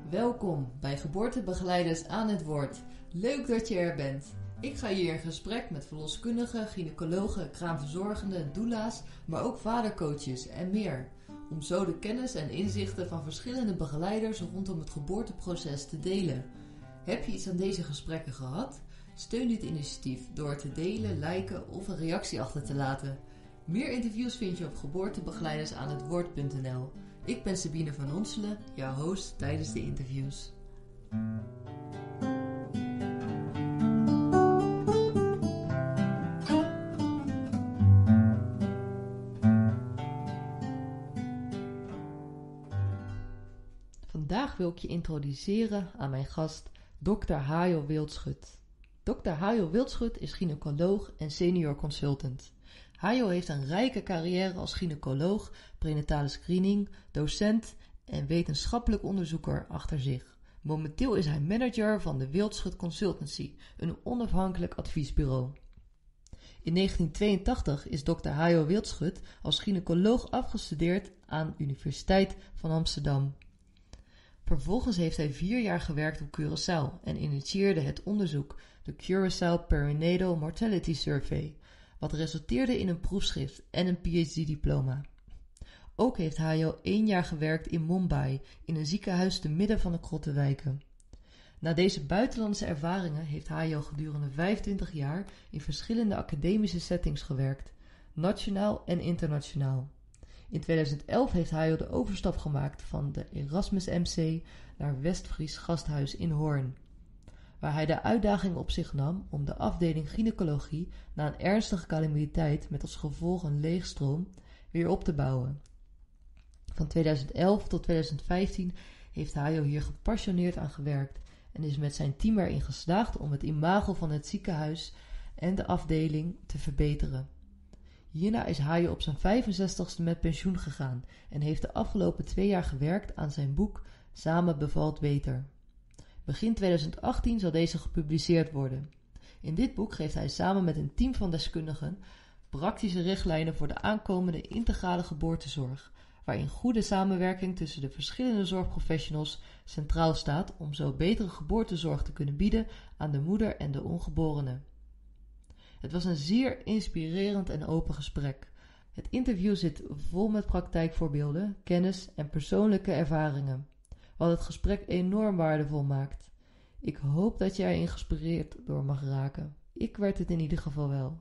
Welkom bij Geboortebegeleiders aan het woord. Leuk dat je er bent. Ik ga hier in gesprek met verloskundigen, gynaecologen, kraamverzorgenden, doula's, maar ook vadercoaches en meer. Om zo de kennis en inzichten van verschillende begeleiders rondom het geboorteproces te delen. Heb je iets aan deze gesprekken gehad? Steun dit initiatief door het te delen, liken of een reactie achter te laten. Meer interviews vind je op geboortebegeleidersaanhetwoord.nl. Ik ben Sabine van Onselen, jouw host tijdens de interviews. Vandaag wil ik je introduceren aan mijn gast, Dr. Hajo Wildschut. Dr. Hajo Wildschut is gynaecoloog en senior consultant. Hajo heeft een rijke carrière als gynaecoloog, prenatale screening, docent en wetenschappelijk onderzoeker achter zich. Momenteel is hij manager van de Wildschut Consultancy, een onafhankelijk adviesbureau. In 1982 is Dr. Hajo Wildschut als gynaecoloog afgestudeerd aan de Universiteit van Amsterdam. Vervolgens heeft hij 4 jaar gewerkt op Curaçao en initieerde het onderzoek, de Curaçao Perinatal Mortality Survey, wat resulteerde in een proefschrift en een PhD-diploma. Ook heeft Hajo 1 jaar gewerkt in Mumbai, in een ziekenhuis te midden van de Krottenwijken. Na deze buitenlandse ervaringen heeft Hajo gedurende 25 jaar in verschillende academische settings gewerkt, nationaal en internationaal. In 2011 heeft Hajo de overstap gemaakt van de Erasmus MC naar Westfries Gasthuis in Hoorn, waar hij de uitdaging op zich nam om de afdeling gynaecologie na een ernstige calamiteit met als gevolg een leegstroom weer op te bouwen. Van 2011 tot 2015 heeft Hajo hier gepassioneerd aan gewerkt en is met zijn team erin geslaagd om het imago van het ziekenhuis en de afdeling te verbeteren. Hierna is Hajo op zijn 65ste met pensioen gegaan en heeft de afgelopen 2 jaar gewerkt aan zijn boek Samen bevalt beter. Begin 2018 zal deze gepubliceerd worden. In dit boek geeft hij samen met een team van deskundigen praktische richtlijnen voor de aankomende integrale geboortezorg, waarin goede samenwerking tussen de verschillende zorgprofessionals centraal staat om zo betere geboortezorg te kunnen bieden aan de moeder en de ongeborene. Het was een zeer inspirerend en open gesprek. Het interview zit vol met praktijkvoorbeelden, kennis en persoonlijke ervaringen, wat het gesprek enorm waardevol maakt. Ik hoop dat je er geïnspireerd door mag raken. Ik werd het in ieder geval wel.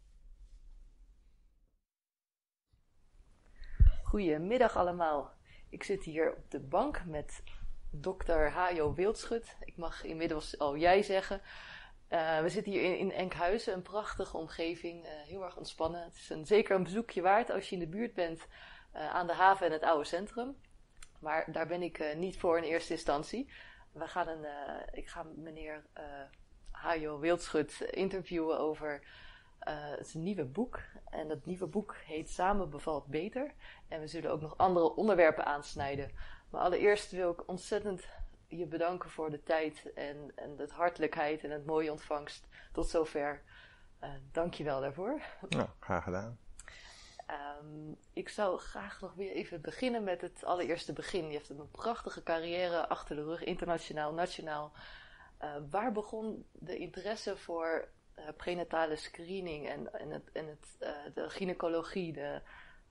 Goedemiddag allemaal. Ik zit hier op de bank met Dr. Hajo Wildschut. Ik mag inmiddels al jij zeggen. We zitten hier in Enkhuizen, een prachtige omgeving, heel erg ontspannen. Het is zeker een bezoekje waard als je in de buurt bent aan de haven en het oude centrum. Maar daar ben ik niet voor in eerste instantie. Ik ga meneer Hajo Wildschut interviewen over zijn nieuwe boek. En dat nieuwe boek heet Samen bevalt beter. En we zullen ook nog andere onderwerpen aansnijden. Maar allereerst wil ik ontzettend je bedanken voor de tijd en de hartelijkheid en het mooie ontvangst tot zover. Dank je wel daarvoor. Nou, graag gedaan. Ik zou graag nog weer even beginnen met het allereerste begin. Je hebt een prachtige carrière achter de rug, internationaal, nationaal. Waar begon de interesse voor prenatale screening en de gynaecologie, de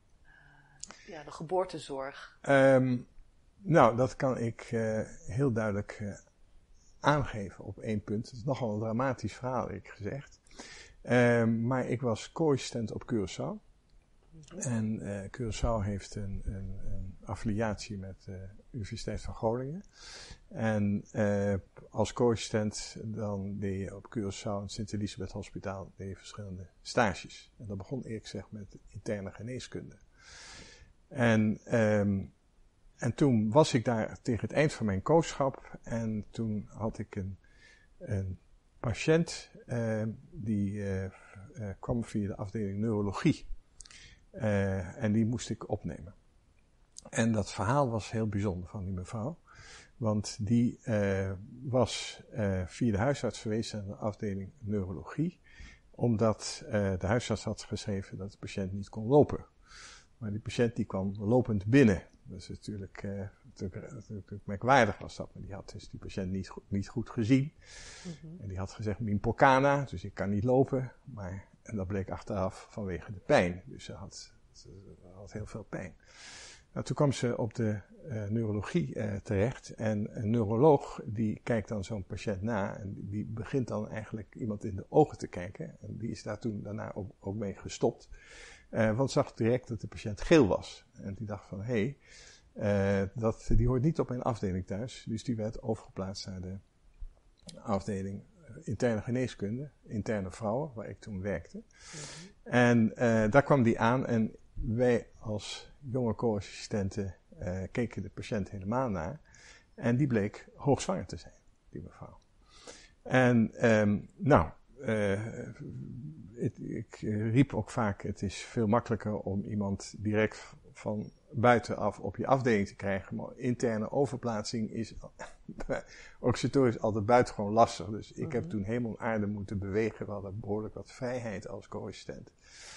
geboortezorg? Nou, dat kan ik heel duidelijk aangeven op 1 punt. Het is nogal een dramatisch verhaal, heb ik gezegd. Maar ik was co-assistent op Curaçao. En Curaçao heeft een affiliatie met de Universiteit van Groningen. En als co-assistent dan deed je op Curaçao en Sint-Elisabeth Hospitaal deed je verschillende stages. En dat begon eerlijk gezegd met interne geneeskunde. En toen was ik daar tegen het eind van mijn coachschap en toen had ik een patiënt die kwam via de afdeling neurologie. En die moest ik opnemen. En dat verhaal was heel bijzonder van die mevrouw. Want die was via de huisarts verwezen naar de afdeling neurologie. Omdat de huisarts had geschreven dat de patiënt niet kon lopen. Maar die patiënt die kwam lopend binnen. Dat is natuurlijk natuurlijk merkwaardig was dat, maar die had dus die patiënt niet goed gezien. En die had gezegd, Mimpocana, dus ik kan niet lopen. En dat bleek achteraf vanwege de pijn. Dus ze had heel veel pijn. Nou, toen kwam ze op de neurologie terecht. En een neuroloog die kijkt dan zo'n patiënt na. En die begint dan eigenlijk iemand in de ogen te kijken. En die is daar toen daarna ook mee gestopt. Want zag direct dat de patiënt geel was. En die dacht van, die hoort niet op mijn afdeling thuis. Dus die werd overgeplaatst naar de afdeling interne geneeskunde, interne vrouwen, waar ik toen werkte. En daar kwam die aan en wij als jonge co-assistenten keken de patiënt helemaal naar. En die bleek hoogzwanger te zijn, die mevrouw. En ik riep ook vaak, het is veel makkelijker om iemand direct van buitenaf op je afdeling te krijgen. Maar interne overplaatsing is organisatorisch altijd buitengewoon lastig. Dus ik heb toen hemel en aarde moeten bewegen. We hadden behoorlijk wat vrijheid als co-assistent.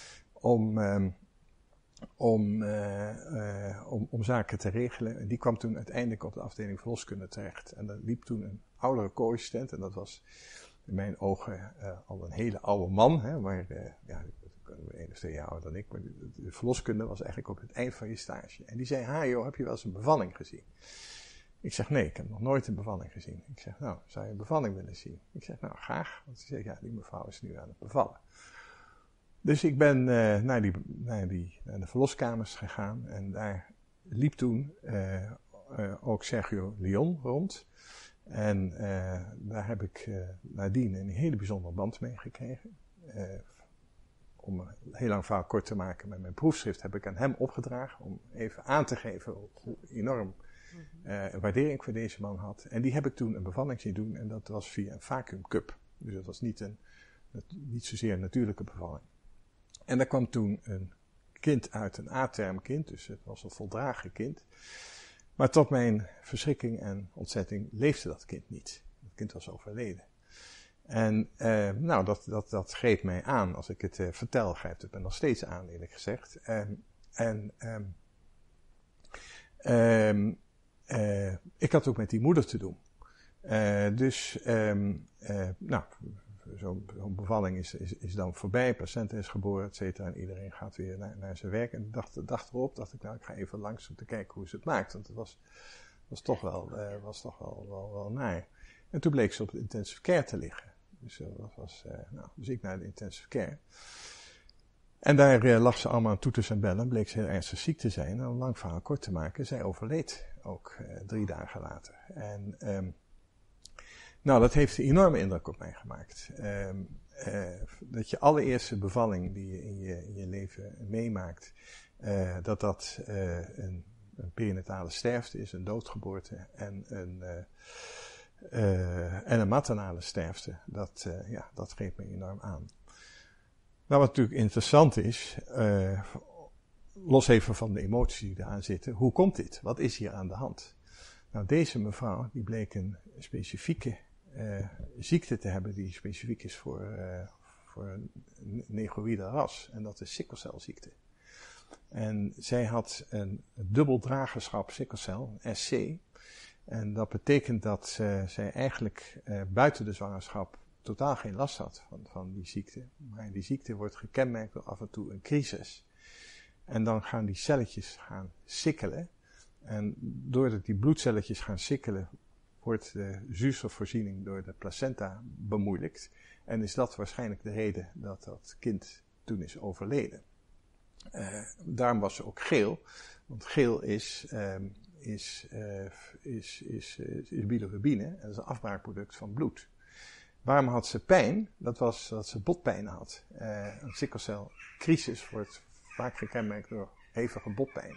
Om zaken te regelen. En die kwam toen uiteindelijk op de afdeling verloskunde terecht. En daar liep toen een oudere co-assistent. En dat was in mijn ogen al een hele oude man. Hè, maar 1 of 2 jaar ouder dan ik. Maar de verloskunde was eigenlijk op het eind van je stage. En die zei, Hajo, heb je wel eens een bevalling gezien? Ik zeg, nee, ik heb nog nooit een bevalling gezien. Ik zeg, nou, zou je een bevalling willen zien? Ik zeg, nou, graag. Want ze zegt, ja, die mevrouw is nu aan het bevallen. Dus ik ben naar de verloskamers gegaan. En daar liep toen ook Sergio Leon rond. En daar heb ik nadien een hele bijzondere band mee gekregen. Om een heel lang verhaal kort te maken met mijn proefschrift heb ik aan hem opgedragen. Om even aan te geven hoe enorm waardering ik voor deze man had. En die heb ik toen een bevalling zien doen. En dat was via een vacuümcup. Dus dat was niet zozeer een natuurlijke bevalling. En daar kwam toen een kind uit, een aterm kind. Dus het was een voldragen kind. Maar tot mijn verschrikking en ontzetting leefde dat kind niet. Het kind was overleden. En dat greep mij aan. Als ik het vertel, grijpt het me nog steeds aan, eerlijk gezegd. Ik had ook met die moeder te doen. Zo'n bevalling is dan voorbij, patiënt is geboren, et cetera, en iedereen gaat weer naar zijn werk. En de dag erop dacht ik, nou, ik ga even langs om te kijken hoe ze het maakt, want het was toch wel naar. En toen bleek ze op de intensive care te liggen. Dus ik naar de intensive care. En daar lag ze allemaal aan toeters en bellen, bleek ze heel ernstig ziek te zijn. En om een lang verhaal kort te maken, zij overleed ook 3 dagen later. En dat heeft een enorme indruk op mij gemaakt. Dat je allereerste bevalling die je in je leven meemaakt, dat een perinatale sterfte is, een doodgeboorte en een maternale sterfte, dat greep me enorm aan. Nou, wat natuurlijk interessant is, los even van de emoties die eraan zitten, hoe komt dit? Wat is hier aan de hand? Nou, deze mevrouw, die bleek een specifieke ziekte te hebben die specifiek is voor een negroïde ras. En dat is sikkelcelziekte. En zij had een dubbel dragerschap sikkelcel, SC. En dat betekent dat zij eigenlijk buiten de zwangerschap totaal geen last had van die ziekte. Maar die ziekte wordt gekenmerkt door af en toe een crisis. En dan gaan die celletjes sikkelen. En doordat die bloedcelletjes gaan sikkelen, wordt de zuurstofvoorziening door de placenta bemoeilijkt. En is dat waarschijnlijk de reden dat dat kind toen is overleden. Daarom was ze ook geel. Want geel is bilirubine. En dat is een afbraakproduct van bloed. Waarom had ze pijn? Dat was dat ze botpijn had. Een sikkelcelcrisis wordt vaak gekenmerkt door hevige botpijn.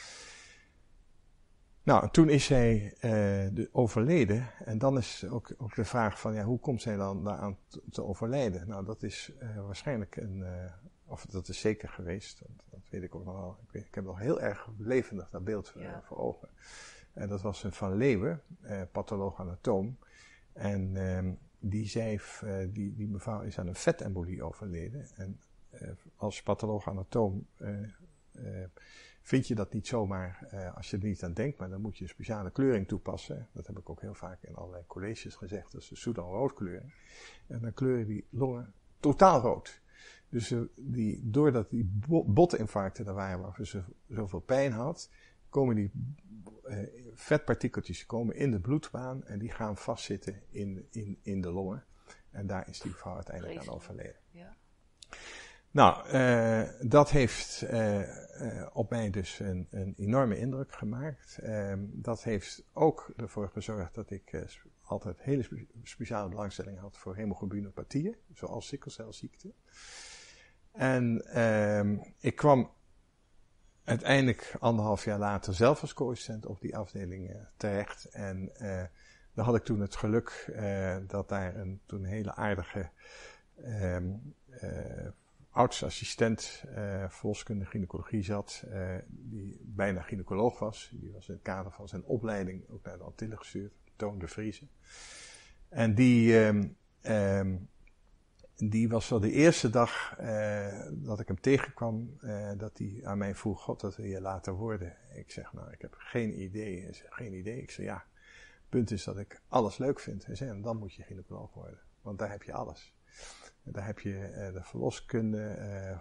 Nou, toen is zij overleden. En dan is ook de vraag van, hoe komt zij dan daaraan te overlijden? Nou, dat is waarschijnlijk of dat is zeker geweest. Dat weet ik ook nog wel. Ik heb nog heel erg levendig dat beeld voor ogen. En dat was een Van Leeuwen, patholoog-anatoom. En die zei, die mevrouw is aan een vetembolie overleden. En als patholoog-anatoom vind je dat niet zomaar als je er niet aan denkt, maar dan moet je een speciale kleuring toepassen. Dat heb ik ook heel vaak in allerlei colleges gezegd, dat is de Sudan-rood kleuring. En dan kleuren die longen totaal rood. Dus doordat die botinfarcten er waren waar ze zoveel pijn had, komen die vetpartikeltjes komen in de bloedbaan en die gaan vastzitten in de longen. En daar is die vrouw uiteindelijk aan overleden. Ja. Nou, dat heeft op mij dus een enorme indruk gemaakt. Dat heeft ook ervoor gezorgd dat ik altijd hele speciale belangstelling had voor hemoglobinopathieën, zoals sikkelcelziekte. En ik kwam uiteindelijk 1,5 jaar later zelf als co-assistent op die afdeling terecht. En dan had ik toen het geluk dat daar toen een hele aardige oudste-assistent verloskunde gynaecologie zat, die bijna gynaecoloog was. Die was in het kader van zijn opleiding ook naar de Antillen gestuurd, Toon de Vrieze. En die was wel de eerste dag dat ik hem tegenkwam, dat hij aan mij vroeg, God, wat wil je later worden? Ik zeg, nou, ik heb geen idee. Hij zegt, geen idee. Ik zeg, ja, het punt is dat ik alles leuk vind. Hij zei, en dan moet je gynaecoloog worden, want daar heb je alles. Daar heb je de verloskunde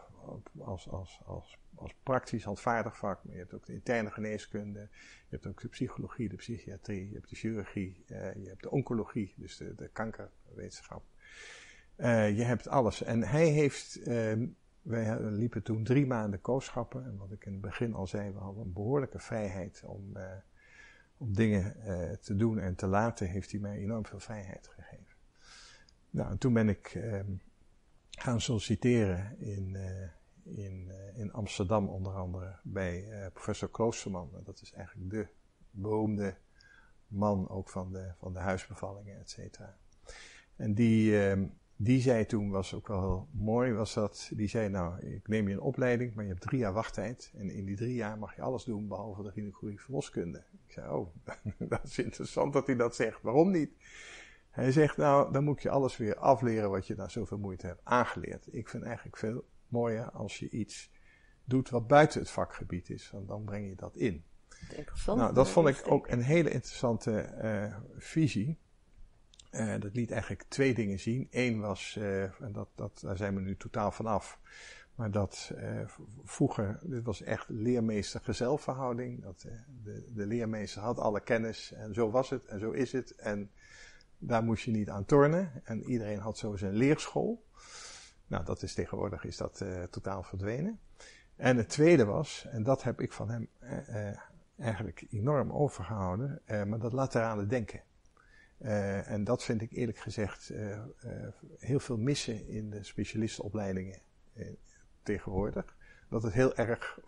als praktisch handvaardig vak, maar je hebt ook de interne geneeskunde, je hebt ook de psychologie, de psychiatrie, je hebt de chirurgie, je hebt de oncologie, dus de kankerwetenschap. Je hebt alles. En hij heeft, wij liepen toen 3 maanden kooschappen. En wat ik in het begin al zei, we hadden een behoorlijke vrijheid om dingen te doen en te laten. Heeft hij mij enorm veel vrijheid gegeven. Nou, en toen ben ik gaan solliciteren in Amsterdam onder andere bij professor Kloosterman. Dat is eigenlijk de beroemde man ook van de huisbevallingen, et cetera. En die zei toen, was ook wel heel mooi, was dat, die zei, nou, ik neem je een opleiding, maar je hebt 3 jaar wachttijd. En in die 3 jaar mag je alles doen, behalve de gynaecologie verloskunde. Ik zei, oh, dat is interessant dat hij dat zegt. Waarom niet? Hij zegt, nou, dan moet je alles weer afleren wat je daar zoveel moeite hebt aangeleerd. Ik vind eigenlijk veel mooier als je iets doet wat buiten het vakgebied is, want dan breng je dat in. Interessant. Nou, dat vond ik ook een hele interessante visie. Dat liet eigenlijk 2 dingen zien. Eén was, en daar zijn we nu totaal van af, maar dat vroeger, dit was echt leermeester-gezelverhouding. Dat de leermeester had alle kennis en zo was het en zo is het. En daar moest je niet aan tornen. En iedereen had zo zijn leerschool. Nou, dat is tegenwoordig is dat totaal verdwenen. En het tweede was, en dat heb ik van hem eigenlijk enorm overgehouden, maar dat laterale denken. En dat vind ik eerlijk gezegd heel veel missen in de specialistenopleidingen tegenwoordig. Dat het heel erg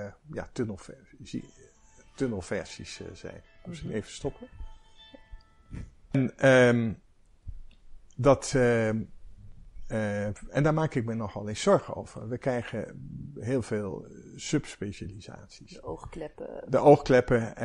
tunnelversies zijn. Misschien even stoppen. En daar maak ik me nogal eens zorgen over. We krijgen heel veel subspecialisaties. De oogkleppen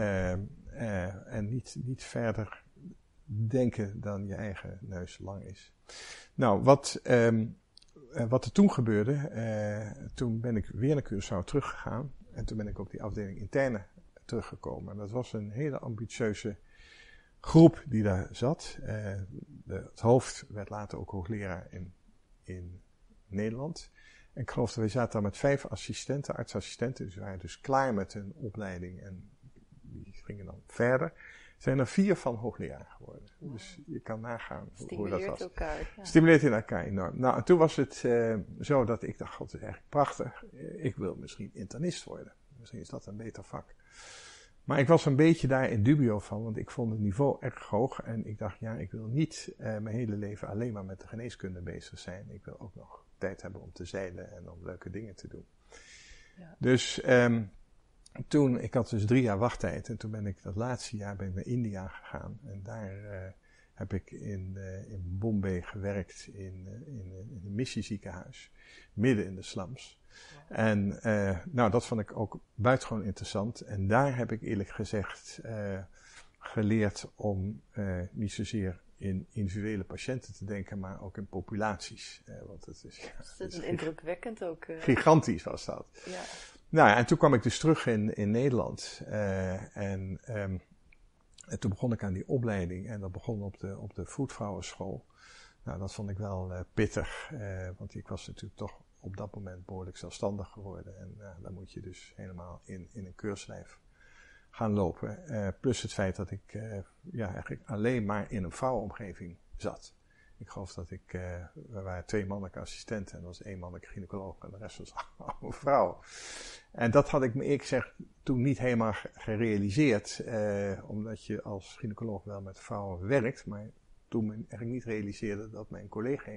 en niet verder denken dan je eigen neus lang is. Nou, wat er toen gebeurde, toen ben ik weer naar Curaçao teruggegaan. En toen ben ik op die afdeling interne teruggekomen. En dat was een hele ambitieuze groep die daar zat. Het hoofd werd later ook hoogleraar in Nederland. En ik geloof dat we zaten daar met 5 assistenten, artsassistenten. Dus we waren dus klaar met hun opleiding en die gingen dan verder. Zijn er 4 van hoogleraar geworden. Wow. Dus je kan nagaan hoe dat was. Elkaar, ja. Stimuleert in elkaar enorm. Nou, en toen was het zo dat ik dacht, god, dat is eigenlijk prachtig. Ik wil misschien internist worden. Misschien is dat een beter vak. Maar ik was een beetje daar in dubio van, want ik vond het niveau erg hoog. En ik dacht, ja, ik wil niet mijn hele leven alleen maar met de geneeskunde bezig zijn. Ik wil ook nog tijd hebben om te zeilen en om leuke dingen te doen. Ja. Dus ik had dus 3 jaar wachttijd en toen ben ik dat laatste jaar naar India gegaan. En daar heb ik in Bombay gewerkt in een missieziekenhuis, midden in de slums. En dat vond ik ook buitengewoon interessant. En daar heb ik eerlijk gezegd geleerd om niet zozeer in individuele patiënten te denken, maar ook in populaties. Want het is, dat is indrukwekkend ook. Gigantisch was dat. Ja. Nou ja, en toen kwam ik dus terug in Nederland. En toen begon ik aan die opleiding. En dat begon op de voetvrouwenschool. Nou, dat vond ik wel pittig. Want ik was natuurlijk toch op dat moment behoorlijk zelfstandig geworden. En dan moet je dus helemaal in een keurslijf gaan lopen. Plus het feit dat ik eigenlijk alleen maar in een vrouwenomgeving zat. Ik geloof dat we waren 2 mannelijke assistenten en er was 1 mannelijke gynaecoloog en de rest was allemaal vrouw. En dat had ik me eerlijk gezegd toen niet helemaal gerealiseerd, omdat je als gynaecoloog wel met vrouwen werkt, maar toen me eigenlijk niet realiseerde dat mijn collega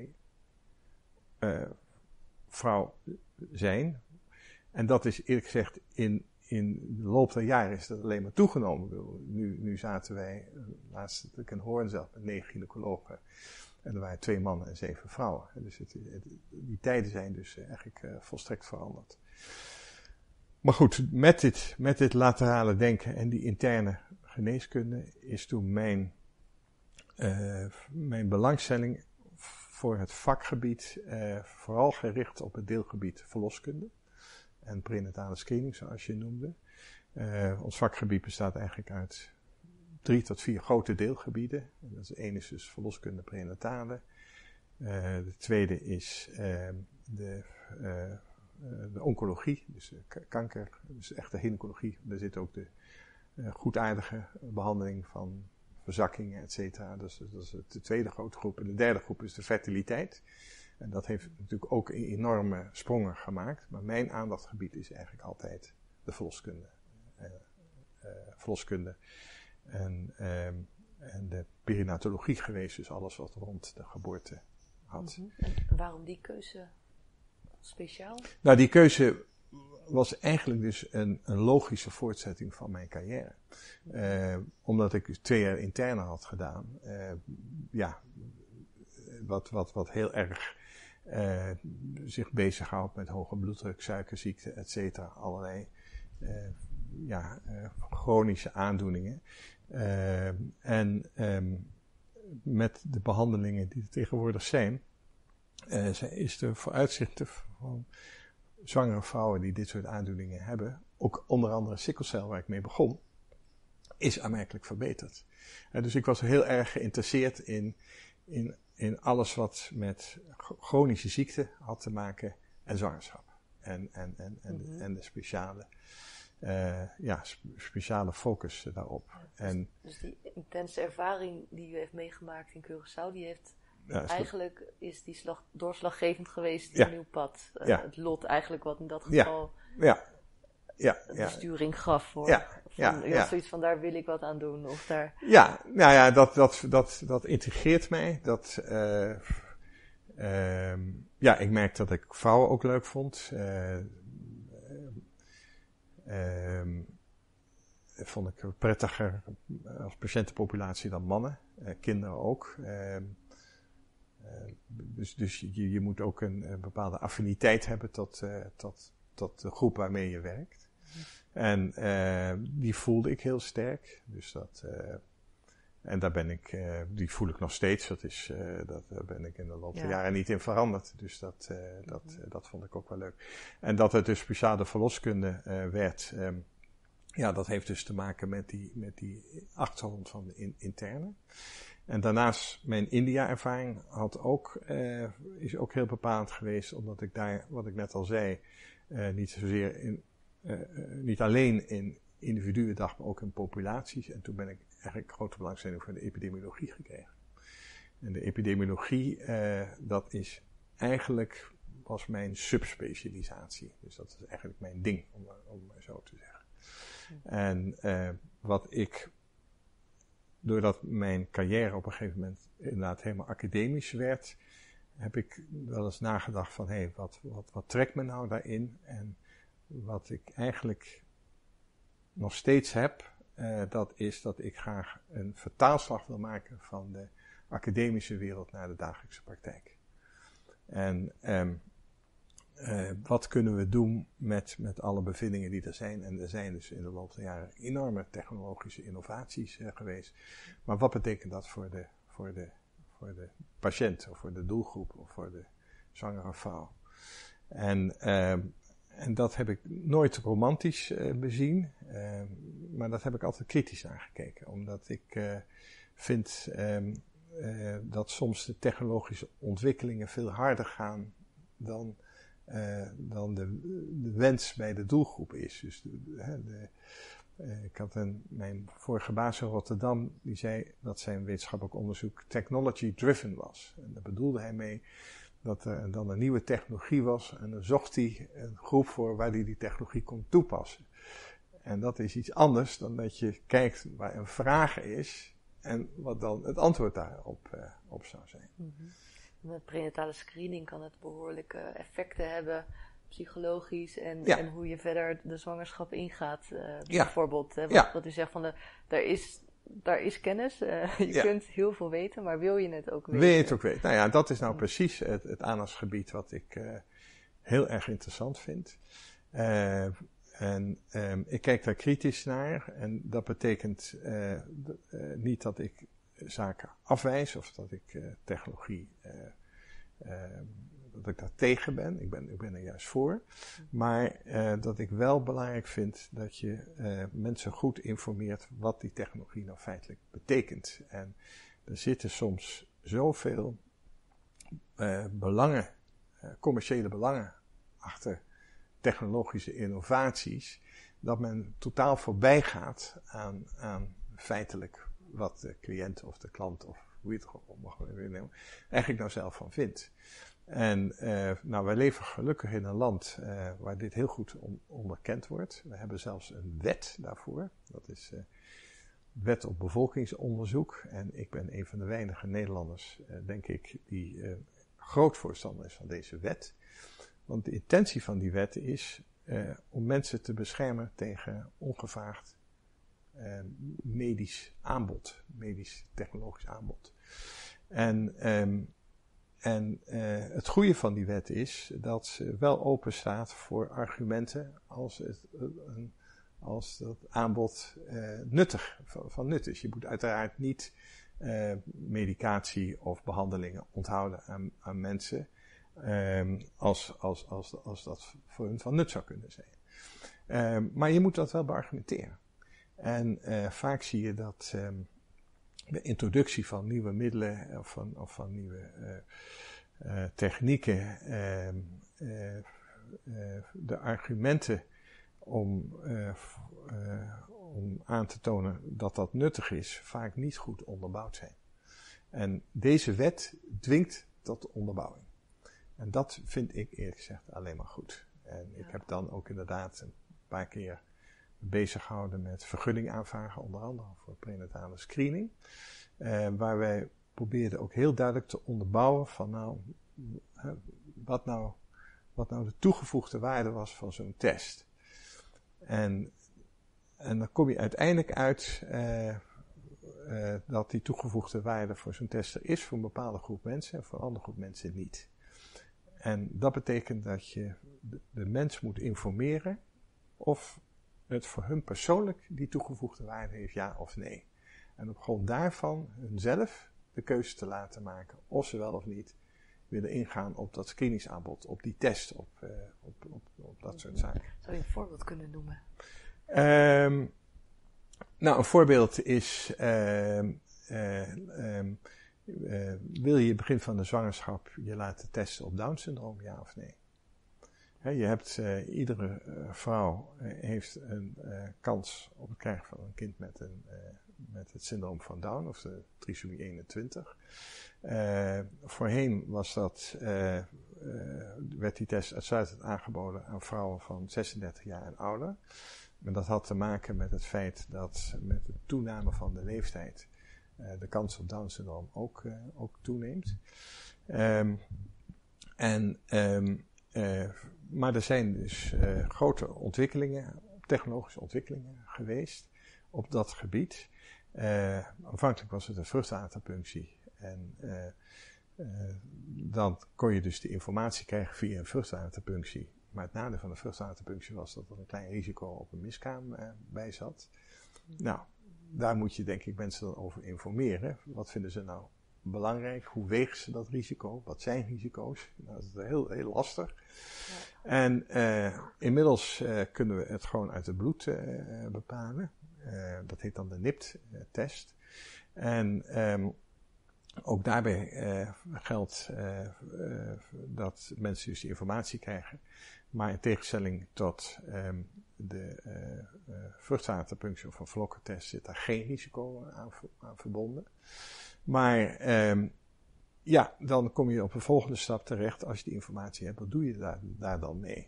vrouw zijn. En dat is eerlijk gezegd in de loop der jaren is dat alleen maar toegenomen. Nu zaten wij, laatst dat ik in Hoorn zat, met 9 gynaecologen. En er waren 2 mannen en 7 vrouwen. Dus die tijden zijn dus eigenlijk volstrekt veranderd. Maar goed, met dit laterale denken en die interne geneeskunde is toen mijn belangstelling voor het vakgebied vooral gericht op het deelgebied verloskunde. En prenatale screening, zoals je noemde. Ons vakgebied bestaat eigenlijk uit 3 tot 4 grote deelgebieden. De ene is dus verloskunde prenatale. De tweede is de oncologie, dus kanker, dus echte gynaecologie. Daar zit ook de goedaardige behandeling van verzakkingen, et cetera. Dat is de tweede grote groep. En de derde groep is de fertiliteit. En dat heeft natuurlijk ook enorme sprongen gemaakt. Maar mijn aandachtgebied is eigenlijk altijd de verloskunde. En de perinatologie geweest, dus alles wat rond de geboorte had. Mm-hmm. En waarom die keuze speciaal? Nou, die keuze was eigenlijk dus een logische voortzetting van mijn carrière. Omdat ik 2 jaar interne had gedaan. Wat heel erg zich bezighoudt met hoge bloeddruk, suikerziekte, et cetera. Allerlei chronische aandoeningen. Met de behandelingen die er tegenwoordig zijn, is de vooruitzichten van zwangere vrouwen die dit soort aandoeningen hebben, ook onder andere sikkelcel waar ik mee begon, is aanmerkelijk verbeterd. Dus ik was heel erg geïnteresseerd in alles wat met chronische ziekte had te maken en zwangerschap. En de speciale focus daarop. Dus die intense ervaring die u heeft meegemaakt in Curaçao, die heeft eigenlijk is die doorslaggevend geweest in uw pad. Het lot eigenlijk wat in dat geval besturing gaf voor. U had zoiets van, daar wil ik wat aan doen. Of daar... Dat intrigeert mij. Ik merk dat ik vrouwen ook leuk vond. Vond ik prettiger als patiëntenpopulatie dan mannen. Kinderen ook. Dus je moet ook een bepaalde affiniteit hebben tot de groep waarmee je werkt. En die voelde ik heel sterk. Dus en daar die voel ik nog steeds. Daar ben ik in de loop der jaren niet in veranderd. Dus dat vond ik ook wel leuk. En dat het dus speciale verloskunde werd, dat heeft dus te maken met die achtergrond van de interne. En daarnaast mijn India-ervaring is ook heel bepalend geweest, omdat ik daar, wat ik net al zei, niet alleen in individuen dacht, maar ook in populaties. En toen ben ik eigenlijk grote belangstelling voor de epidemiologie gekregen. En de epidemiologie, was mijn subspecialisatie. Dus dat is eigenlijk mijn ding, om maar zo te zeggen. En doordat mijn carrière op een gegeven moment inderdaad helemaal academisch werd, heb ik wel eens nagedacht van, wat trekt me nou daarin? En wat ik eigenlijk nog steeds heb, dat is dat ik graag een vertaalslag wil maken van de academische wereld naar de dagelijkse praktijk. En wat kunnen we doen met alle bevindingen die er zijn? En er zijn dus in de loop der jaren enorme technologische innovaties geweest. Maar wat betekent dat voor voor de patiënt of voor de doelgroep of voor de zwangere vrouw. En dat heb ik nooit romantisch bezien, maar dat heb ik altijd kritisch naar gekeken. Omdat ik vind dat soms de technologische ontwikkelingen veel harder gaan dan de wens bij de doelgroep is. Dus ik had mijn vorige baas in Rotterdam, die zei dat zijn wetenschappelijk onderzoek technology-driven was. En daar bedoelde hij mee dat er dan een nieuwe technologie was en dan zocht hij een groep voor waar hij die technologie kon toepassen. En dat is iets anders dan dat je kijkt waar een vraag is en wat dan het antwoord daarop op zou zijn. Mm-hmm. Met prenatale screening kan het behoorlijke effecten hebben, psychologisch en hoe je verder de zwangerschap ingaat. Bijvoorbeeld, wat u zegt van daar is kennis, je kunt heel veel weten, maar wil je het ook weten? Wil je het ook weten? Nou ja, dat is nou precies het aandachtsgebied wat ik heel erg interessant vind. Ik kijk daar kritisch naar en dat betekent niet dat ik zaken afwijs of dat ik technologie, dat ik daar tegen ben. Ik ben er juist voor. Maar dat ik wel belangrijk vind dat je mensen goed informeert wat die technologie nou feitelijk betekent. En er zitten soms zoveel belangen, commerciële belangen achter technologische innovaties, dat men totaal voorbij gaat aan feitelijk wat de cliënt of de klant of hoe je het ook mag nemen, eigenlijk nou zelf van vindt. En wij leven gelukkig in een land waar dit heel goed onderkend wordt. We hebben zelfs een wet daarvoor. Dat is wet op bevolkingsonderzoek. En ik ben een van de weinige Nederlanders, denk ik, die groot voorstander is van deze wet. Want de intentie van die wet is om mensen te beschermen tegen ongevraagd medisch aanbod, medisch-technologisch aanbod. En het goede van die wet is dat ze wel open staat voor argumenten als dat aanbod van nut is. Je moet uiteraard niet medicatie of behandelingen onthouden aan mensen als dat voor hun van nut zou kunnen zijn. Maar je moet dat wel beargumenteren. En vaak zie je dat de introductie van nieuwe middelen of van nieuwe technieken, de argumenten om aan te tonen dat dat nuttig is, vaak niet goed onderbouwd zijn. En deze wet dwingt tot onderbouwing. En dat vind ik eerlijk gezegd alleen maar goed. En ik heb dan ook inderdaad een paar keer bezig gehouden met vergunning aanvragen, onder andere voor prenatale screening. Waar wij probeerden ook heel duidelijk te onderbouwen van wat nou de toegevoegde waarde was van zo'n test. En dan kom je uiteindelijk uit dat die toegevoegde waarde voor zo'n test er is voor een bepaalde groep mensen en voor een andere groep mensen niet. En dat betekent dat je de mens moet informeren of het voor hun persoonlijk die toegevoegde waarde heeft, ja of nee. En op grond daarvan hunzelf de keuze te laten maken of ze wel of niet willen ingaan op dat screeningsaanbod, op die test, op dat soort zaken. Zou je een voorbeeld kunnen noemen? Een voorbeeld is, wil je begin van de zwangerschap je laten testen op Down-syndroom, ja of nee? Je hebt, iedere vrouw heeft een kans op het krijgen van een kind met het syndroom van Down, of de trisomie 21. Voorheen werd die test uitsluitend aangeboden aan vrouwen van 36 jaar en ouder. En dat had te maken met het feit dat met de toename van de leeftijd de kans op Down-syndroom ook toeneemt. Maar er zijn dus grote ontwikkelingen, technologische ontwikkelingen geweest op dat gebied. Aanvankelijk was het een vruchtwaterpunctie. En dan kon je dus de informatie krijgen via een vruchtwaterpunctie. Maar het nadeel van de vruchtwaterpunctie was dat er een klein risico op een miskraam bij zat. Nou, daar moet je denk ik mensen dan over informeren. Wat vinden ze nou belangrijk. Hoe wegen ze dat risico? Wat zijn risico's? Nou, dat is heel, heel lastig. Ja. En inmiddels kunnen we het gewoon uit het bloed bepalen. Dat heet dan de NIPT-test. En ook daarbij geldt dat mensen dus die informatie krijgen. Maar in tegenstelling tot de vruchtwaterpunctie of een vlokkentest zit daar geen risico aan verbonden. Maar dan kom je op een volgende stap terecht. Als je die informatie hebt, wat doe je daar dan mee?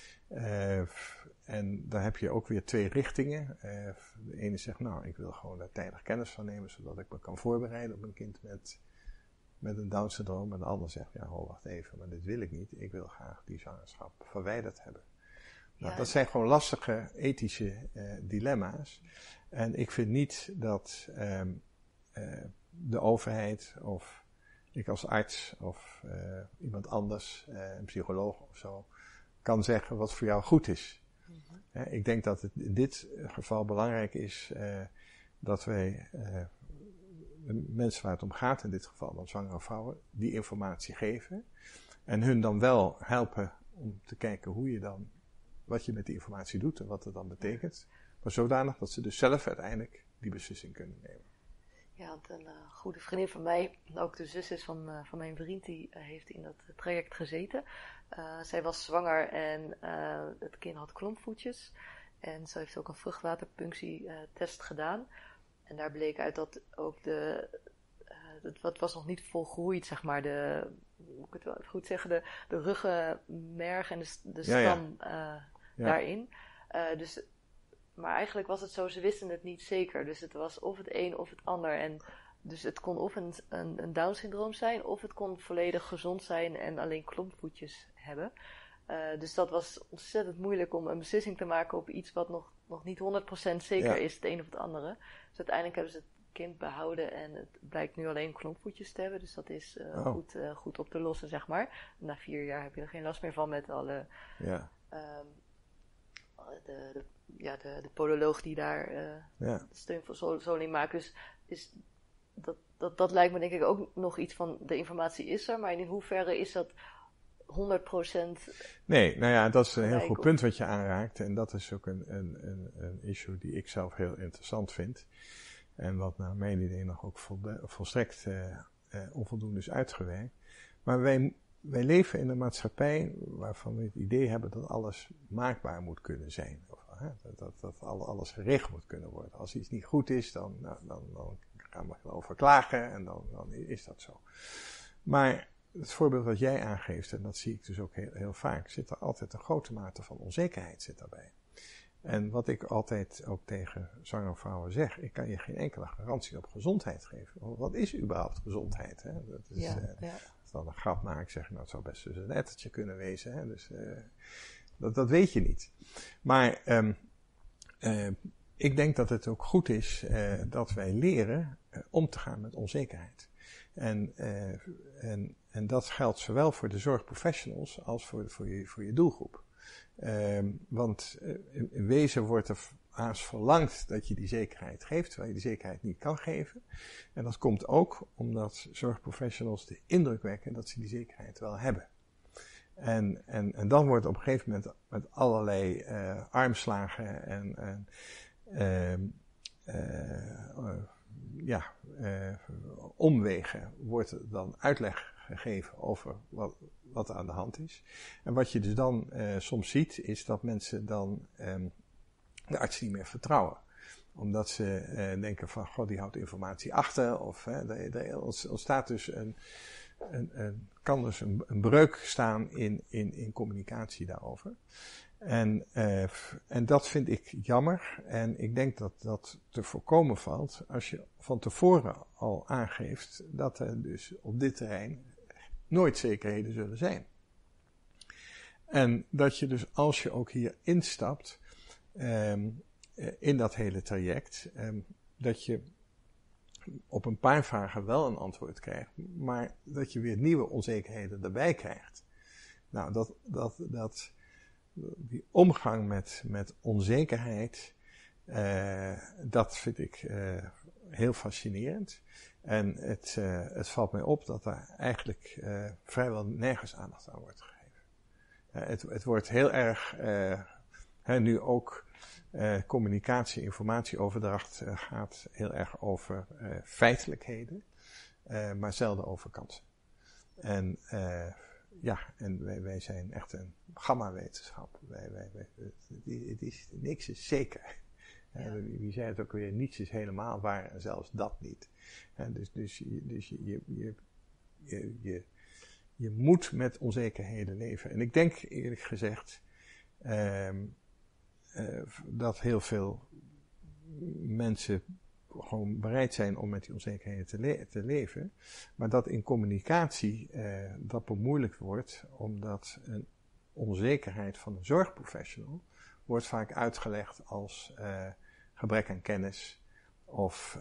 En daar heb je ook weer 2 richtingen. De ene zegt, nou, ik wil gewoon daar tijdig kennis van nemen, zodat ik me kan voorbereiden op een kind met een Down-syndroom. En de ander zegt, ja, wacht even, maar dit wil ik niet. Ik wil graag die zwangerschap verwijderd hebben. Nou, dat zijn gewoon lastige ethische dilemma's. En ik vind niet dat de overheid of ik als arts of iemand anders, een psycholoog of zo, kan zeggen wat voor jou goed is. Mm-hmm. Ik denk dat het in dit geval belangrijk is dat wij de mensen waar het om gaat, in dit geval dan zwangere vrouwen, die informatie geven. En hun dan wel helpen om te kijken wat je met die informatie doet en wat het dan betekent. Maar zodanig dat ze dus zelf uiteindelijk die beslissing kunnen nemen. Ja, want een goede vriendin van mij, ook de zus is van mijn vriend, die heeft in dat traject gezeten. Zij was zwanger en het kind had klompvoetjes. En ze heeft ook een vruchtwaterpunctietest gedaan. En daar bleek uit dat ook het was nog niet volgroeid, zeg maar, hoe ik het wel goed zeggen, de ruggenmerg en de stam daarin. Maar eigenlijk was het zo, ze wisten het niet zeker. Dus het was of het een of het ander. En dus het kon of een Down-syndroom zijn, of het kon volledig gezond zijn en alleen klompvoetjes hebben. Dus dat was ontzettend moeilijk om een beslissing te maken op iets wat nog niet 100% zeker is, het een of het andere. Dus uiteindelijk hebben ze het kind behouden en het blijkt nu alleen klompvoetjes te hebben. Dus dat is goed op te lossen, zeg maar. Na 4 jaar heb je er geen last meer van met alle... de podoloog die daar de steun voor Zoling maakt. Dus dat lijkt me denk ik ook nog iets van, de informatie is er, maar in hoeverre is dat 100%... Nee, nou ja, dat is een heel goed punt wat je aanraakt. En dat is ook een issue die ik zelf heel interessant vind. En wat naar mijn idee nog ook volstrekt onvoldoende is uitgewerkt. Maar wij leven in een maatschappij waarvan we het idee hebben dat alles maakbaar moet kunnen zijn. Dat alles geregeld moet kunnen worden. Als iets niet goed is, dan gaan we erover klagen en dan is dat zo. Maar het voorbeeld wat jij aangeeft, en dat zie ik dus ook heel, heel vaak, zit er altijd een grote mate van onzekerheid daarbij. En wat ik altijd ook tegen zwangere vrouwen zeg, ik kan je geen enkele garantie op gezondheid geven. Wat is überhaupt gezondheid? Hè? Dat is, als dan een grap maak, zeg ik, nou, het zou best dus een ettertje kunnen wezen. Hè? Dus dat weet je niet. Maar ik denk dat het ook goed is dat wij leren om te gaan met onzekerheid. En dat geldt zowel voor de zorgprofessionals als voor je doelgroep. Want in wezen wordt er haast verlangd dat je die zekerheid geeft, terwijl je die zekerheid niet kan geven. En dat komt ook omdat zorgprofessionals de indruk wekken dat ze die zekerheid wel hebben. En dan wordt op een gegeven moment met allerlei armslagen en omwegen wordt er dan uitleg gegeven over wat er aan de hand is. En wat je dus dan soms ziet, is dat mensen dan de arts niet meer vertrouwen. Omdat ze denken van, god, die houdt informatie achter. Of er ontstaat dus kan dus een breuk staan in communicatie daarover. En dat vind ik jammer. En ik denk dat dat te voorkomen valt als je van tevoren al aangeeft dat er dus op dit terrein nooit zekerheden zullen zijn. En dat je dus als je ook hier instapt in dat hele traject, dat je op een paar vragen wel een antwoord krijgt, maar dat je weer nieuwe onzekerheden erbij krijgt. Nou, die omgang met onzekerheid, dat vind ik heel fascinerend. En het valt mij op dat daar eigenlijk vrijwel nergens aandacht aan wordt gegeven. Het wordt heel erg, nu ook communicatie, informatieoverdracht gaat heel erg over feitelijkheden, maar zelden over kansen. En wij zijn echt een gamma-wetenschap. Niks is zeker. Ja. Wie zei het ook weer, niets is helemaal waar en zelfs dat niet. Dus je moet met onzekerheden leven. En ik denk eerlijk gezegd dat heel veel mensen gewoon bereid zijn om met die onzekerheden te leven. Maar dat in communicatie dat bemoeilijkt wordt, omdat een onzekerheid van een zorgprofessional wordt vaak uitgelegd als gebrek aan kennis of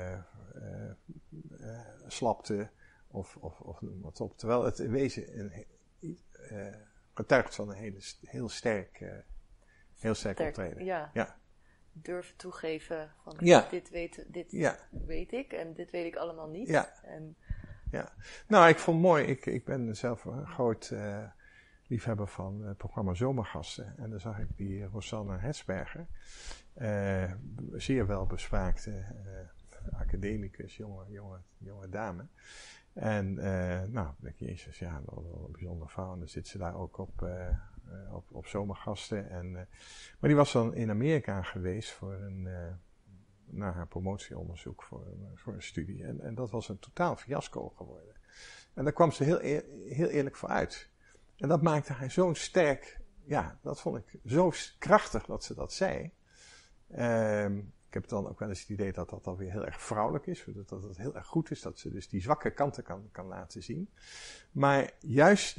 slapte of noem wat op. Terwijl het in wezen getuigt van een heel sterk optreden. Ja. Durven toegeven van dit weet ik en dit weet ik allemaal niet. Ja. Nou, ik vond het mooi. Ik ben zelf een groot liefhebber van het programma Zomergasten. En dan zag ik die Rosanne Hetsberger, zeer wel bespraakte academicus, jonge dame. En denk je, jezus, wel een bijzonder vrouw. En dan zit ze daar ook op Zomergasten. Maar die was dan in Amerika geweest voor haar promotieonderzoek voor een studie. En dat was een totaal fiasco geworden. En daar kwam ze heel eerlijk voor uit. En dat maakte haar zo'n sterk, dat vond ik zo krachtig dat ze dat zei. Ik heb dan ook wel eens het idee dat dat weer heel erg vrouwelijk is. Dat het heel erg goed is dat ze dus die zwakke kanten kan laten zien. Maar juist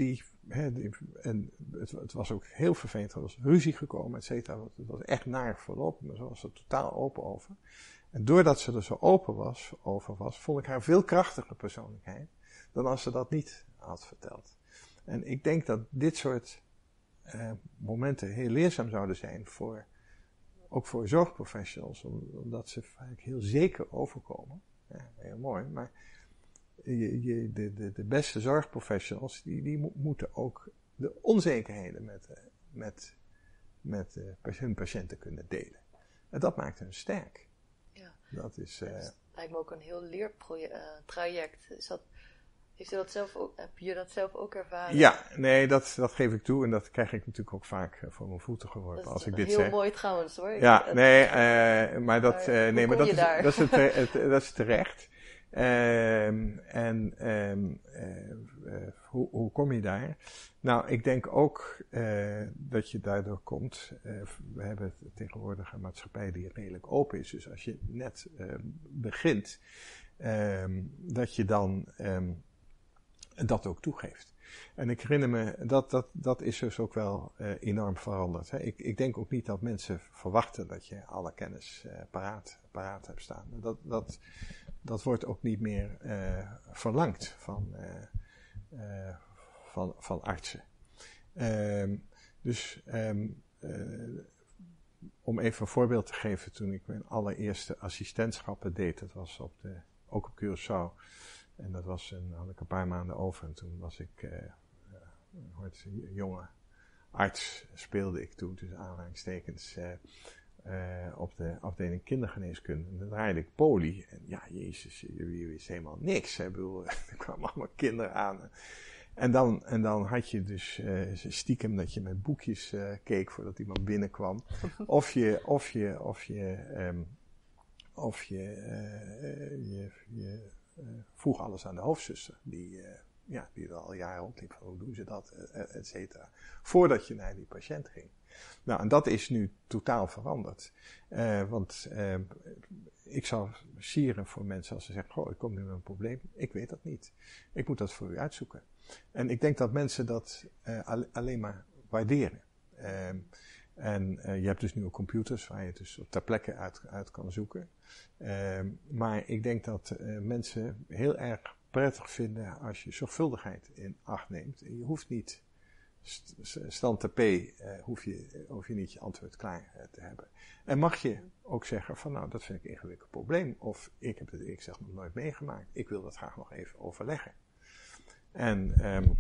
het was ook heel vervelend. Er was ruzie gekomen, et cetera. Het was echt naar voorop. Maar ze was er totaal open over. En doordat ze er zo open over was, vond ik haar veel krachtiger persoonlijkheid dan als ze dat niet had verteld. En ik denk dat dit soort momenten heel leerzaam zouden zijn ook voor zorgprofessionals, omdat ze vaak heel zeker overkomen. Ja, heel mooi, maar de beste zorgprofessionals, die moeten ook de onzekerheden met hun patiënten kunnen delen. En dat maakt hun sterk. Ja. Dat is... Het lijkt me ook een heel leertraject. Heb je dat zelf ook ervaren? Ja, nee, dat geef ik toe. En dat krijg ik natuurlijk ook vaak voor mijn voeten geworpen als ik dit zeg. Dat is heel mooi trouwens hoor. Ja, maar dat is terecht. Hoe kom je daar? Nou, ik denk ook dat je daardoor komt. We hebben tegenwoordig een maatschappij die redelijk open is. Dus als je net begint, dat je dan dat ook toegeeft. En ik herinner me, dat is dus ook wel enorm veranderd. Hè. Ik denk ook niet dat mensen verwachten dat je alle kennis paraat hebt staan. Dat wordt ook niet meer verlangd van artsen. Om even een voorbeeld te geven, toen ik mijn allereerste assistentschappen deed, dat was ook op Curaçao. En dat had ik een paar maanden over. En toen was ik een jonge arts, speelde ik toen tussen aanhalingstekens op de afdeling kindergeneeskunde. En dan draaide ik poli. En ja, jezus, je wist helemaal niks. Hè. Er kwamen allemaal kinderen aan. En dan had je dus stiekem dat je met boekjes keek voordat iemand binnenkwam. Of je vroeg alles aan de hoofdzuster, die er al jaren rondliep, van hoe doen ze dat, et cetera. Voordat je naar die patiënt ging. Nou, en dat is nu totaal veranderd. Want ik zou sieren voor mensen als ze zeggen, ik kom nu met een probleem, ik weet dat niet. Ik moet dat voor u uitzoeken. En ik denk dat mensen dat alleen maar waarderen. Je hebt dus nu ook computers waar je het dus ter plekke uit kan zoeken. Maar ik denk dat mensen heel erg prettig vinden als je zorgvuldigheid in acht neemt. En je hoeft niet stand P hoef je niet je antwoord klaar te hebben. En mag je ook zeggen van nou, dat vind ik een ingewikkeld probleem. Of ik heb het eerlijk gezegd nog nooit meegemaakt. Ik wil dat graag nog even overleggen. En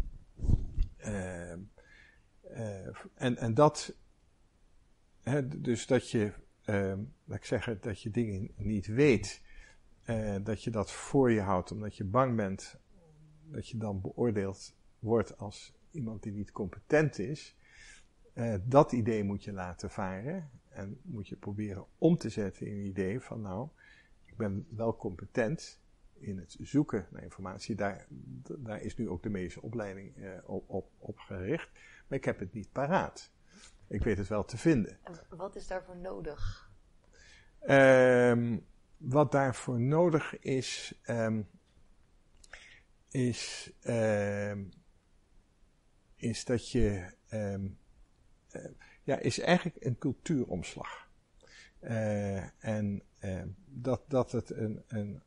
dat, dus dat je, laat ik zeggen, dat je dingen niet weet, dat je dat voor je houdt omdat je bang bent dat je dan beoordeeld wordt als iemand die niet competent is. Dat idee moet je laten varen en moet je proberen om te zetten in een idee van nou, ik ben wel competent in het zoeken naar informatie. Daar is nu ook de meeste opleiding op gericht, maar ik heb het niet paraat. Ik weet het wel te vinden. En wat is daarvoor nodig? Wat daarvoor nodig is dat je, is eigenlijk een cultuuromslag. Dat het een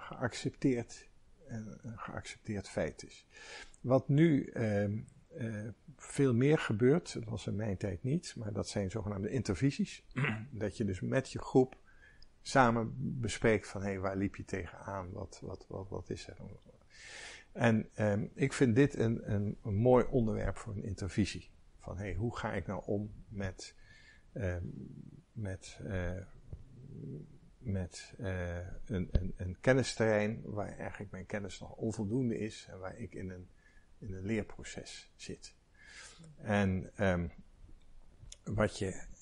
geaccepteerd feit is. Wat nu veel meer gebeurt, dat was in mijn tijd niet, maar dat zijn zogenaamde intervisies. Dat je dus met je groep samen bespreekt van hé, waar liep je tegenaan, wat is er? En ik vind dit een mooi onderwerp voor een intervisie. Van hé, hoe ga ik nou om met een kennisterrein waar eigenlijk mijn kennis nog onvoldoende is en waar ik in een leerproces zit. En waar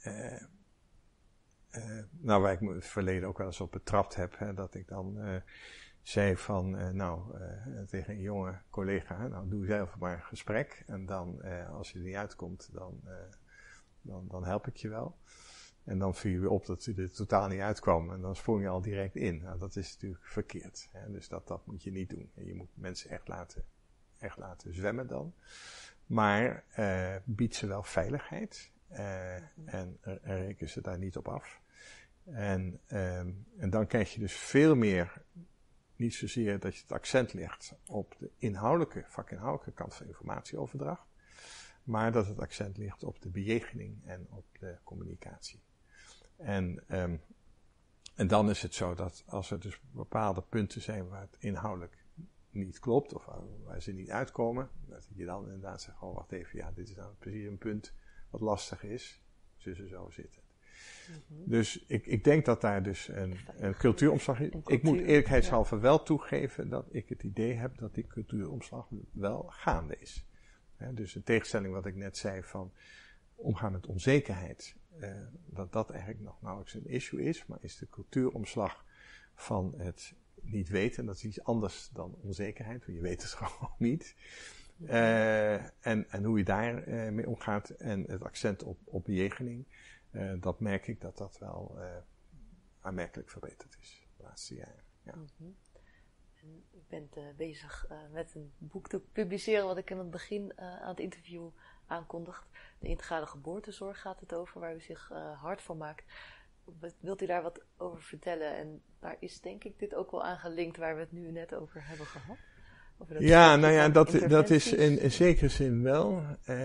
ik me in het verleden ook wel eens op betrapt heb, dat ik dan zei van, tegen een jonge collega, nou doe zelf maar een gesprek en dan als je er niet uitkomt, dan help ik je wel. En dan viel je op dat je er totaal niet uitkwam en dan sprong je al direct in. Nou, dat is natuurlijk verkeerd. Hè? Dus dat moet je niet doen. En je moet mensen echt laten zwemmen dan. Maar biedt ze wel veiligheid en reken ze daar niet op af. En dan krijg je dus veel meer, niet zozeer dat je het accent legt op de vakinhoudelijke kant van informatieoverdracht, maar dat het accent ligt op de bejegening en op de communicatie. En dan is het zo dat als er dus bepaalde punten zijn waar het inhoudelijk niet klopt, of waar ze niet uitkomen, dat je dan inderdaad zegt, oh wacht even, ja, dit is nou precies een punt wat lastig is, zo zit het. Mm-hmm. Dus ik denk dat daar dus een cultuuromslag is. Ik moet eerlijkheidshalve wel toegeven dat ik het idee heb dat die cultuuromslag wel gaande is. Dus in tegenstelling wat ik net zei van omgaan met onzekerheid, dat eigenlijk nog nauwelijks een issue is, maar is de cultuuromslag van het niet weten, dat is iets anders dan onzekerheid, want je weet het gewoon niet. En hoe je daar mee omgaat en het accent op bejegening, dat merk ik dat wel aanmerkelijk verbeterd is de laatste jaren. Ja. Mm-hmm. En u bent bezig met een boek te publiceren wat ik in het begin aan het interview aankondigt. De integrale geboortezorg gaat het over, waar u zich hard voor maakt. Wilt u daar wat over vertellen? En daar is denk ik dit ook wel aan gelinkt waar we het nu net over hebben gehad. Over dat is in zekere zin wel.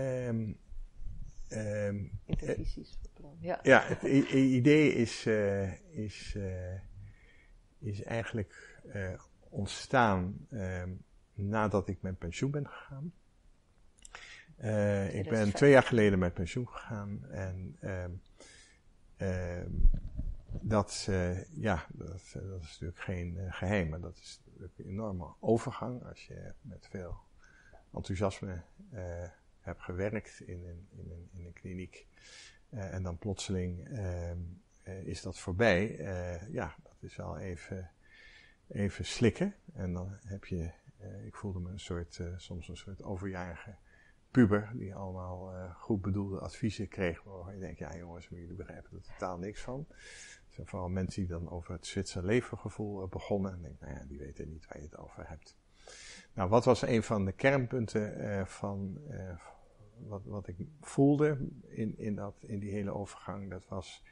Intervisies. Ja, het idee is eigenlijk ontstaan nadat ik met pensioen ben gegaan. Ik ben 2 jaar geleden met pensioen gegaan en dat is natuurlijk geen geheim, maar dat is natuurlijk een enorme overgang als je met veel enthousiasme hebt gewerkt in een kliniek en dan plotseling is dat voorbij. Dat is wel even slikken en dan heb je, ik voelde me soms een soort overjarige puber die allemaal goed bedoelde adviezen kreeg waarvan je denkt, ja jongens, maar jullie begrijpen er totaal niks van. Het zijn vooral mensen die dan over het Zwitser levengevoel begonnen en denk, nou ja, die weten niet waar je het over hebt. Nou, wat was een van de kernpunten van wat ik voelde in die hele overgang? Dat was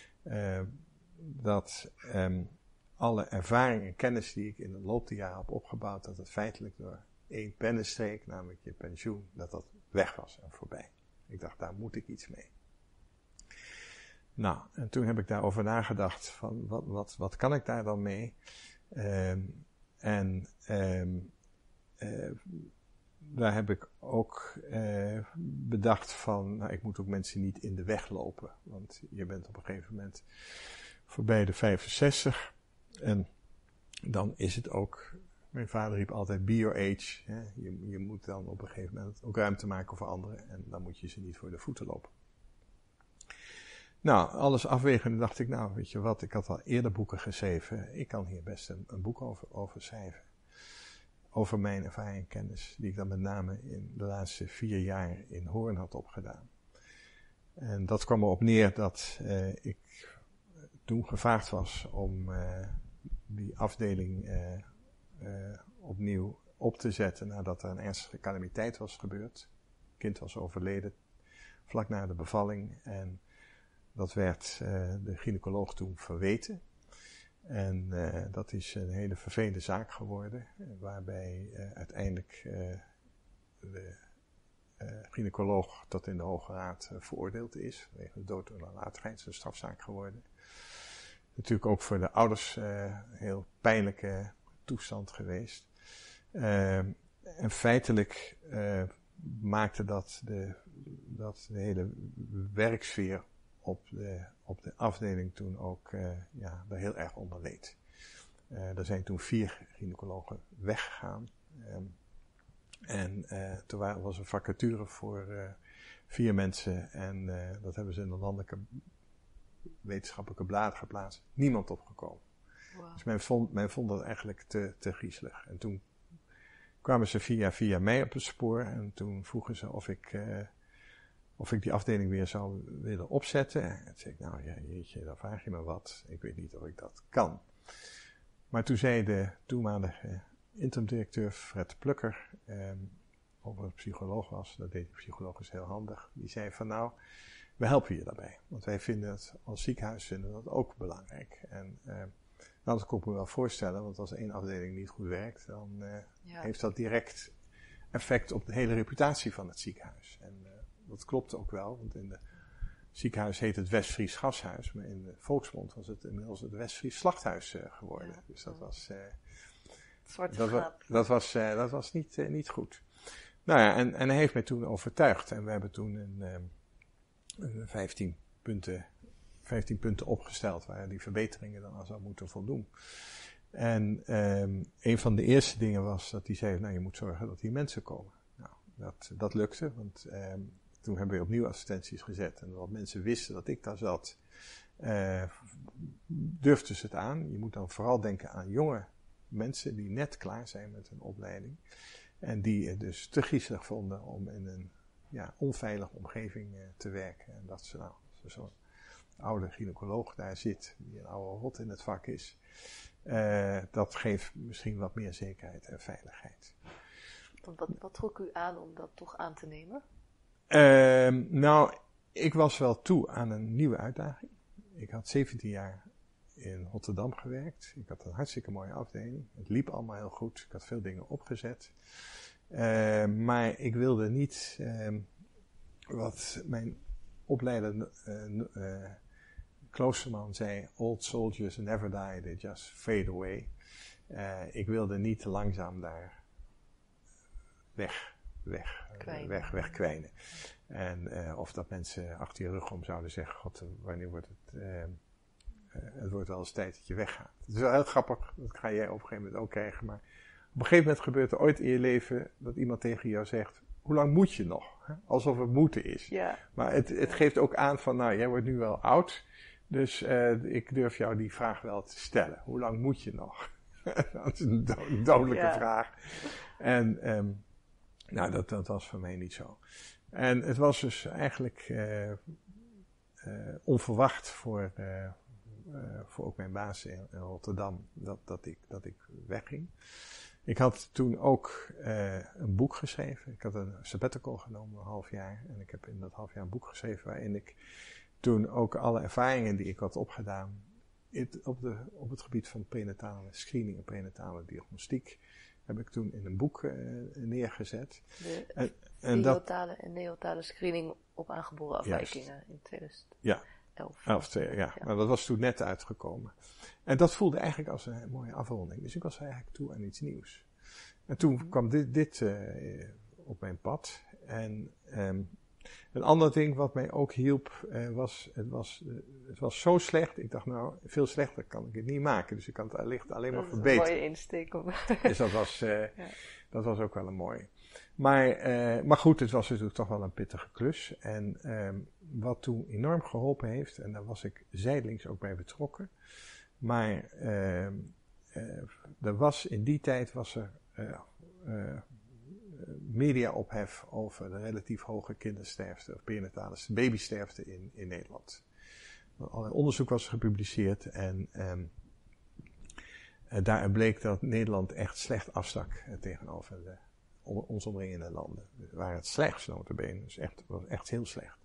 dat alle ervaring en kennis die ik in de loop der jaren heb opgebouwd, dat het feitelijk door 1 pennenstreek, namelijk je pensioen, dat weg was en voorbij. Ik dacht, daar moet ik iets mee. Nou, en toen heb ik daarover nagedacht van wat kan ik daar dan mee? Daar heb ik ook bedacht van, nou, ik moet ook mensen niet in de weg lopen. Want je bent op een gegeven moment voorbij de 65. En dan is het ook, mijn vader riep altijd, be your age. Hè? Je moet dan op een gegeven moment ook ruimte maken voor anderen. En dan moet je ze niet voor de voeten lopen. Nou, alles afwegende dacht ik, nou, weet je wat, ik had al eerder boeken geschreven. Ik kan hier best een boek over schrijven. Over mijn ervaring en kennis, die ik dan met name in de laatste 4 jaar in Hoorn had opgedaan. En dat kwam erop neer dat ik toen gevraagd was om die afdeling opnieuw op te zetten nadat er een ernstige calamiteit was gebeurd. Het kind was overleden vlak na de bevalling en dat werd de gynaecoloog toen verweten. En dat is een hele vervelende zaak geworden, waarbij uiteindelijk de gynaecoloog tot in de Hoge Raad veroordeeld is, vanwege de dood door nalatigheid, is een strafzaak geworden. Natuurlijk ook voor de ouders een heel pijnlijke toestand geweest. En feitelijk maakte dat de hele werksfeer op de afdeling toen ook daar heel erg onder leed. Er zijn toen 4 gynaecologen weggegaan. Toen was er vacature voor 4 mensen. En dat hebben ze in de landelijke wetenschappelijke bladen geplaatst. Niemand opgekomen. Wow. Dus men vond dat eigenlijk te griezelig. En toen kwamen ze via mij op het spoor. En toen vroegen ze of ik die afdeling weer zou willen opzetten. En toen zei ik, nou ja, jeetje, dan vraag je me wat. Ik weet niet of ik dat kan. Maar toen zei de toenmalige interim-directeur Fred Plukker, of een psycholoog was, dat deed de psycholoog dus heel handig, die zei van nou, we helpen je daarbij. Want wij vinden het, als ziekenhuis vinden we dat ook belangrijk. En dat kon ik me wel voorstellen, want als 1 afdeling niet goed werkt, dan heeft dat direct effect op de hele reputatie van het ziekenhuis. En dat klopt ook wel, want in het ziekenhuis heet het Westfries Gashuis, maar in de volksmond was het inmiddels het Westfries Slachthuis geworden. Ja, dus dat was dat was niet goed. Nou ja, en hij heeft mij toen overtuigd en we hebben toen een 15 punten opgesteld waar die verbeteringen dan aan zou moeten voldoen. En een van de eerste dingen was dat hij zei, nou je moet zorgen dat hier mensen komen. Nou, dat lukte, want toen hebben we opnieuw advertenties gezet. En wat mensen wisten dat ik daar zat, durfden ze het aan. Je moet dan vooral denken aan jonge mensen die net klaar zijn met hun opleiding. En die het dus te griezelig vonden om in een onveilige omgeving te werken. En dat ze zo'n oude gynaecoloog daar zit, die een oude rot in het vak is. Dat geeft misschien wat meer zekerheid en veiligheid. Wat trok u aan om dat toch aan te nemen? Nou, ik was wel toe aan een nieuwe uitdaging. Ik had 17 jaar in Rotterdam gewerkt. Ik had een hartstikke mooie afdeling. Het liep allemaal heel goed. Ik had veel dingen opgezet. Maar ik wilde niet wat mijn opleider Kloosterman zei, old soldiers never die, they just fade away. Ik wilde niet te langzaam daar wegkwijnen. En of dat mensen achter je rug om zouden zeggen, god, wanneer wordt het wordt wel eens tijd dat je weggaat. Het is wel heel grappig, dat ga jij op een gegeven moment ook krijgen, maar op een gegeven moment gebeurt er ooit in je leven dat iemand tegen jou zegt, hoe lang moet je nog? Alsof het moeten is. Ja. Maar het geeft ook aan van, nou, jij wordt nu wel oud, dus ik durf jou die vraag wel te stellen. Hoe lang moet je nog? Dat is een dodelijke vraag. En dat was voor mij niet zo. En het was dus eigenlijk onverwacht voor ook mijn baas in Rotterdam dat ik wegging. Ik had toen ook een boek geschreven. Ik had een sabbatical genomen, een half jaar. En ik heb in dat half jaar een boek geschreven waarin ik toen ook alle ervaringen die ik had opgedaan op het gebied van prenatale screening en prenatale diagnostiek heb ik toen in een boek neergezet. De biotale en neotale screening op aangeboren afwijkingen in 2011. Ja. 11, ja. Maar dat was toen net uitgekomen. En dat voelde eigenlijk als een mooie afronding. Dus ik was eigenlijk toe aan iets nieuws. En toen kwam dit op mijn pad. En een ander ding wat mij ook hielp, het was zo slecht. Ik dacht, nou, veel slechter kan ik het niet maken. Dus ik kan het allicht alleen maar verbeteren. Dat is een mooie insteek. Dus dat was ook wel een mooie. Maar goed, het was natuurlijk toch wel een pittige klus. En wat toen enorm geholpen heeft, en daar was ik zijdelings ook bij betrokken. Maar in die tijd was er media-ophef over de relatief hoge kindersterfte of perinatale babysterfte in Nederland. Allerlei onderzoek was gepubliceerd en daaruit bleek dat Nederland echt slecht afstak tegenover de ons omringende landen. We waren het slechtst nota bene, dus was echt heel slecht.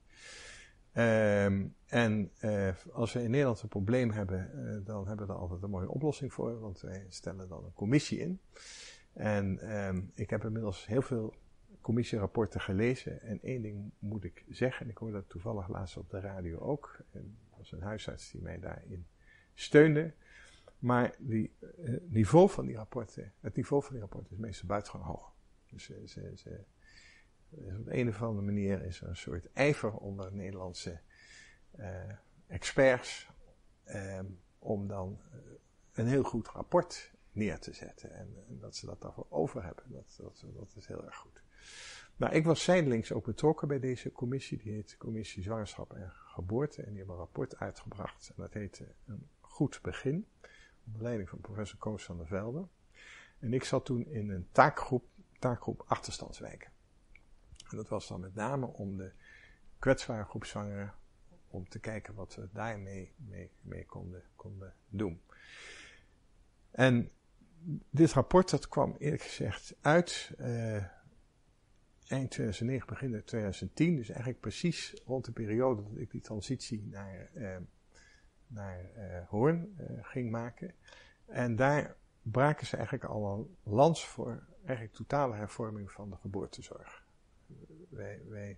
Als we in Nederland een probleem hebben, dan hebben we er altijd een mooie oplossing voor, want wij stellen dan een commissie in. En ik heb inmiddels heel veel commissierapporten gelezen en één ding moet ik zeggen, en ik hoorde dat toevallig laatst op de radio ook, en dat was een huisarts die mij daarin steunde, maar het niveau van die rapporten is meestal buitengewoon hoog. Dus op een of andere manier is er een soort ijver onder Nederlandse experts om dan een heel goed rapport neer te zetten. En dat ze dat daarvoor over hebben. Dat is heel erg goed. Nou, ik was zijdelings ook betrokken bij deze commissie. Die heet Commissie Zwangerschap en Geboorte. En die hebben een rapport uitgebracht. En dat heette Een Goed Begin. Onder leiding van professor Koos van der Velde. En ik zat toen in een taakgroep achterstandswijken. En dat was dan met name om de kwetsbare groep zwangeren, om te kijken wat we daarmee mee konden doen. En dit rapport, dat kwam eerlijk gezegd uit eind 2009, begin 2010. Dus eigenlijk precies rond de periode dat ik die transitie naar Hoorn ging maken. En daar braken ze eigenlijk al een lans voor eigenlijk totale hervorming van de geboortezorg. Wij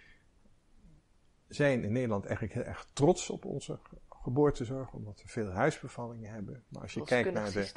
zijn in Nederland eigenlijk heel erg trots op onze geboortezorg, omdat we veel huisbevallingen hebben. Maar als je kijkt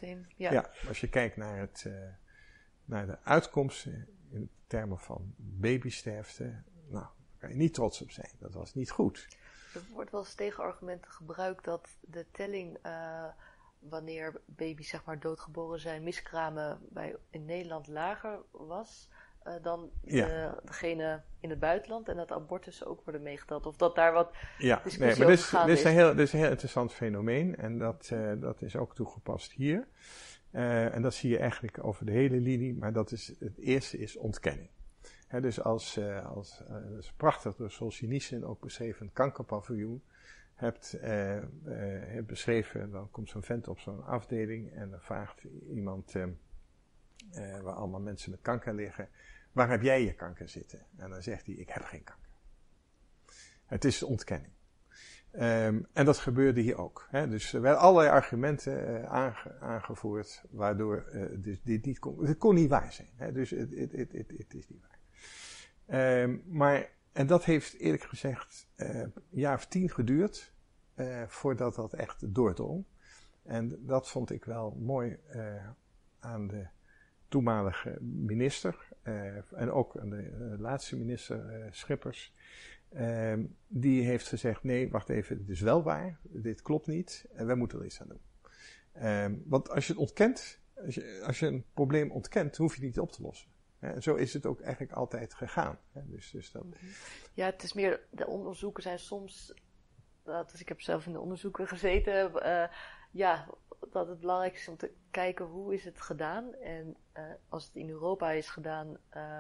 naar de uitkomsten in termen van babysterfte, nou, daar kan je niet trots op zijn. Dat was niet goed. Er wordt wel eens tegenargumenten gebruikt dat de telling, wanneer baby's zeg maar doodgeboren zijn, miskramen in Nederland lager was dan degene in het buitenland en dat abortussen ook worden meegeteld. Of dat daar wat discussie over gaande is. Dit is een heel interessant fenomeen en dat is ook toegepast hier. En dat zie je eigenlijk over de hele linie, maar het eerste is ontkenning. Dus dat is prachtig door Solzhenitsyn ook beschreven, een kankerpaviljoen hebt beschreven, dan komt zo'n vent op zo'n afdeling en dan vraagt iemand waar allemaal mensen met kanker liggen, waar heb jij je kanker zitten? En dan zegt hij, ik heb geen kanker. Het is ontkenning. En dat gebeurde hier ook. Dus er werden allerlei argumenten aangevoerd, waardoor dit niet kon. Het kon niet waar zijn. Dus het is niet waar. En dat heeft eerlijk gezegd een jaar of 10 geduurd voordat dat echt doordrong. En dat vond ik wel mooi aan de toenmalige minister en ook aan de laatste minister Schippers. Die heeft gezegd, nee, wacht even, het is wel waar, dit klopt niet en wij moeten er iets aan doen. Want als je het ontkent, als je een probleem ontkent, hoef je het niet op te lossen. En zo is het ook eigenlijk altijd gegaan. Dus dat... Ja, het is meer, de onderzoeken zijn soms, dus ik heb zelf in de onderzoeken gezeten, dat het belangrijk is om te kijken hoe is het gedaan. En als het in Europa is gedaan,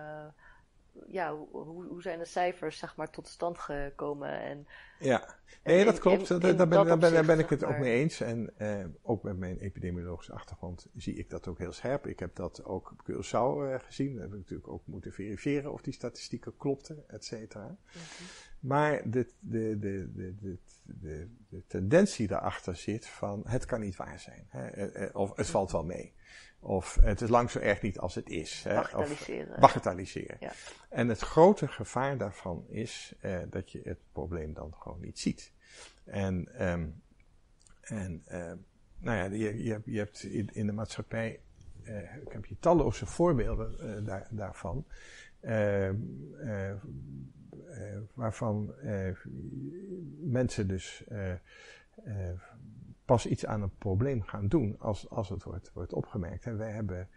hoe zijn de cijfers zeg maar tot stand gekomen? En, dat klopt. Daar ben ik het ook mee eens. En ook met mijn epidemiologische achtergrond zie ik dat ook heel scherp. Ik heb dat ook op Curaçao gezien. We hebben natuurlijk ook moeten verifiëren of die statistieken klopten, et cetera. Okay. Maar de tendentie daarachter zit van het kan niet waar zijn. Of het valt wel mee. Of het is lang zo erg niet als het is. Bagatelliseren. Of bagatelliseren. Ja. En het grote gevaar daarvan is dat je het probleem dan gewoon niet ziet. Nou ja, je hebt in de maatschappij heb je talloze voorbeelden daarvan. Waarvan mensen dus pas iets aan een probleem gaan doen als het wordt opgemerkt. En wij hebben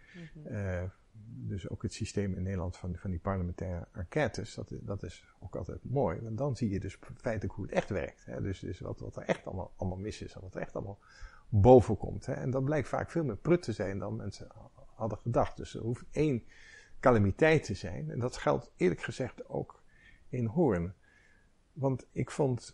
dus ook het systeem in Nederland van die parlementaire enquêtes. Dat is ook altijd mooi, want dan zie je dus feitelijk hoe het echt werkt. Hè? Dus wat er echt allemaal mis is en wat er echt allemaal boven komt. Hè? En dat blijkt vaak veel meer prut te zijn dan mensen hadden gedacht. Dus er hoeft één calamiteit te zijn. En dat geldt eerlijk gezegd ook in Hoorn. Want ik vond,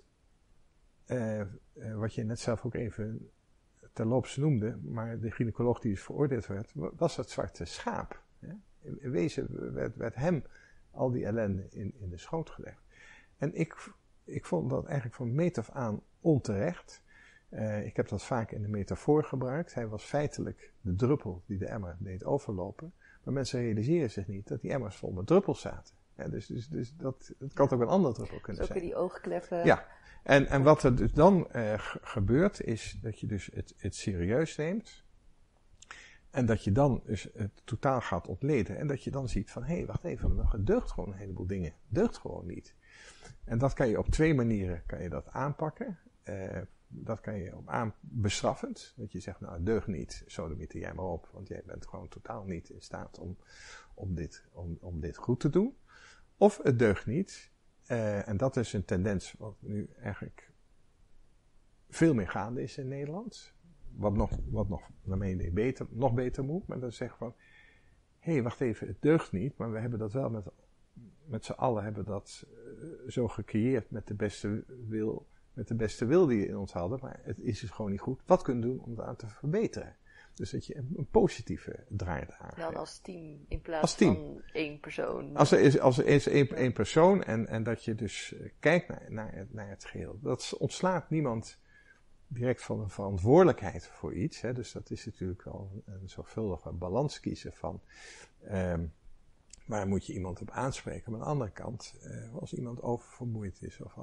wat je net zelf ook even terloops noemde, maar de gynaecoloog die dus veroordeeld werd, was het zwarte schaap. Hè? In wezen werd hem al die ellende in de schoot gelegd. En ik vond dat eigenlijk van meet af aan onterecht. Ik heb dat vaak in de metafoor gebruikt. Hij was feitelijk de druppel die de emmer deed overlopen. Maar mensen realiseren zich niet dat die emmers vol met druppels zaten. Ja, dus dat kan ook een ander druppel kunnen zijn. Ook weer die oogkleppen. Ja, en wat er dus dan gebeurt is dat je dus het serieus neemt. En dat je dan dus het totaal gaat ontleden. En dat je dan ziet van, hé, wacht even, er deugt gewoon een heleboel dingen. Deugt gewoon niet. En dat kan je op twee manieren aanpakken. Dat kan je bestraffend. Dat je zegt, nou, het deugt niet, sodemieter jij maar op. Want jij bent gewoon totaal niet in staat om dit goed te doen. Of het deugt niet. En dat is een tendens wat nu eigenlijk veel meer gaande is in Nederland. Wat nog naar mijn idee nog beter moet. Maar dan zeggen we van, hé, wacht even, het deugt niet. Maar we hebben dat wel met z'n allen hebben dat zo gecreëerd met de beste wil. Met de beste wil die we in ons hadden, maar het is dus gewoon niet goed. Wat kunnen we doen om dat te verbeteren? Dus dat je een positive draai aangeeft. Dan als team in plaats van één persoon. Als er is één persoon en dat je dus kijkt naar het geheel. Dat ontslaat niemand direct van een verantwoordelijkheid voor iets. Hè? Dus dat is natuurlijk wel een zorgvuldige balans kiezen van waar moet je iemand op aanspreken. Maar aan de andere kant, als iemand oververmoeid is of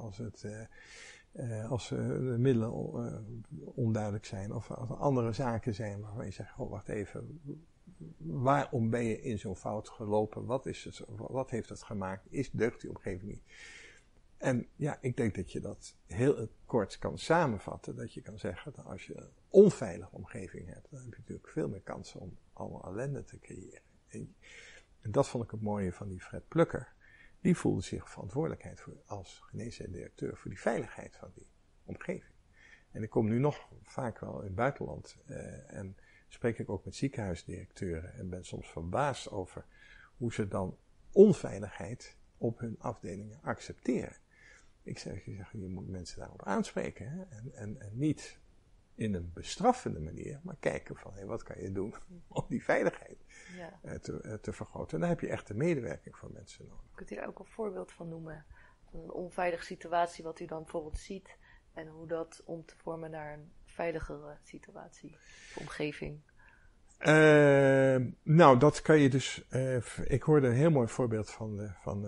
als de middelen onduidelijk zijn of als er andere zaken zijn waarvan je zegt, oh wacht even, waarom ben je in zo'n fout gelopen? Wat heeft het gemaakt? Deugt die omgeving niet? En ja, ik denk dat je dat heel kort kan samenvatten. Dat je kan zeggen, dat als je een onveilige omgeving hebt, dan heb je natuurlijk veel meer kansen om allemaal ellende te creëren. En dat vond ik het mooie van die Fred Plukker. Die voelde zich verantwoordelijkheid als geneesheer-directeur voor die veiligheid van die omgeving. En ik kom nu nog vaak wel in het buitenland en spreek ik ook met ziekenhuisdirecteuren en ben soms verbaasd over hoe ze dan onveiligheid op hun afdelingen accepteren. Ik zeg, je moet mensen daarop aanspreken hè? En niet in een bestraffende manier, maar kijken van wat kan je doen om die veiligheid te vergroten. En daar heb je echt de medewerking van mensen nodig. Kunt u daar ook een voorbeeld van noemen? Van een onveilige situatie wat u dan bijvoorbeeld ziet en hoe dat om te vormen naar een veiligere situatie of omgeving? Nou, dat kan je dus. Ik hoorde een heel mooi voorbeeld van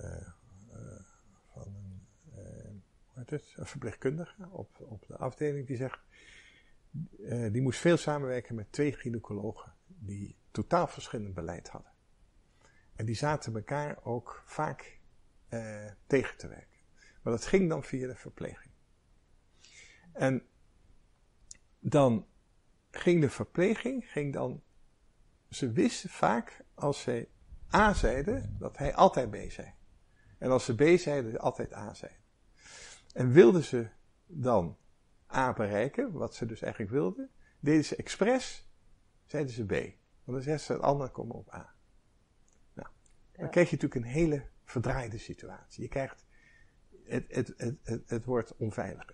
een verpleegkundige op de afdeling die zegt. Die moest veel samenwerken met 2 gynaecologen die totaal verschillend beleid hadden. En die zaten elkaar ook vaak tegen te werken. Maar dat ging dan via de verpleging. En dan ging de verpleging, ze wisten vaak als zij A zeiden, dat hij altijd B zei. En als ze B zeiden, dat altijd A zeiden. En wilden ze dan A bereiken, wat ze dus eigenlijk wilden, deden ze expres, zeiden ze B. Want dan zeiden ze het andere komen op A. Nou, dan krijg je natuurlijk een hele verdraaide situatie. Je krijgt, het wordt onveilig.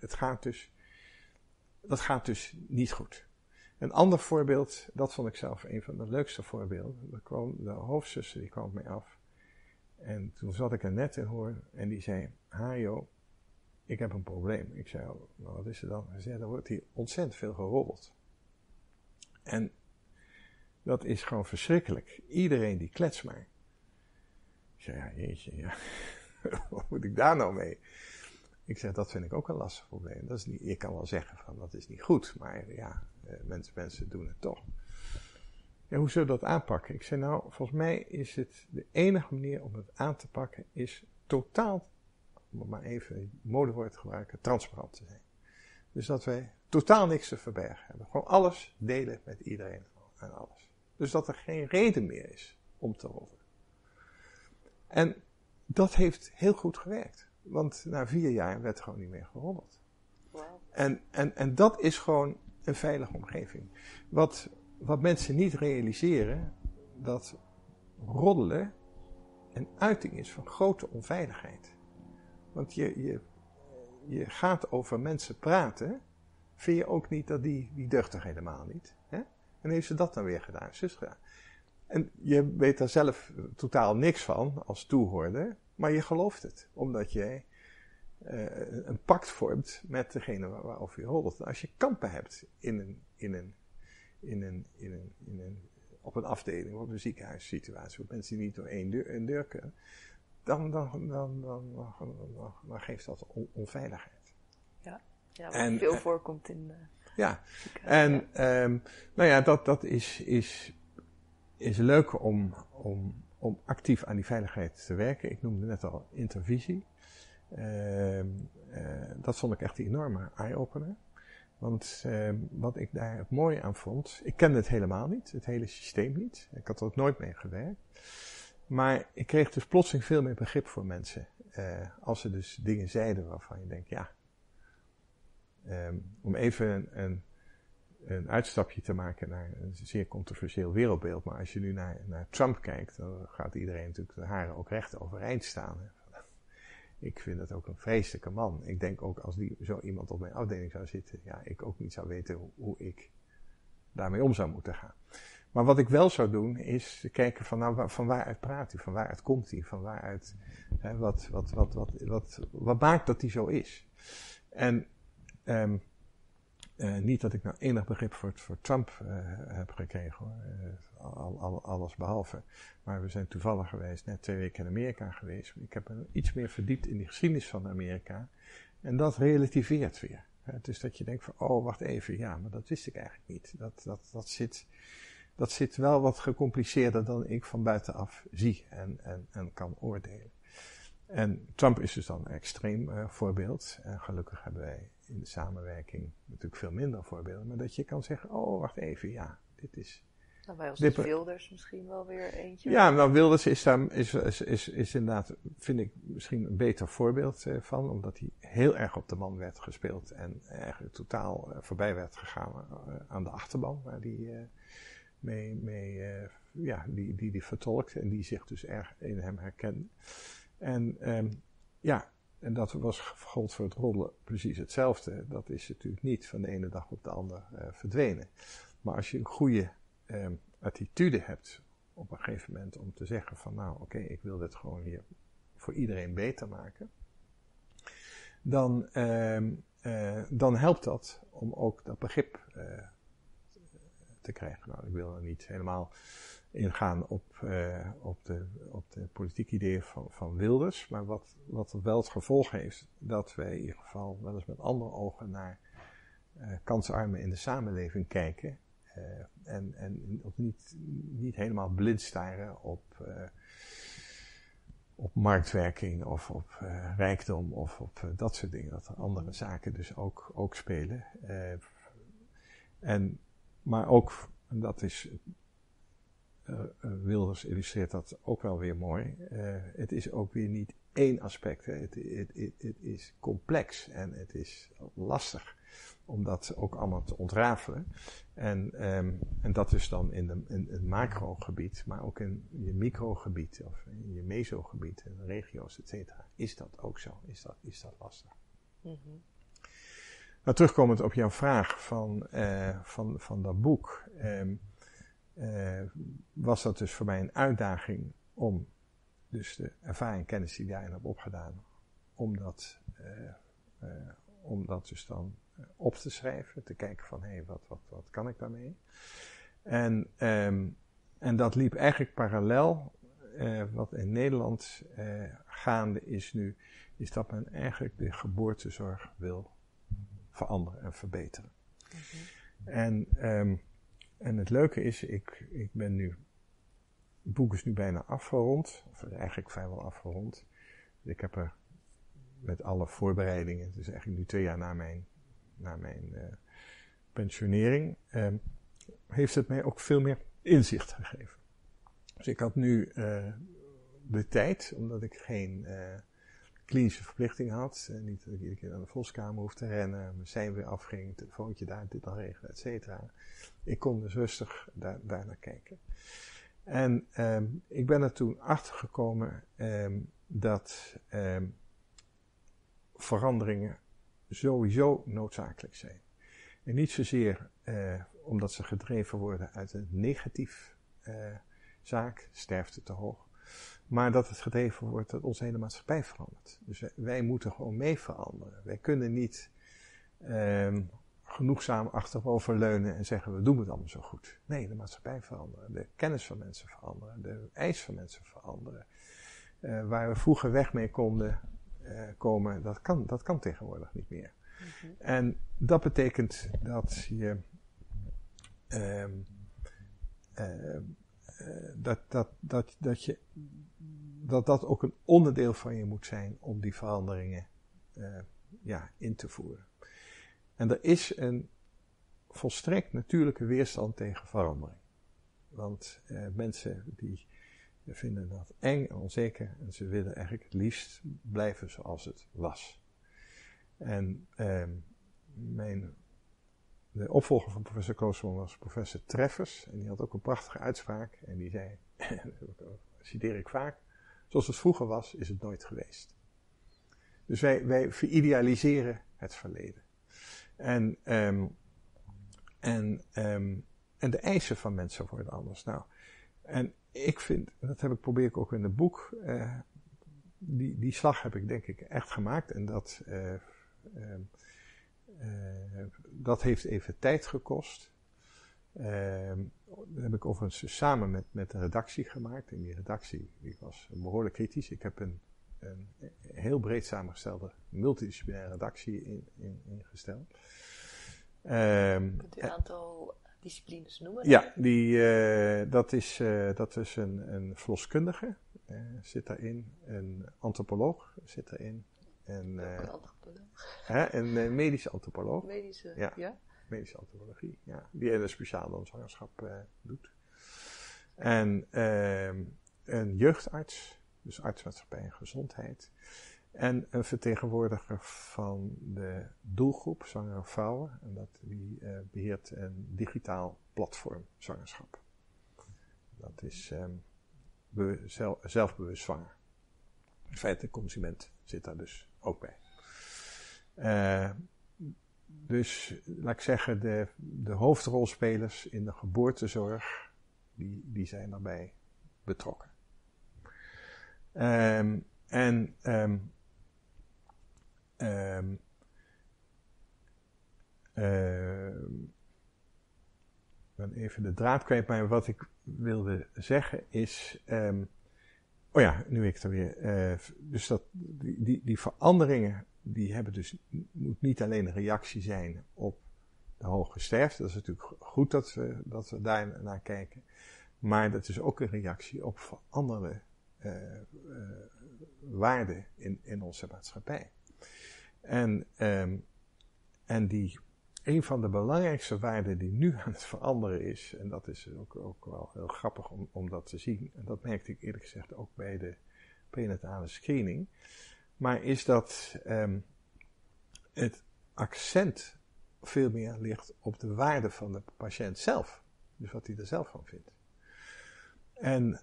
Dat gaat dus niet goed. Een ander voorbeeld, dat vond ik zelf een van de leukste voorbeelden. De hoofdzuster die kwam op mij af. En toen zat ik er net in Hoorn en die zei, Hajo, ik heb een probleem. Ik zei, oh, wat is er dan? Hij zei, er wordt hier ontzettend veel geroddeld. En Dat is gewoon verschrikkelijk. Iedereen die klets maar. Ik zeg, ja, jeetje, ja. Wat moet ik daar nou mee? Ik zeg, dat vind ik ook een lastig probleem. Dat is niet, je kan wel zeggen van, dat is niet goed. Maar ja, mensen doen het toch. Ja, hoe zullen we dat aanpakken? Ik zei, nou, volgens mij is het de enige manier om het aan te pakken, is totaal, om maar even een modewoord te gebruiken, transparant te zijn. Dus dat wij totaal niks te verbergen hebben. Gewoon alles delen met iedereen en alles. Dus dat er geen reden meer is om te roddelen. En dat heeft heel goed gewerkt. Want na 4 jaar werd gewoon niet meer geroddeld. Wow. En dat is gewoon een veilige omgeving. Wat mensen niet realiseren, dat roddelen een uiting is van grote onveiligheid. Want je gaat over mensen praten, vind je ook niet dat die deugt toch helemaal niet. Hè? En heeft ze dat dan weer gedaan, zus gedaan. En je weet daar zelf totaal niks van als toehoorder, maar je gelooft het. Omdat jij een pact vormt met degene waarover je roddelt. Als je kampen hebt op een afdeling, op een ziekenhuissituatie, waar mensen niet door één deur kunnen, dan geeft dat onveiligheid. Ja, wat veel voorkomt in ja, en nou ja, dat is leuk om actief aan die veiligheid te werken. Ik noemde net al intervisie. Dat vond ik echt een enorme eye-opener. Want wat ik daar het mooie aan vond, ik kende het helemaal niet, het hele systeem niet. Ik had er ook nooit mee gewerkt. Maar ik kreeg dus plotseling veel meer begrip voor mensen. Als ze dus dingen zeiden waarvan je denkt, ja. Om even een uitstapje te maken naar een zeer controversieel wereldbeeld. Maar als je nu naar Trump kijkt, dan gaat iedereen natuurlijk de haren ook recht overeind staan. Hè. Ik vind dat ook een vreselijke man. Ik denk ook als zo iemand op mijn afdeling zou zitten, ja, ik ook niet zou weten hoe ik daarmee om zou moeten gaan. Maar wat ik wel zou doen, is kijken van waaruit praat hij, van waaruit komt hij, van waaruit, hè, wat maakt dat hij zo is. En niet dat ik nou enig begrip voor Trump heb gekregen, hoor. Alles behalve. Maar we zijn toevallig geweest, net 2 weken in Amerika geweest. Ik heb me iets meer verdiept in de geschiedenis van Amerika. En dat relativeert weer. Dus dat je denkt van, oh, wacht even, ja, maar dat wist ik eigenlijk niet. Dat zit wel wat gecompliceerder dan ik van buitenaf zie en kan oordelen. En Trump is dus dan een extreem voorbeeld. En gelukkig hebben wij in de samenwerking natuurlijk veel minder voorbeelden. Maar dat je kan zeggen, oh, wacht even, ja, dit is... Nou, bij ons is Wilders misschien wel weer eentje. Ja, nou, Wilders is inderdaad, vind ik, misschien een beter voorbeeld van. Omdat hij heel erg op de man werd gespeeld. En eigenlijk totaal voorbij werd gegaan aan de achterban. Waar die die vertolkte. En die zich dus erg in hem herkende. En en dat gold voor het roddelen precies hetzelfde. Dat is natuurlijk niet van de ene dag op de andere verdwenen. Maar als je een goede attitude hebt op een gegeven moment om te zeggen van nou oké, ik wil dit gewoon hier voor iedereen beter maken. Dan helpt dat om ook dat begrip te krijgen. Nou, ik wil er niet helemaal ingaan op de politieke ideeën van Wilders. Maar wat wel het gevolg heeft, dat wij in ieder geval wel eens met andere ogen naar kansarmen in de samenleving kijken. En niet helemaal blind staren op marktwerking of op rijkdom of op dat soort dingen. Dat er andere zaken dus ook spelen. Maar ook, en dat is... Wilders illustreert dat ook wel weer mooi. Het is ook weer niet één aspect. Hè. Het is complex en het is lastig om dat ook allemaal te ontrafelen. En dat is dan in het macrogebied, maar ook in je microgebied of in je mesogebied, in de regio's, et cetera. Is dat ook zo? Is dat lastig? Mm-hmm. Nou, terugkomend op jouw vraag van dat boek. Was dat dus voor mij een uitdaging om dus de ervaring en kennis die ik daarin heb opgedaan, om dat dus dan op te schrijven, te kijken van hé, wat kan ik daarmee? En dat liep eigenlijk parallel. Wat in Nederland gaande is nu, is dat men eigenlijk de geboortezorg wil veranderen en verbeteren. En het leuke is, ik ben nu, het boek is nu bijna afgerond, of eigenlijk vrijwel afgerond. Ik heb er met alle voorbereidingen, het is eigenlijk nu 2 jaar na mijn pensionering, heeft het mij ook veel meer inzicht gegeven. Dus ik had nu de tijd, omdat ik geen klinische verplichting had. Niet dat ik iedere keer naar de Voskamer hoef te rennen, mijn sein weer afging, telefoontje daar, dit dan regelen, et cetera. Ik kon dus rustig daar naar kijken. En ik ben er toen achter gekomen dat veranderingen sowieso noodzakelijk zijn. En niet zozeer omdat ze gedreven worden uit een negatief zaak, sterfte te hoog. Maar dat het gedreven wordt dat onze hele maatschappij verandert. Dus wij moeten gewoon mee veranderen. Wij kunnen niet genoegzaam achteroverleunen en zeggen we doen het allemaal zo goed. Nee, de maatschappij veranderen. De kennis van mensen veranderen. De eis van mensen veranderen. Waar we vroeger weg mee konden komen, dat kan tegenwoordig niet meer. Mm-hmm. En dat betekent dat je dat ook een onderdeel van je moet zijn om die veranderingen in te voeren. En er is een volstrekt natuurlijke weerstand tegen verandering. Want mensen die vinden dat eng en onzeker en ze willen eigenlijk het liefst blijven zoals het was. En de opvolger van professor Kloosterman was professor Treffers. En die had ook een prachtige uitspraak. En die zei, dat citeer ik vaak, zoals het vroeger was, is het nooit geweest. Dus wij veridealiseren het verleden. En de eisen van mensen worden anders. Nou, en ik vind, dat probeer ik ook in het boek, die slag heb ik denk ik echt gemaakt. En dat heeft even tijd gekost. Dat heb ik overigens samen met de redactie gemaakt. En die redactie die was behoorlijk kritisch. Ik heb een heel breed samengestelde multidisciplinaire redactie ingesteld. Kunt u een aantal disciplines noemen? Ja, dat is een verloskundige zit daarin. Een antropoloog zit erin. Een medische antropoloog. Medische antropologie, ja. Die hele speciaal dan zwangerschap doet. En een jeugdarts, dus arts maatschappij en gezondheid. En een vertegenwoordiger van de doelgroep zwangere vrouwen. En die beheert een digitaal platform zwangerschap. Dat is zelfbewust zwanger. In feite, de consument zit daar dus ook bij. Dus, laat ik zeggen, de hoofdrolspelers in de geboortezorg, die zijn daarbij betrokken. Ik ben even de draad kwijt, maar wat ik wilde zeggen is, nu ik er weer, dus dat die veranderingen, die hebben dus, moet niet alleen een reactie zijn op de hoge sterfte, dat is natuurlijk goed dat we daar naar kijken, maar dat is ook een reactie op veranderde waarden in onze maatschappij. En een van de belangrijkste waarden die nu aan het veranderen is, en dat is ook wel heel grappig om dat te zien, en dat merkte ik eerlijk gezegd ook bij de prenatale screening, maar is dat het accent veel meer ligt op de waarde van de patiënt zelf, dus wat hij er zelf van vindt. En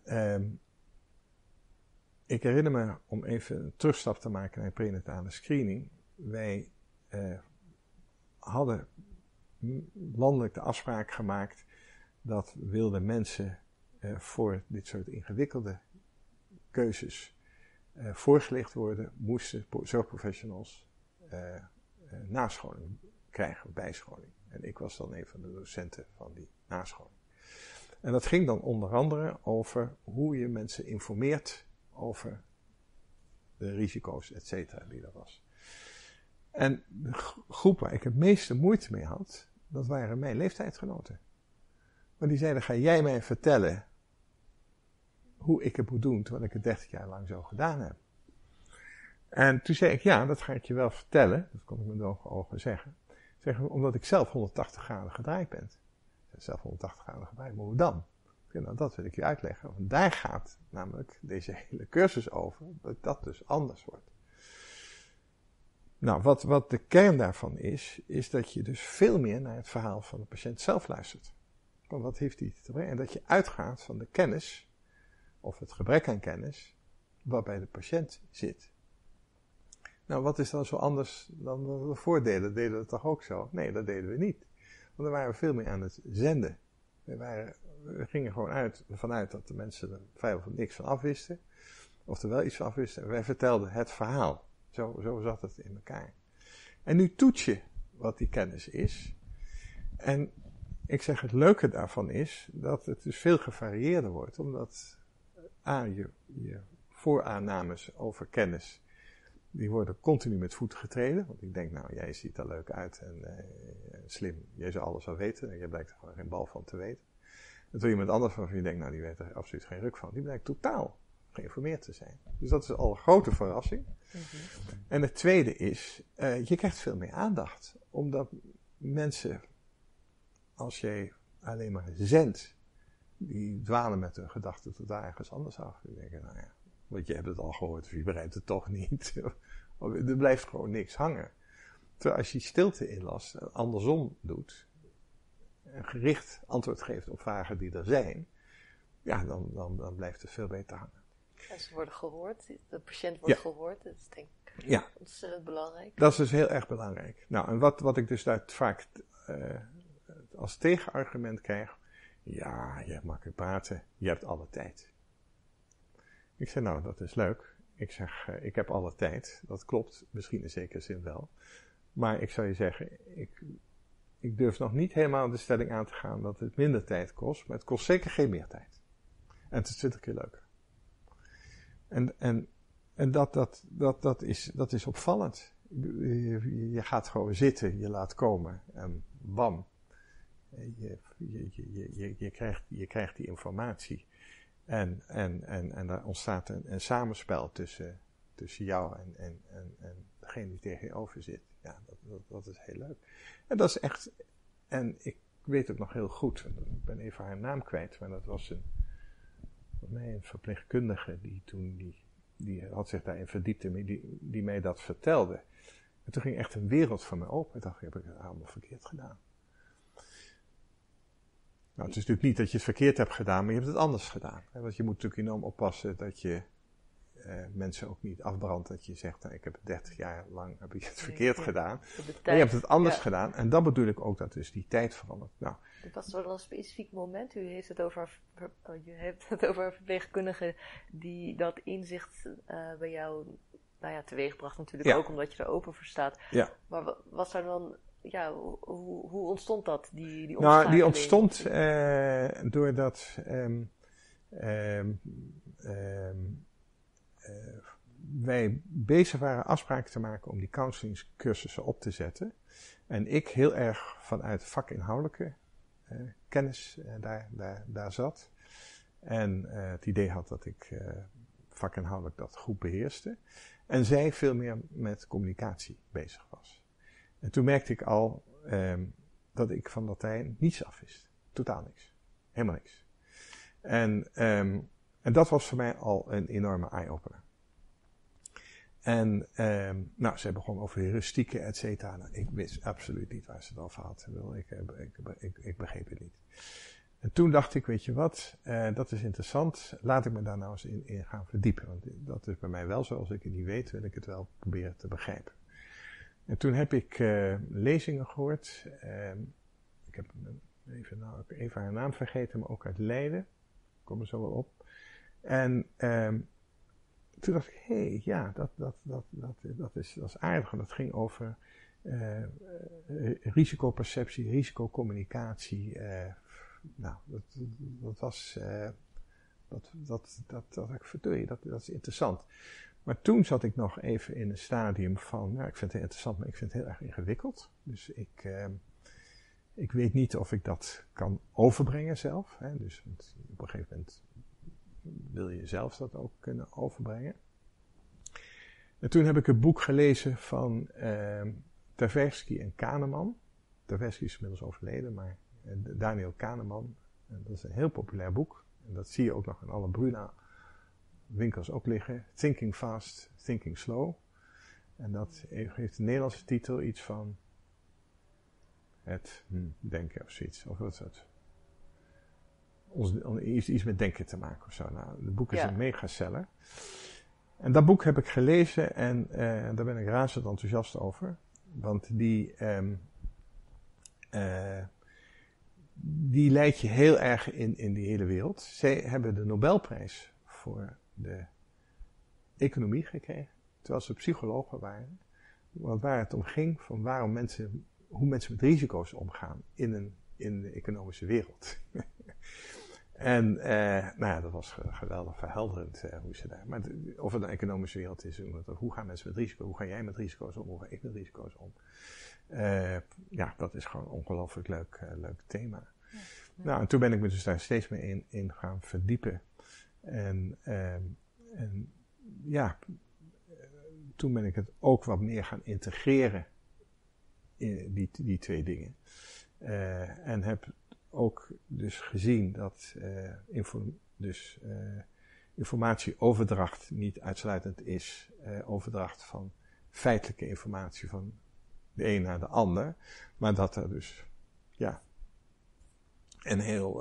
ik herinner me, om even een terugstap te maken naar de prenatale screening, wij hadden landelijk de afspraak gemaakt dat wilde mensen voor dit soort ingewikkelde keuzes voorgelegd worden, moesten zorgprofessionals nascholing krijgen, bijscholing. En ik was dan een van de docenten van die nascholing. En dat ging dan onder andere over hoe je mensen informeert over de risico's, et cetera, die er was. En de groep waar ik het meeste moeite mee had, dat waren mijn leeftijdsgenoten. Maar die zeiden, ga jij mij vertellen hoe ik het moet doen, terwijl ik het 30 jaar lang zo gedaan heb. En toen zei ik, ja, dat ga ik je wel vertellen. Dat kon ik met droge ogen zeggen. Omdat ik zelf 180 graden gedraaid ben. Zelf 180 graden gedraaid, maar hoe dan? Nou, dat wil ik je uitleggen. Want daar gaat namelijk deze hele cursus over, dat dat dus anders wordt. Nou, wat de kern daarvan is dat je dus veel meer naar het verhaal van de patiënt zelf luistert. Want wat heeft hij te brengen? En dat je uitgaat van de kennis, of het gebrek aan kennis, wat bij de patiënt zit. Nou, wat is dan zo anders dan we voordeden? Deden we het toch ook zo? Nee, dat deden we niet. Want dan waren we veel meer aan het zenden. We gingen gewoon vanuit dat de mensen er vrijwel niks van afwisten. Of er wel iets van afwisten. En wij vertelden het verhaal. Zo zat het in elkaar. En nu toets je wat die kennis is. En ik zeg, het leuke daarvan is dat het dus veel gevarieerder wordt. Omdat je vooraannames over kennis, die worden continu met voeten getreden. Want ik denk, nou, jij ziet er leuk uit en slim. Jij zou alles wel weten. En jij blijkt er gewoon geen bal van te weten. En toen iemand anders van je denkt, nou, die weet er absoluut geen ruk van. Die blijkt totaal geïnformeerd te zijn. Dus dat is al een grote verrassing. Mm-hmm. En het tweede is, je krijgt veel meer aandacht. Omdat mensen, als je alleen maar zendt, die dwalen met hun gedachten tot ergens anders af. Die denken, nou ja, want je hebt het al gehoord, dus je begrijpt het toch niet. Er blijft gewoon niks hangen. Terwijl als je stilte inlast, andersom doet, een gericht antwoord geeft op vragen die er zijn, ja, dan blijft het veel beter hangen. En ze worden gehoord, de patiënt wordt gehoord, dat is denk ik ontzettend belangrijk. Dat is dus heel erg belangrijk. Nou, en wat ik dus daar vaak als tegenargument krijg, ja, je hebt makkelijk praten, je hebt alle tijd. Ik zeg, nou, dat is leuk. Ik zeg, ik heb alle tijd. Dat klopt, misschien in zekere zin wel. Maar ik zou je zeggen, ik durf nog niet helemaal de stelling aan te gaan dat het minder tijd kost, maar het kost zeker geen meer tijd. En het is 20 keer leuker. En dat is opvallend. Je gaat gewoon zitten, je laat komen en bam. Je krijgt die informatie. En daar ontstaat een samenspel tussen jou en degene die tegenover zit. Ja, dat is heel leuk. En dat is echt, en ik weet het nog heel goed, ik ben even haar naam kwijt, maar dat was volgens mij een verpleegkundige die had zich daarin verdiept en die mij dat vertelde. En toen ging echt een wereld van me open. Ik dacht, heb ik het allemaal verkeerd gedaan? Nou, het is natuurlijk niet dat je het verkeerd hebt gedaan, maar je hebt het anders gedaan. Want je moet natuurlijk enorm oppassen dat je mensen ook niet afbrandt. Dat je zegt, nou, ik heb 30 jaar lang heb ik het verkeerd gedaan. Maar je hebt het anders gedaan. En dan bedoel ik ook dat dus die tijd verandert. Nou, dat was wel een specifiek moment. U heeft het over een verpleegkundige die dat inzicht bij jou teweegbracht natuurlijk ook omdat je er open voor staat. Ja. Maar was er dan, hoe ontstond dat? Die nou, die ontstond doordat wij bezig waren afspraken te maken om die counseling-cursussen op te zetten. En ik heel erg vanuit vakinhoudelijke kennis daar zat. En het idee had dat ik vakinhoudelijk dat goed beheerste. En zij veel meer met communicatie bezig was. En toen merkte ik al dat ik van Latijn niets afwist. Totaal niks. Helemaal niks. En dat was voor mij al een enorme eye-opener. En ze begon over heuristieken, et cetera. Nou, ik wist absoluut niet waar ze het over had. Ik begreep het niet. En toen dacht ik, weet je wat, dat is interessant. Laat ik me daar nou eens in gaan verdiepen. Want dat is bij mij wel zo. Als ik het niet weet, wil ik het wel proberen te begrijpen. En toen heb ik lezingen gehoord. Ik heb even haar naam vergeten, maar ook uit Leiden. Ik kom er zo wel op. En toen dacht ik, dat is aardig. En dat ging over risicoperceptie, risicocommunicatie, dat was, dat is interessant. Maar toen zat ik nog even in een stadium van, ik vind het heel interessant, maar ik vind het heel erg ingewikkeld. Dus ik weet niet of ik dat kan overbrengen zelf. Hè? Dus op een gegeven moment wil je zelf dat ook kunnen overbrengen. En toen heb ik een boek gelezen van Tversky en Kahneman. Tversky is inmiddels overleden, maar Daniel Kahneman. En dat is een heel populair boek. En dat zie je ook nog in alle Bruna winkels ook liggen. Thinking Fast, Thinking Slow. En dat heeft een Nederlandse titel, iets van het denken of zoiets. Of wat is dat? Iets met denken te maken of zo. Nou, het boek is een megaseller. En dat boek heb ik gelezen en daar ben ik razend enthousiast over. Want die leidt je heel erg in die hele wereld. Zij hebben de Nobelprijs voor de economie gekregen, terwijl ze psychologen waren. Want waar het om ging, van hoe mensen met risico's omgaan in de economische wereld. En dat was geweldig verhelderend hoe ze daar. Maar of het een economische wereld is, hoe gaan mensen met risico? Hoe ga jij met risico's om? Hoe ga ik met risico's om? Dat is gewoon een ongelooflijk leuk thema. Ja. Nou, en toen ben ik me dus daar steeds meer in gaan verdiepen. En toen ben ik het ook wat meer gaan integreren in die twee dingen. En heb ook dus gezien dat informatieoverdracht niet uitsluitend is overdracht van feitelijke informatie van de een naar de ander, maar dat er dus een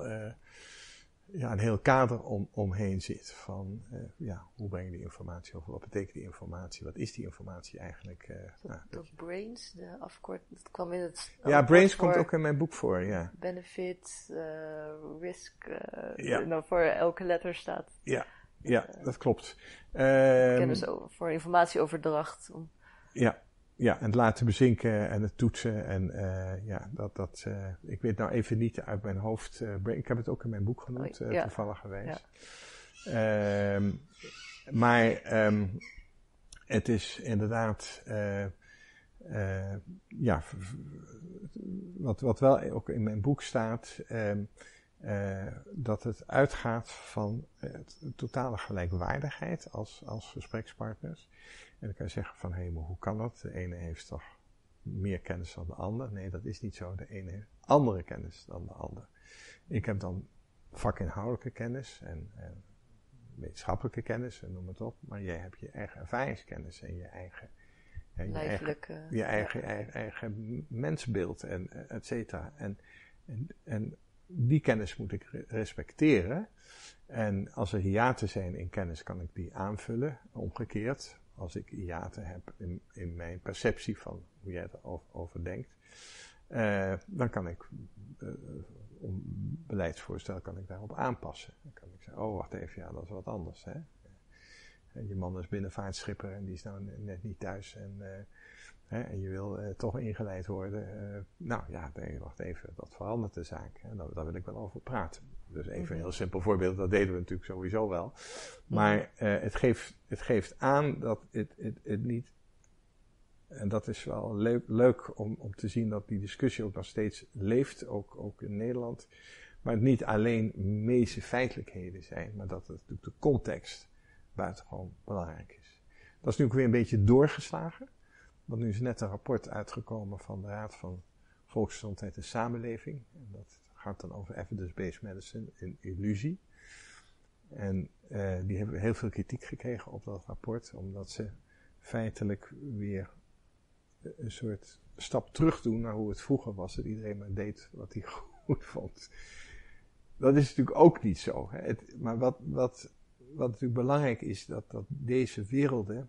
heel kader omheen zit van hoe breng je die informatie over, wat betekent die informatie, wat is die informatie eigenlijk. Dat Brains, de afkorting, dat kwam in het... Brains komt ook in mijn boek voor, ja. Benefit, risk, voor elke letter staat. Ja, dat klopt. Kennis voor informatieoverdracht. Ja, en het laten bezinken en het toetsen en ik weet nou even niet uit mijn hoofd, ik heb het ook in mijn boek genoemd, toevallig geweest. Ja. Maar het is inderdaad, wat wel ook in mijn boek staat, dat het uitgaat van totale gelijkwaardigheid als gesprekspartners. En dan kan je zeggen van, maar hoe kan dat? De ene heeft toch meer kennis dan de ander? Nee, dat is niet zo. De ene heeft andere kennis dan de ander. Ik heb dan vakinhoudelijke kennis en wetenschappelijke kennis en noem het op. Maar jij hebt je eigen ervaringskennis en je eigen mensbeeld en et cetera. En die kennis moet ik respecteren. En als er hiaten zijn in kennis, kan ik die aanvullen, omgekeerd. Als ik hiaten heb in mijn perceptie van hoe jij erover denkt, dan kan ik beleidsvoorstel kan ik daarop aanpassen. Dan kan ik zeggen, wacht even, dat is wat anders. Hè? Je man is binnenvaartschipper en die is nou net niet thuis en je wil toch ingeleid worden. Wacht even, dat verandert de zaak. Hè? Daar wil ik wel over praten. Dus even een heel simpel voorbeeld, dat deden we natuurlijk sowieso wel. Maar het geeft aan dat het niet... En dat is wel leuk om te zien dat die discussie ook nog steeds leeft, ook in Nederland. Maar het niet alleen meeste feitelijkheden zijn, maar dat het natuurlijk de context buitengewoon belangrijk is. Dat is nu ook weer een beetje doorgeslagen. Want nu is net een rapport uitgekomen van de Raad van Volksgezondheid en Samenleving. En dat gaat dan over evidence-based medicine in illusie. En die hebben heel veel kritiek gekregen op dat rapport, omdat ze feitelijk weer een soort stap terug doen naar hoe het vroeger was, dat iedereen maar deed wat hij goed vond. Dat is natuurlijk ook niet zo. Hè. Maar wat natuurlijk belangrijk is, dat deze werelden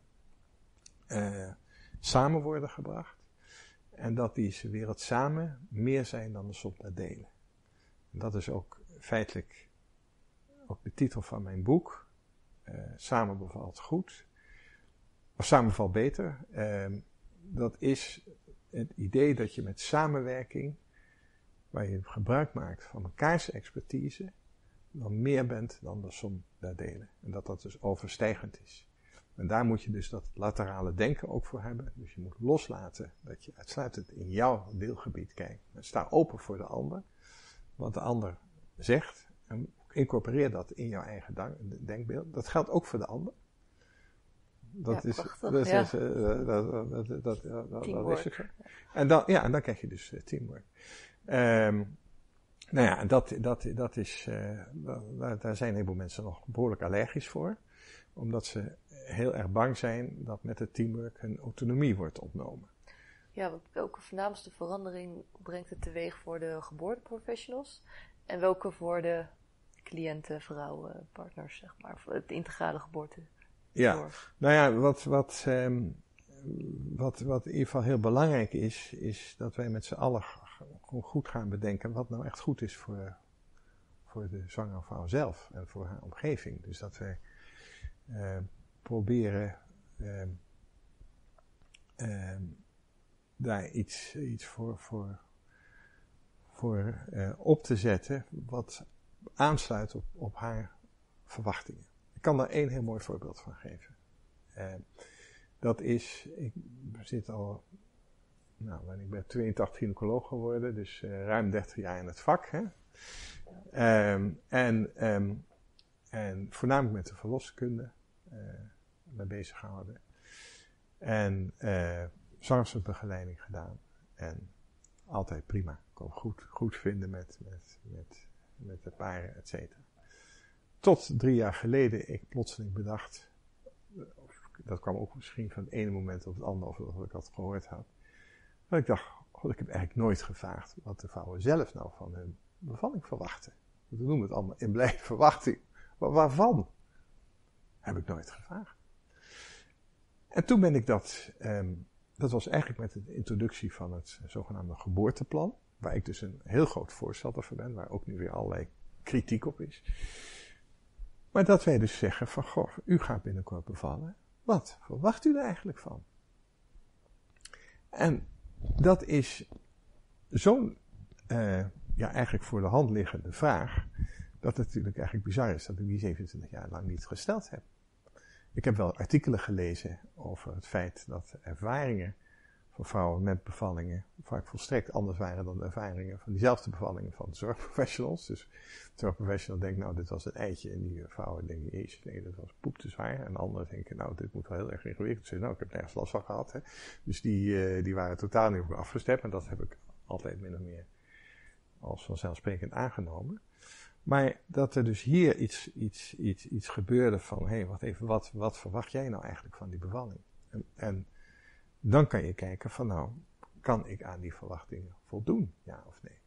samen worden gebracht. En dat deze wereld samen meer zijn dan de som der delen. En dat is ook feitelijk ook de titel van mijn boek. Samen bevalt goed. Of samen valt beter. Dat is het idee dat je met samenwerking waar je gebruik maakt van elkaars expertise, dan meer bent dan de som der delen. En dat dus overstijgend is. En daar moet je dus dat laterale denken ook voor hebben. Dus je moet loslaten dat je uitsluitend in jouw deelgebied kijkt. En sta open voor de ander, wat de ander zegt. En incorporeer dat in jouw eigen denkbeeld. Dat geldt ook voor de ander. Dat is ook zo. En dan krijg je dus teamwork. Daar zijn een heleboel mensen nog behoorlijk allergisch voor. Omdat ze heel erg bang zijn dat met het teamwork hun autonomie wordt ontnomen. Ja, want welke voornaamste verandering brengt het teweeg voor de geboorteprofessionals? En welke voor de cliënten, vrouwen, partners, zeg maar, voor het integrale geboortezorg? Ja, nou ja, wat in ieder geval heel belangrijk is dat wij met z'n allen gewoon goed gaan bedenken wat nou echt goed is voor de zwangere vrouw zelf en voor haar omgeving. Dus dat wij proberen daar iets voor op te zetten wat aansluit op haar verwachtingen. Ik kan daar één heel mooi voorbeeld van geven. Dat is, ik ben 82 gynaecoloog geworden, dus ruim 30 jaar in het vak. Hè? En voornamelijk met de verloskunde mee bezig gehouden. En zwangerschapsbegeleiding gedaan. En altijd prima. Ik kon goed vinden met de paren, et cetera. Tot 3 jaar geleden ik plotseling bedacht, dat kwam ook misschien van het ene moment op het andere, of dat ik dat gehoord had. Dat ik dacht, ik heb eigenlijk nooit gevraagd wat de vrouwen zelf nou van hun bevalling verwachten. We noemen het allemaal in blije verwachting. Maar waarvan? Heb ik nooit gevraagd. En toen ben ik dat was eigenlijk met de introductie van het zogenaamde geboorteplan, waar ik dus een heel groot voorstander van ben, waar ook nu weer allerlei kritiek op is. Maar dat wij dus zeggen van, goh, u gaat binnenkort bevallen. Wat verwacht u er eigenlijk van? En dat is zo'n, eigenlijk voor de hand liggende vraag, dat het natuurlijk eigenlijk bizar is dat ik die 27 jaar lang niet gesteld heb. Ik heb wel artikelen gelezen over het feit dat ervaringen van vrouwen met bevallingen vaak volstrekt anders waren dan de ervaringen van diezelfde bevallingen van zorgprofessionals. Dus de zorgprofessional denkt, nou, dit was een eitje. En die vrouwen denken, jezus, nee, dat was poep te zwaar. En anderen denken, nou, dit moet wel heel erg ingewikkeld zijn. Nou, ik heb nergens last van gehad. Hè. Dus die waren totaal niet op me afgestemd. En dat heb ik altijd min of meer als vanzelfsprekend aangenomen. Maar dat er dus hier iets gebeurde van, hé, wacht even, wat verwacht jij nou eigenlijk van die bevalling? En dan kan je kijken van, nou, kan ik aan die verwachtingen voldoen, ja of nee?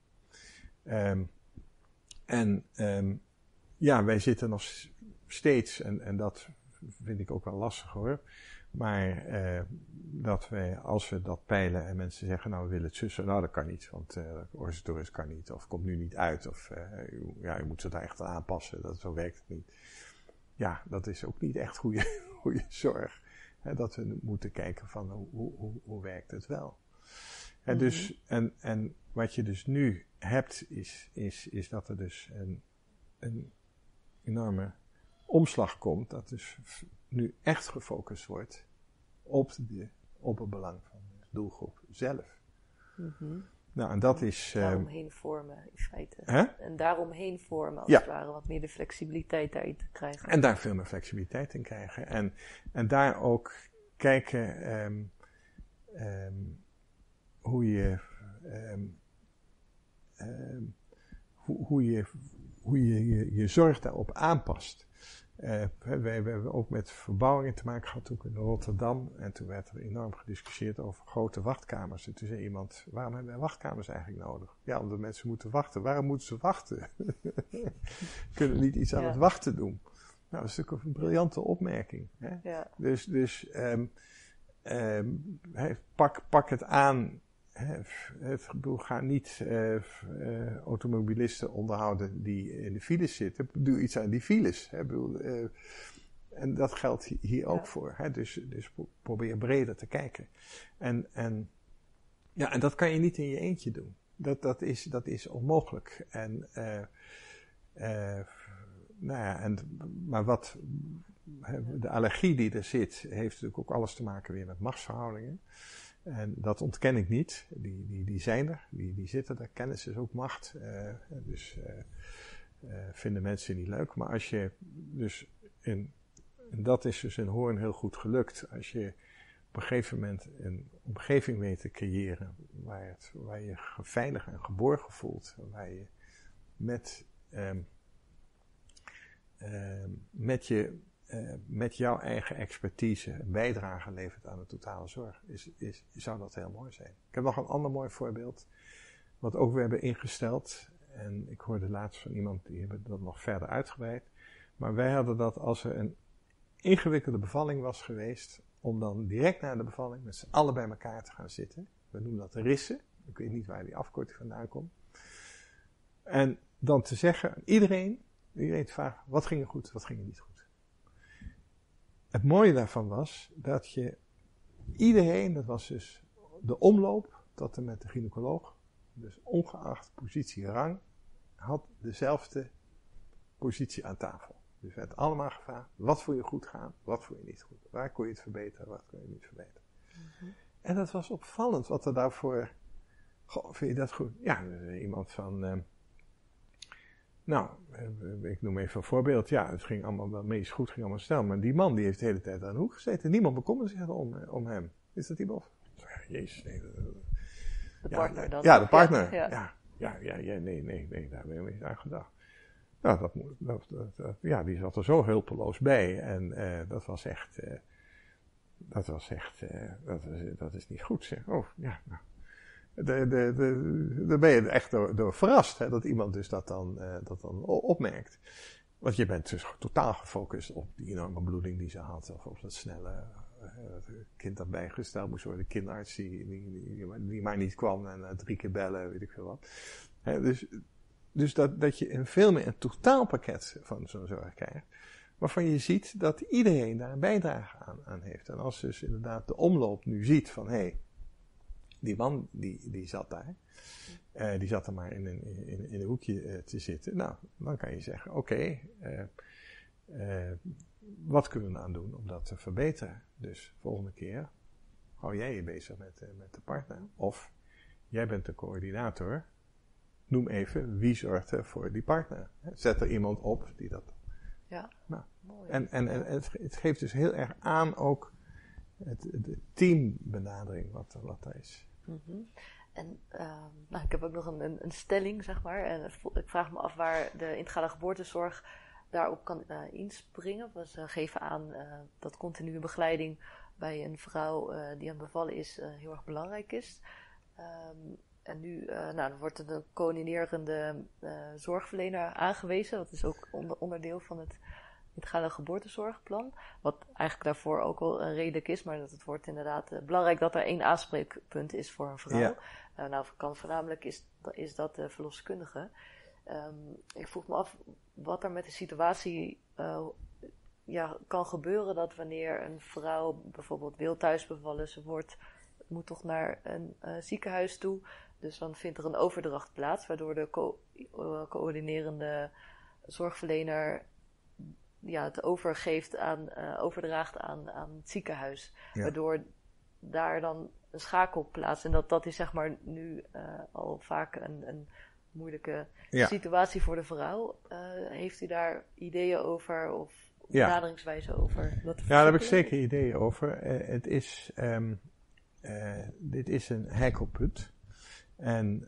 Wij zitten nog steeds, en dat vind ik ook wel lastig hoor, maar dat wij, als we dat peilen en mensen zeggen, nou we willen het zussen, nou dat kan niet, want Orzotoris kan niet, of komt nu niet uit, of u moet ze daar echt aan aanpassen, zo werkt het niet. Ja, dat is ook niet echt goede zorg. Hè, dat we moeten kijken van hoe werkt het wel. En, dus, en wat je dus nu hebt is dat er dus een enorme omslag komt, dat dus nu echt gefocust wordt op het belang van de doelgroep zelf. Mm-hmm. Nou, en dat is... daaromheen vormen, in feite. En daaromheen vormen, als het ware, wat meer de flexibiliteit daarin te krijgen. En daar veel meer flexibiliteit in krijgen. En daar ook kijken hoe je je zorg daarop aanpast. We hebben ook met verbouwingen te maken gehad, ook in Rotterdam. En toen werd er enorm gediscussieerd over grote wachtkamers. En toen zei iemand, waarom hebben wij wachtkamers eigenlijk nodig? Ja, omdat mensen moeten wachten. Waarom moeten ze wachten? Kunnen we niet iets aan het wachten doen? Nou, dat is natuurlijk een briljante opmerking. Hè? Ja. Dus pak het aan. Ga niet automobilisten onderhouden die in de files zitten. Doe iets aan die files. En dat geldt hier ook voor. Hè? Dus probeer breder te kijken. En dat kan je niet in je eentje doen. Dat is onmogelijk. En, maar de allergie die er zit, heeft natuurlijk ook alles te maken weer met machtsverhoudingen. En dat ontken ik niet. Die zijn er, die zitten er. Kennis is ook macht. Vinden mensen niet leuk. Maar als je dus en dat is dus in Hoorn heel goed gelukt. Als je op een gegeven moment een omgeving weet te creëren waar je veilig en geborgen voelt. Waar je met jouw eigen expertise een bijdrage levert aan de totale zorg. Zou dat heel mooi zijn. Ik heb nog een ander mooi voorbeeld. Wat ook we hebben ingesteld. En ik hoorde laatst van iemand die hebben dat nog verder uitgebreid. Maar wij hadden dat als er een ingewikkelde bevalling was geweest, om dan direct na de bevalling met z'n allen bij elkaar te gaan zitten. We noemen dat rissen. Ik weet niet waar die afkorting vandaan komt. En dan te zeggen aan iedereen te vragen, wat ging er goed, wat ging er niet goed. Het mooie daarvan was dat je iedereen, dat was dus de omloop tot en met de gynaecoloog, dus ongeacht positie en rang, had dezelfde positie aan tafel. Dus werd allemaal gevraagd, wat vond je goed gaan, wat vond je niet goed. Waar kon je het verbeteren, wat kon je niet verbeteren. Mm-hmm. En dat was opvallend, wat er daarvoor, vind je dat goed? Ja, iemand van, ik noem even een voorbeeld. Ja, het ging allemaal wel meest goed, ging allemaal snel. Maar die man die heeft de hele tijd aan de hoek gezeten. Niemand bekommerde zich om hem. Is dat die man? Jezus, nee. De partner dan? Ja, de partner. Nee, daar ben je niet aan gedacht. Nou, die zat er zo hulpeloos bij. En dat is niet goed, zeg. Oh, ja, nou. Daar ben je echt door verrast, hè, dat iemand dus dat dan opmerkt. Want je bent dus totaal gefocust op die enorme bloeding die ze had, of op dat snelle kind dat bijgesteld moest worden, de kinderarts die maar niet kwam en 3 keer bellen, weet ik veel wat. Hè, dus dat je veel meer een totaalpakket van zo'n zorg krijgt, waarvan je ziet dat iedereen daar een bijdrage aan heeft. En als dus inderdaad de omloop nu ziet van, die man die zat daar, die zat er maar in een hoekje te zitten. Nou, dan kan je zeggen, oké, wat kunnen we aan doen om dat te verbeteren? Dus volgende keer hou jij je bezig met de partner. Of jij bent de coördinator. Noem even wie zorgt er voor die partner. Zet er iemand op die dat. Ja. Nou, en het geeft dus heel erg aan ook de teambenadering wat er is. Mm-hmm. En ik heb ook nog een stelling, zeg maar. En ik vraag me af waar de integrale geboortezorg daarop kan inspringen. We geven aan dat continue begeleiding bij een vrouw die aan het bevallen is heel erg belangrijk is. En nu dan wordt er een coördinerende zorgverlener aangewezen. Dat is ook onderdeel van het integrale geboortezorgplan. Wat eigenlijk daarvoor ook wel een redelijk is. Maar dat het wordt inderdaad belangrijk dat er 1 aanspreekpunt is voor een vrouw. Ja. Voornamelijk is dat de verloskundige. Ik vroeg me af wat er met de situatie kan gebeuren. Dat wanneer een vrouw bijvoorbeeld wil thuis bevallen. Ze moet toch naar een ziekenhuis toe. Dus dan vindt er een overdracht plaats. Waardoor de coördinerende zorgverlener het overdraagt aan het ziekenhuis. Ja. Waardoor daar dan een schakel plaatst. En dat is zeg maar nu al vaak een moeilijke situatie voor de vrouw. Heeft u daar ideeën over of benaderingswijze over? Daar heb ik zeker ideeën over. Dit is een heikelpunt. En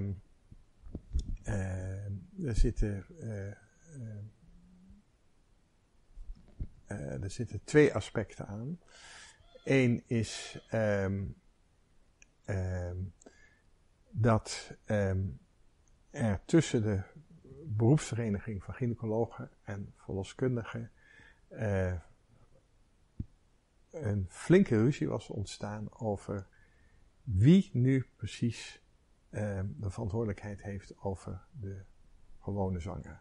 er zitten 2 aspecten aan. Eén is dat er tussen de beroepsvereniging van gynaecologen en verloskundigen een flinke ruzie was ontstaan over wie nu precies de verantwoordelijkheid heeft over de gewone zwangere.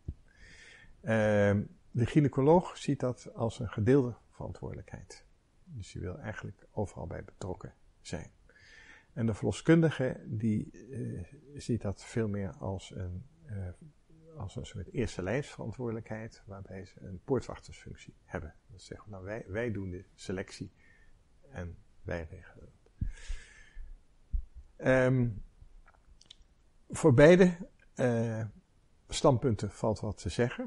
De gynaecoloog ziet dat als een gedeelde verantwoordelijkheid. Dus die wil eigenlijk overal bij betrokken zijn. En de verloskundige die ziet dat veel meer als een soort eerste lijnsverantwoordelijkheid, waarbij ze een poortwachtersfunctie hebben. Dat zeggen wij doen de selectie en wij regelen het. Voor beide standpunten valt wat te zeggen.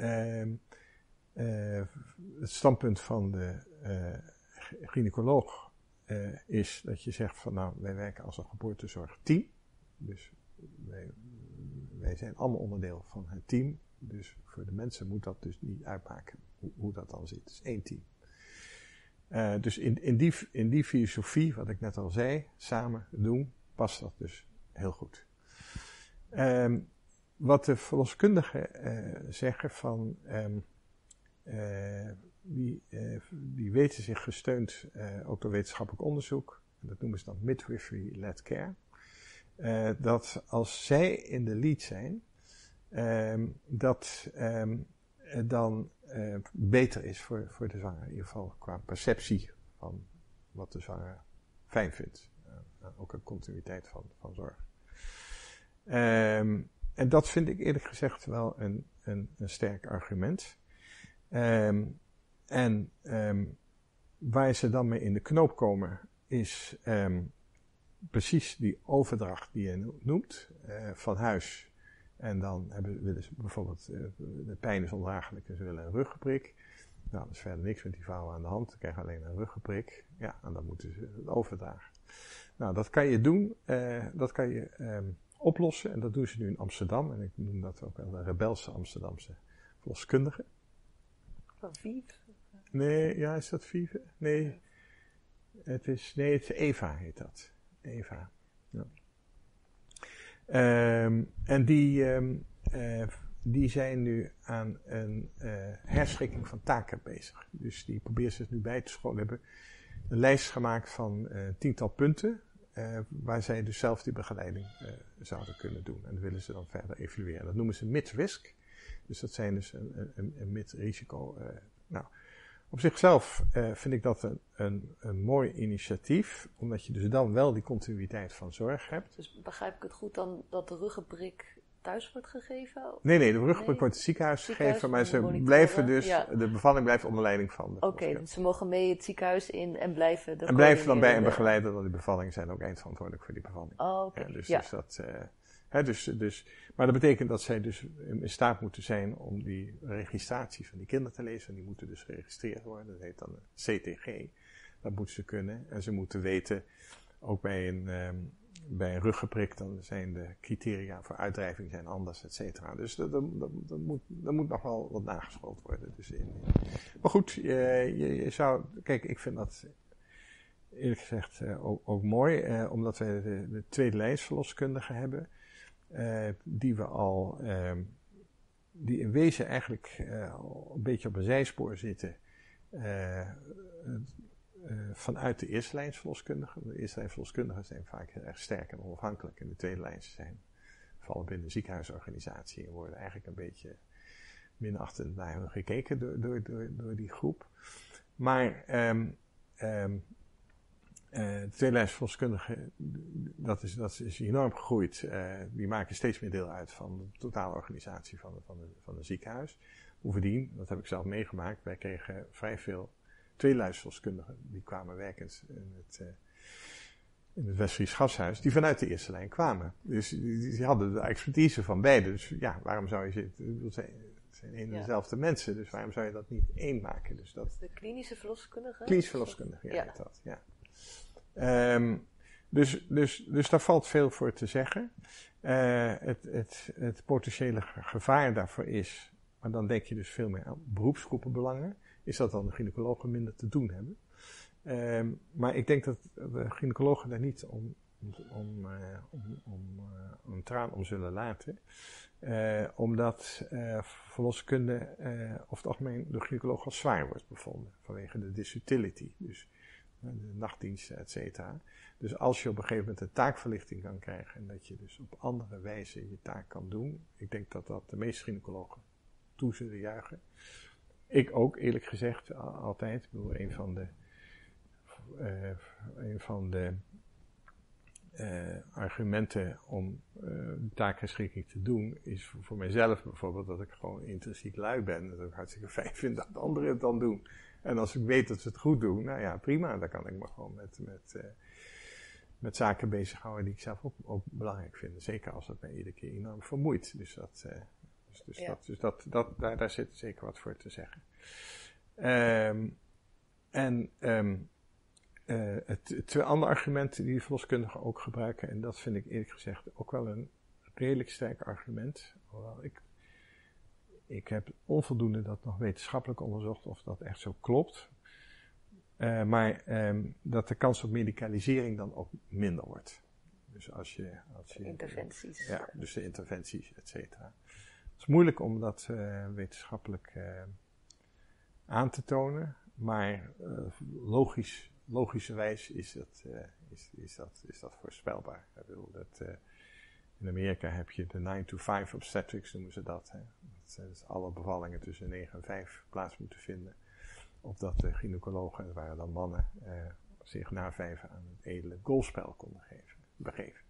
Het standpunt van de gynaecoloog is dat je zegt van wij werken als een geboortezorgteam. Dus wij zijn allemaal onderdeel van het team. Dus voor de mensen moet dat dus niet uitmaken hoe dat dan zit. Het is één team. Dus in die filosofie, wat ik net al zei, samen doen, past dat dus heel goed. Wat de verloskundigen zeggen van die weten zich gesteund ook door wetenschappelijk onderzoek, dat noemen ze dan midwifery-led care, dat als zij in de lead zijn, dat dan beter is voor de zwanger, in ieder geval qua perceptie van wat de zwanger fijn vindt. Ook een continuïteit van zorg. En dat vind ik eerlijk gezegd wel een sterk argument. Waar ze dan mee in de knoop komen is precies die overdracht die je noemt van huis. En dan willen ze bijvoorbeeld, de pijn is ondraaglijk en ze willen een ruggenprik. Nou, er is verder niks met die vrouwen aan de hand, ze krijgen alleen een ruggenprik. Ja, en dan moeten ze het overdragen. Nou, dat kan je doen, dat kan je oplossen en dat doen ze nu in Amsterdam. En ik noem dat ook wel de rebelse Amsterdamse verloskundige. Van Vief? Nee, ja, is dat Vive? Nee, het is Eva heet dat. Eva, ja. En die zijn nu aan een herschikking van taken bezig. Dus die proberen zich nu bij te scholen. Hebben een lijst gemaakt van 10-tal punten. Waar zij dus zelf die begeleiding zouden kunnen doen. En dat willen ze dan verder evalueren. Dat noemen ze mid-risk. Dus dat zijn dus een mid-risico. Op zichzelf vind ik dat een mooi initiatief. Omdat je dus dan wel die continuïteit van zorg hebt. Dus begrijp ik het goed dan dat de ruggenprik thuis wordt gegeven? Nee, de ruggenprik wordt in het ziekenhuis gegeven. Maar ze blijven dus, de bevalling blijft onder leiding van de Oké, dus ze mogen mee het ziekenhuis in en blijven En blijven dan bij en begeleiden door die bevalling. Zijn ook eindverantwoordelijk voor die bevalling. Oh, oké. Dus maar dat betekent dat zij dus in staat moeten zijn om die registratie van die kinderen te lezen. En die moeten dus geregistreerd worden. Dat heet dan een CTG. Dat moeten ze kunnen. En ze moeten weten, ook bij een ruggenprik, dan zijn de criteria voor uitdrijving zijn anders, et cetera. Dus dat moet nog wel wat nageschoten worden. Dus maar goed, je zou, kijk, ik vind dat eerlijk gezegd ook mooi, omdat we de tweede lijnsverloskundigen hebben, die in wezen eigenlijk een beetje op een zijspoor zitten, vanuit de eerste lijnsverloskundigen. De eerste lijnsverloskundigen zijn vaak heel erg sterk en onafhankelijk. En de tweede lijns zijn, vallen binnen de ziekenhuisorganisatie en worden eigenlijk een beetje minachtend naar hun gekeken door die groep. Maar de tweede lijnsverloskundigen, dat is enorm gegroeid. Die maken steeds meer deel uit van de totale organisatie van een ziekenhuis. Bovendien, dat heb ik zelf meegemaakt, wij kregen vrij veel tweede lijnsverloskundigen, die kwamen werkend in het Westfries Gashuis, die vanuit de eerste lijn kwamen. Dus die hadden de expertise van beide. Dus ja, waarom zou je zitten? Het zijn één en dezelfde mensen, dus waarom zou je dat niet één maken? Dus dat, de klinische verloskundige? Klinische verloskundige, ja. Dat, ja. Dus daar valt veel voor te zeggen. Het potentiële gevaar daarvoor is, maar dan denk je dus veel meer aan beroepsgroepenbelangen, is dat dan de gynaecologen minder te doen hebben. Maar ik denk dat de gynaecologen daar niet een traan om zullen laten. Omdat verloskunde over het algemeen door gynaecologen als zwaar wordt bevonden. Vanwege de disutility. Dus de nachtdiensten, et cetera. Dus als je op een gegeven moment een taakverlichting kan krijgen. En dat je dus op andere wijze je taak kan doen. Ik denk dat de meeste gynaecologen toe zullen juichen. Ik ook, eerlijk gezegd, altijd. Ik bedoel, een van de argumenten om taakherschikking te doen, is voor mijzelf bijvoorbeeld dat ik gewoon intrinsiek lui ben. Dat ik hartstikke fijn vind dat anderen het dan doen. En als ik weet dat ze het goed doen, nou ja, prima. Dan kan ik me gewoon met zaken bezighouden die ik zelf ook belangrijk vind. Zeker als dat mij iedere keer enorm vermoeit. Dus daar zit zeker wat voor te zeggen. Het andere argument die verloskundigen ook gebruiken, en dat vind ik eerlijk gezegd ook wel een redelijk sterk argument. Hoewel ik heb onvoldoende dat nog wetenschappelijk onderzocht of dat echt zo klopt. Maar dat de kans op medicalisering dan ook minder wordt. Dus als je interventies. Ja, dus de interventies, et cetera. Het is moeilijk om dat wetenschappelijk aan te tonen, maar logischerwijs is dat voorspelbaar. Ik bedoel, in Amerika heb je de 9-to-5 obstetrics, noemen ze dat. Hè. Dat alle bevallingen tussen 9 en 5 plaats moeten vinden. Opdat de gynaecologen, dat waren dan mannen, zich na 5 aan het edele golfspel konden begeven.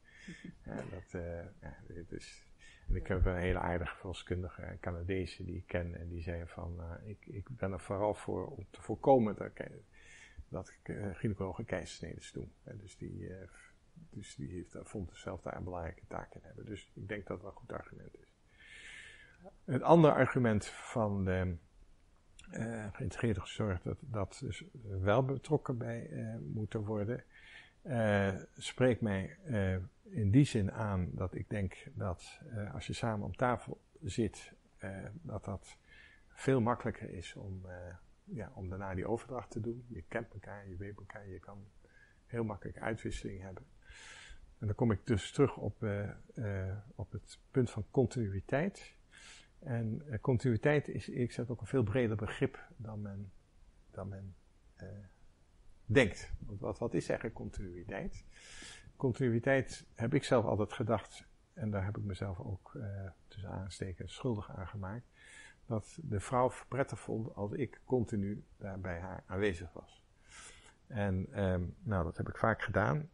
En ik heb een hele aardige verloskundige Canadezen die ik ken en die zei van, ik ben er vooral voor om te voorkomen dat gynaecologen keizersneden doen. Dus die vond zelf daar een belangrijke taak in hebben. Dus ik denk dat het wel een goed argument is. Het andere argument van de geïntegreerde zorg, dat dus wel betrokken bij moeten worden, spreekt mij in die zin aan dat ik denk dat als je samen om tafel zit, dat veel makkelijker is om daarna die overdracht te doen. Je kent elkaar, je weet elkaar, je kan heel makkelijk uitwisseling hebben. En dan kom ik dus terug op het punt van continuïteit. En continuïteit is, ik zeg ook een veel breder begrip dan men denkt. Want wat is eigenlijk continuïteit? Continuïteit heb ik zelf altijd gedacht, en daar heb ik mezelf ook tussen aanstekens schuldig aan gemaakt, dat de vrouw prettig vond als ik continu daar bij haar aanwezig was. En dat heb ik vaak gedaan.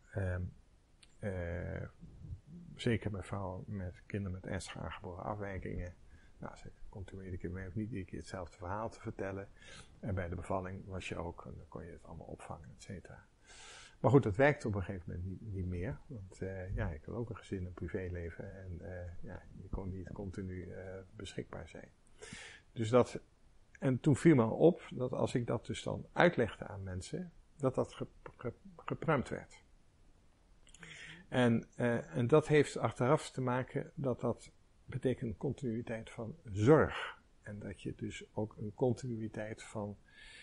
Zeker bij vrouwen met kinderen met ernstig aangeboren afwijkingen. Nou, ze komt toen iedere keer mee of niet iedere keer hetzelfde verhaal te vertellen. En bij de bevalling was je ook, en dan kon je het allemaal opvangen, et cetera. Maar goed, dat werkt op een gegeven moment niet meer. Want ik had ook een gezin, een privéleven. En je kon niet continu beschikbaar zijn. Dus en toen viel me op dat als ik dat dus dan uitlegde aan mensen, dat gepruimd werd. En dat heeft achteraf te maken dat betekent continuïteit van zorg. En dat je dus ook een continuïteit van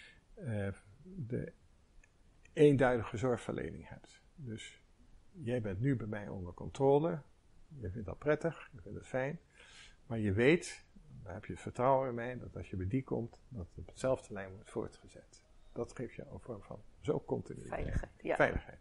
de eenduidige zorgverlening hebt. Dus jij bent nu bij mij onder controle. Je vindt dat prettig, je vindt het fijn. Maar je weet, daar heb je het vertrouwen in mij, dat als je bij die komt, dat het op hetzelfde lijn wordt voortgezet. Dat geeft je een vorm van zo continuïteit. Veiligheid. Ja. Veiligheid.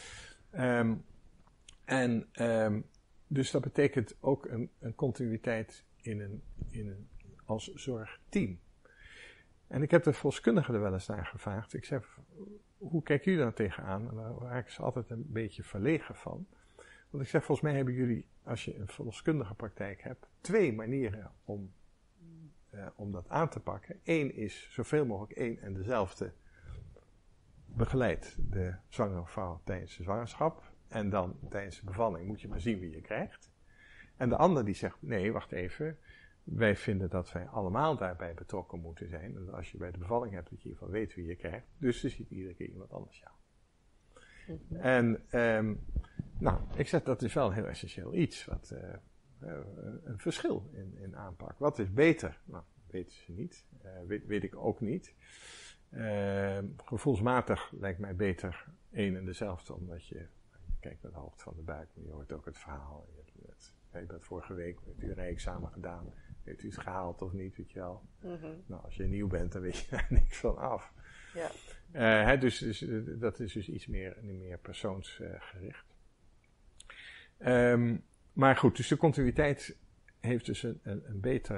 Ja. Dus dat betekent ook een continuïteit als zorgteam. En ik heb de verloskundigen er wel eens naar gevraagd. Ik zeg, hoe kijken jullie daar tegenaan? En daar raak ik ze altijd een beetje verlegen van. Want ik zeg, volgens mij hebben jullie, als je een verloskundige praktijk hebt, 2 manieren om dat aan te pakken. 1 is zoveel mogelijk één en dezelfde begeleid de zwangere vrouw tijdens de zwangerschap. En dan tijdens de bevalling moet je maar zien wie je krijgt. En de ander die zegt, nee, wacht even. Wij vinden dat wij allemaal daarbij betrokken moeten zijn. En als je bij de bevalling hebt, dat je in ieder geval weet wie je krijgt. Dus er ziet iedere keer iemand anders jou. Mm-hmm. En ik zeg, dat is wel een heel essentieel iets. Een verschil in aanpak. Wat is beter? Nou, weten ze niet. Weet ik ook niet. Gevoelsmatig lijkt mij beter één en dezelfde, omdat je kijkt naar de hoogte van de buik, maar je hoort ook het verhaal. Je bent vorige week met uw rijexamen gedaan. Heeft u het gehaald of niet, weet je wel. Mm-hmm. Nou, als je nieuw bent, dan weet je daar niks van af. Ja. Dus dat is dus iets meer persoonsgericht. Maar goed, dus de continuïteit heeft dus een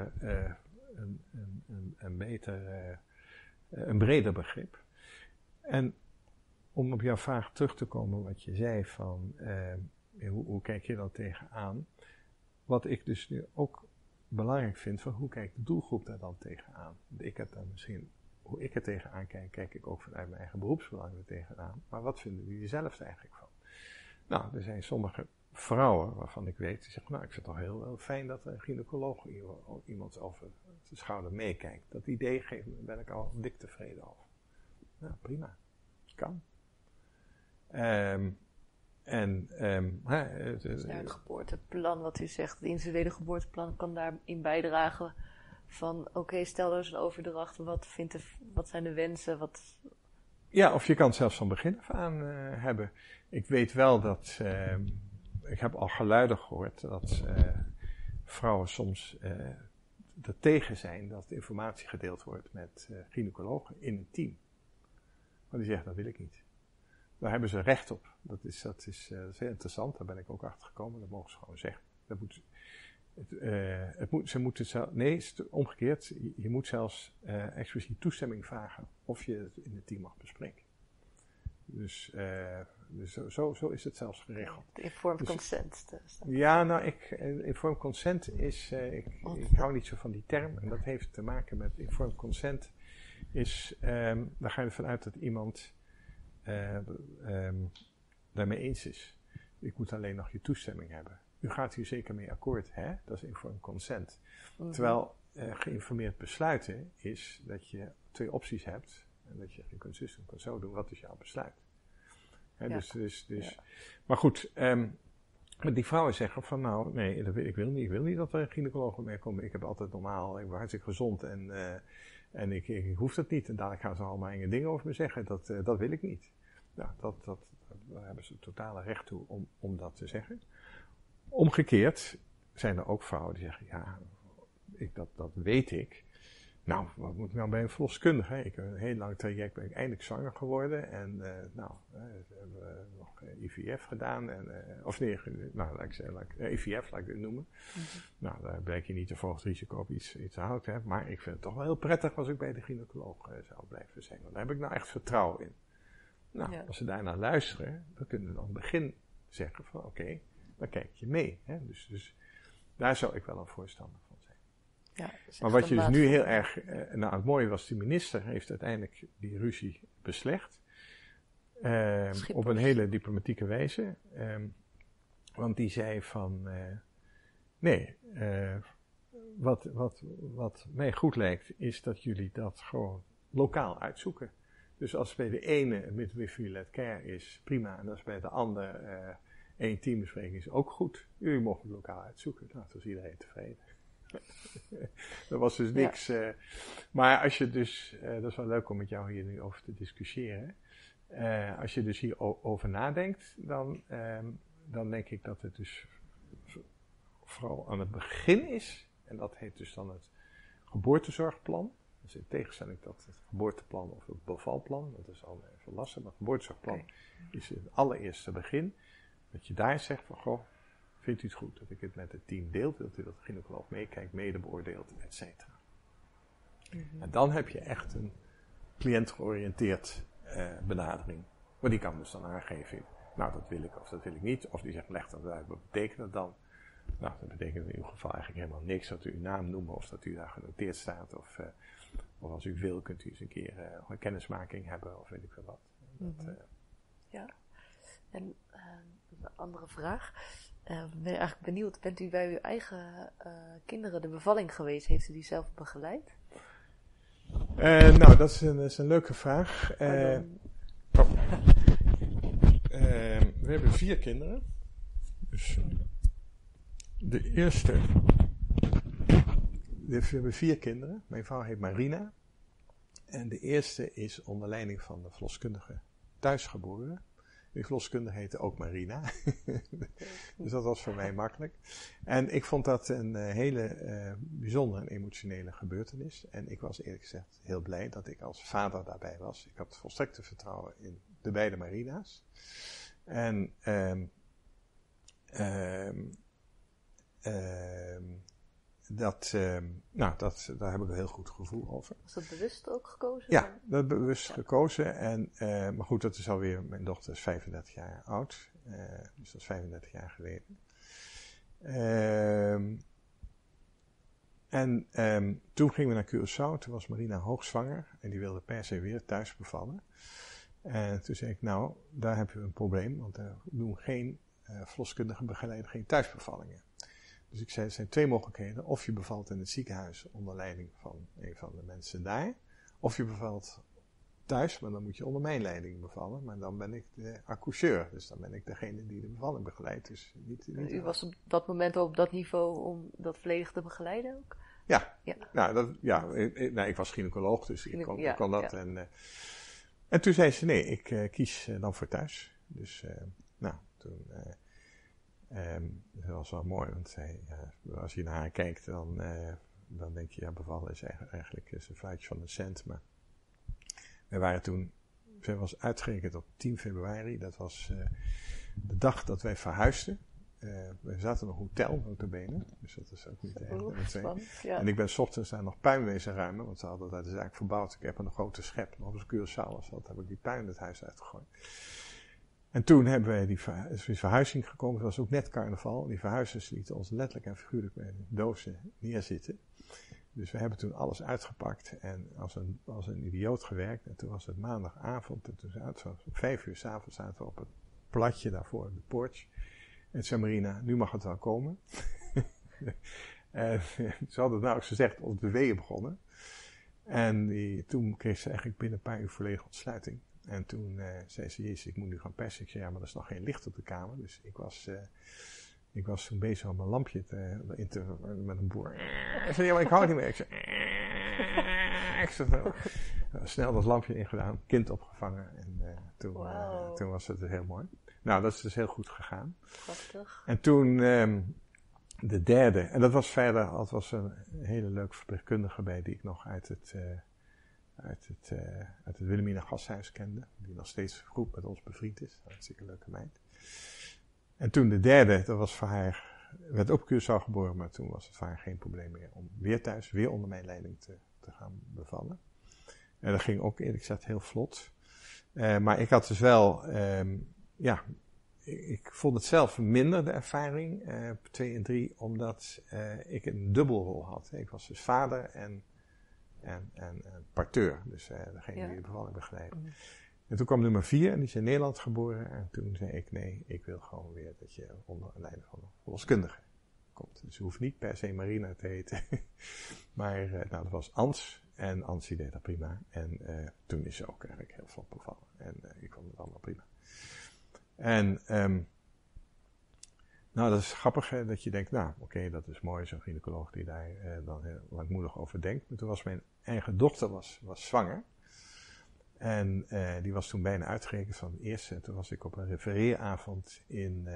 breder begrip. En om op jouw vraag terug te komen wat je zei van hoe kijk je dan tegenaan? Wat ik dus nu ook belangrijk vind, van hoe kijkt de doelgroep daar dan tegenaan? Ik heb dan misschien, hoe ik er tegenaan kijk, kijk ik ook vanuit mijn eigen beroepsbelang er tegenaan. Maar wat vinden jullie zelf er eigenlijk van? Nou, er zijn sommige vrouwen waarvan ik weet, die zeggen, nou, ik vind het toch heel fijn dat een gynaecoloog iemand over de schouder meekijkt. Dat idee geeft me, ben ik al dik tevreden over. Nou, prima. Kan. Het geboorteplan, wat u zegt, het individuele geboorteplan kan daarin bijdragen van, oké, stel er is een overdracht, wat zijn de wensen, Ja, of je kan het zelfs van begin af aan hebben. Ik weet wel dat, ik heb al geluiden gehoord dat vrouwen soms er tegen zijn dat informatie gedeeld wordt met gynaecologen in een team. Maar die zeggen, dat wil ik niet. Daar hebben ze recht op. Dat is heel interessant, daar ben ik ook achter gekomen, dat mogen ze gewoon zeggen. Omgekeerd, je moet zelfs expliciet toestemming vragen of je het in het team mag bespreken. Dus zo is het zelfs geregeld. Informed consent. Ja, nou, informed consent is, ik hou niet zo van die term, en dat heeft te maken met informed consent is, daar ga je ervan uit dat iemand daarmee eens is. Ik moet alleen nog je toestemming hebben. U gaat hier zeker mee akkoord, hè? Dat is informed consent. Mm-hmm. Terwijl geïnformeerd besluiten is dat je 2 opties hebt. En dat je kunt zus en kunt zo doen. Wat is jouw besluit? Hè, ja. Dus. Ja. Maar goed, die vrouwen zeggen van nou, nee, ik wil niet dat er een gynaecoloog mee komt. Ik heb altijd normaal, ik ben hartstikke gezond en ik hoef dat niet. En dadelijk gaan ze allemaal enge dingen over me zeggen. Dat wil ik niet. Nou, daar hebben ze totale recht toe om dat te zeggen. Omgekeerd zijn er ook vrouwen die zeggen, ja, dat weet ik. Nou, wat moet ik nou bij een verloskundige? Ik heb een heel lang traject, ben ik eindelijk zwanger geworden. En we hebben nog IVF gedaan. IVF laat ik dit noemen. Mm-hmm. Nou, daar blijkt je niet te volgen het risico op iets te houden hebt. Maar ik vind het toch wel heel prettig als ik bij de gynaecoloog zou blijven zijn. Want daar heb ik nou echt vertrouwen in. Nou, ja. Als ze daarnaar luisteren, dan kunnen we dan het begin zeggen van oké, dan kijk je mee. Hè? Dus daar zou ik wel een voorstander van zijn. Ja, maar wat je dus nu heel erg, het mooie was, de minister heeft uiteindelijk die ruzie beslecht. Op een hele diplomatieke wijze. Want die zei van, wat mij goed lijkt, is dat jullie dat gewoon lokaal uitzoeken. Dus als bij de ene midwifery-led care is, prima. En als bij de ander 1 teambespreking is, ook goed. Jullie mogen het lokaal uitzoeken. Nou, toen was iedereen tevreden. Er was dus niks. Maar als je dus, dat is wel leuk om met jou hier nu over te discussiëren. Als je dus hierover nadenkt, dan denk ik dat het dus vooral aan het begin is. En dat heet dus dan het geboortezorgplan. Dus in tegenstelling tot het geboorteplan of het bevalplan, dat is al even lastig, maar het geboortezorgplan is het allereerste begin. Dat je daar zegt van, goh, vindt u het goed dat ik het met het team deel? Wilt u dat de gynaecoloog meekijkt, mede beoordeelt, et cetera. Mm-hmm. En dan heb je echt een cliëntgeoriënteerd benadering. Maar die kan dus dan aangeven, nou dat wil ik of dat wil ik niet. Of die zegt, leg dat uit, wat betekent dat dan? Nou, dat betekent in uw geval eigenlijk helemaal niks. Dat u uw naam noemt of dat u daar genoteerd staat. Of als u wil, kunt u eens een keer een kennismaking hebben of weet ik veel wat. Mm-hmm. Ja, en een andere vraag. Ik ben eigenlijk benieuwd, bent u bij uw eigen kinderen de bevalling geweest? Heeft u die zelf begeleid? Nou, dat is een leuke vraag. We hebben 4 kinderen. Dus de eerste... We hebben 4 kinderen. Mijn vrouw heet Marina. En de eerste is onder leiding van de verloskundige thuisgeboren. Die verloskundige heette ook Marina. Dus dat was voor mij makkelijk. En ik vond dat een hele bijzondere en emotionele gebeurtenis. En ik was eerlijk gezegd heel blij dat ik als vader daarbij was. Ik had volstrekte vertrouwen in de beide Marina's. En daar heb ik een heel goed gevoel over. Was dat bewust ook gekozen? Ja, dat bewust gekozen. En, maar goed, dat is alweer, mijn dochter is 35 jaar oud. Dus dat is 35 jaar geleden. Toen gingen we naar Curaçao. Toen was Marina hoogzwanger. En die wilde per se weer thuis bevallen. En toen zei ik, nou, daar hebben we een probleem. Want we doen geen verloskundige begeleiden, geen thuisbevallingen. Dus ik zei, er zijn 2 mogelijkheden. Of je bevalt in het ziekenhuis onder leiding van een van de mensen daar. Of je bevalt thuis, maar dan moet je onder mijn leiding bevallen. Maar dan ben ik de accoucheur. Dus dan ben ik degene die de bevalling begeleidt. Dus niet U was op dat moment al op dat niveau om dat volledig te begeleiden ook? Ja. Nou, ik was gynaecoloog, dus ik kon dat. Ja. En toen zei ze, nee, ik kies dan voor thuis. Dus toen... dat was wel mooi, want als je naar haar kijkt, dan denk je, ja, bevallen is eigenlijk een fluitje van een cent. Maar wij waren toen, zij was uitgerekend op 10 februari, dat was de dag dat wij verhuisden. We zaten in een hotel, notabene, dus dat is ook niet erg. Ja. En ik ben 's ochtends daar nog puin wezen ruimen, want ze hadden daar de zaak verbouwd. Ik heb een grote schep, nog eens Curaçao was dat, heb ik die puin het huis uitgegooid. En toen hebben wij die verhuizing gekomen. Het was ook net carnaval. Die verhuizers lieten ons letterlijk en figuurlijk bij de dozen neerzitten. Dus we hebben toen alles uitgepakt en als een idioot gewerkt. En toen was het maandagavond. En toen om 5 uur 's avonds zaten we op het platje daarvoor, de porch. En zei Marina, nu mag het wel komen. En ze hadden nauwelijks gezegd of de weeën begonnen. En toen kreeg ze eigenlijk binnen een paar uur volledige ontsluiting. En toen zei ze, jezus, ik moet nu gaan persen. Ik zei, ja, maar er is nog geen licht op de kamer. Dus ik was toen bezig om een lampje met een boer. Ik zei, ja, maar ik hou het niet meer. Ik zei, snel dat lampje ingedaan, kind opgevangen. En toen was het heel mooi. Nou, dat is dus heel goed gegaan. Prachtig. En toen de derde, en dat was verder, dat was een hele leuke verpleegkundige bij die ik nog uit het Wilhelmina Gasthuis kende, die nog steeds goed met ons bevriend is. Hartstikke leuke meid. En toen de derde, dat was voor haar, werd op Curaçao geboren, maar toen was het voor haar geen probleem meer om weer thuis, weer onder mijn leiding te gaan bevallen. En dat ging ook eerlijk gezegd heel vlot. Maar ik had dus wel, ik vond het zelf minder de ervaring, 2 en 3, omdat ik een dubbelrol had. Ik was dus vader en parteur, dus degene die de bevalling begeleidde. Mm. En toen kwam nummer 4 en die is in Nederland geboren. En toen zei ik, nee, ik wil gewoon weer dat je onder een leiding van een verloskundige komt. Dus je hoeft niet per se Marina te heten. Maar dat was Ans. En Ans die deed dat prima. En toen is ze ook eigenlijk heel vlot bevallen. En ik vond het allemaal prima. En dat is grappig dat je denkt, nou oké, dat is mooi, zo'n gynaecoloog die daar dan heel langmoedig over denkt. Maar toen was mijn eigen dochter was zwanger. En die was toen bijna uitgerekend van de eerste. En toen was ik op een refereeravond in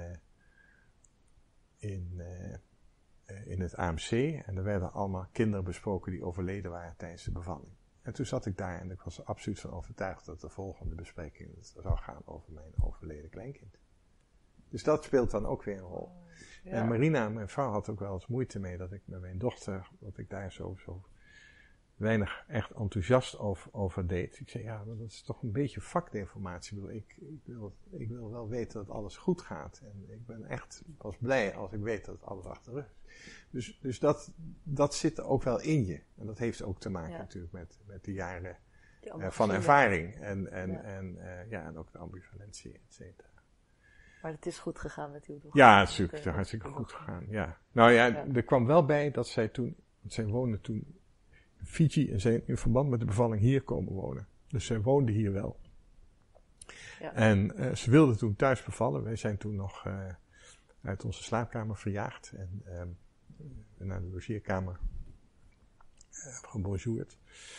het AMC. En er werden allemaal kinderen besproken die overleden waren tijdens de bevalling. En toen zat ik daar en ik was er absoluut van overtuigd dat de volgende bespreking zou gaan over mijn overleden kleinkind. Dus dat speelt dan ook weer een rol. Ja. En Marina, mijn vrouw, had ook wel eens moeite mee dat ik met mijn dochter, dat ik daar zo weinig echt enthousiast over deed. Ik zei, ja, dat is toch een beetje vakdinformatie. Ik wil wel weten dat alles goed gaat. En ik ben echt pas blij als ik weet dat alles achter de rug is. Dus dat zit er ook wel in je. En dat heeft ook te maken natuurlijk met de jaren van ervaring. En ook de ambivalentie, et cetera. Maar het is goed gegaan met uw dochter. Ja, het is hartstikke goed gegaan, ja. Nou ja, er kwam wel bij dat zij woonde toen in Fiji en zij in verband met de bevalling hier komen wonen. Dus zij woonde hier wel. Ja. En ze wilde toen thuis bevallen. Wij zijn toen nog uit onze slaapkamer verjaagd en naar de logeerkamer gebonjourd.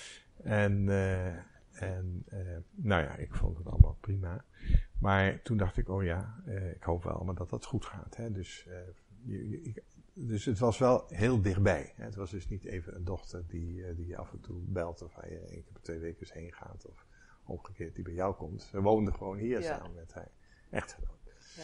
Ik vond het allemaal prima. Maar toen dacht ik, ik hoop wel maar dat goed gaat. Hè? Dus het was wel heel dichtbij. Hè? Het was dus niet even een dochter die je af en toe belt of waar je 1 keer per 2 weken eens heen gaat. Of omgekeerd die bij jou komt. Ze woonde gewoon hier samen met haar echtgenoot. Ja.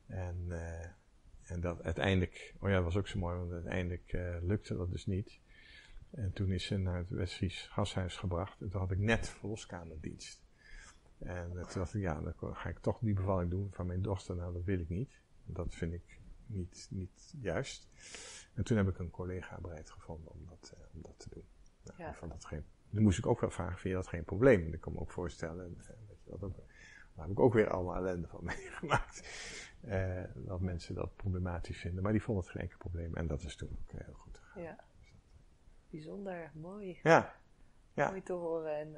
En dat uiteindelijk, dat was ook zo mooi, want uiteindelijk lukte dat dus niet. En toen is ze naar het Westfries Gasthuis gebracht. En toen had ik net verloskamerdienst. En toen dacht ik, dan ga ik toch die bevalling doen van mijn dochter. Nou, dat wil ik niet. Dat vind ik niet juist. En toen heb ik een collega bereid gevonden om dat te doen. Nou, ik vond dat dan moest ik ook wel vragen, vind je dat geen probleem? En ik kan me ook voorstellen, daar heb ik ook weer allemaal ellende van meegemaakt. Dat mensen dat problematisch vinden. Maar die vonden het geen enkel probleem. En dat is toen ook heel goed gegaan. Ja. Bijzonder, mooi. Ja. Mooi te horen. En,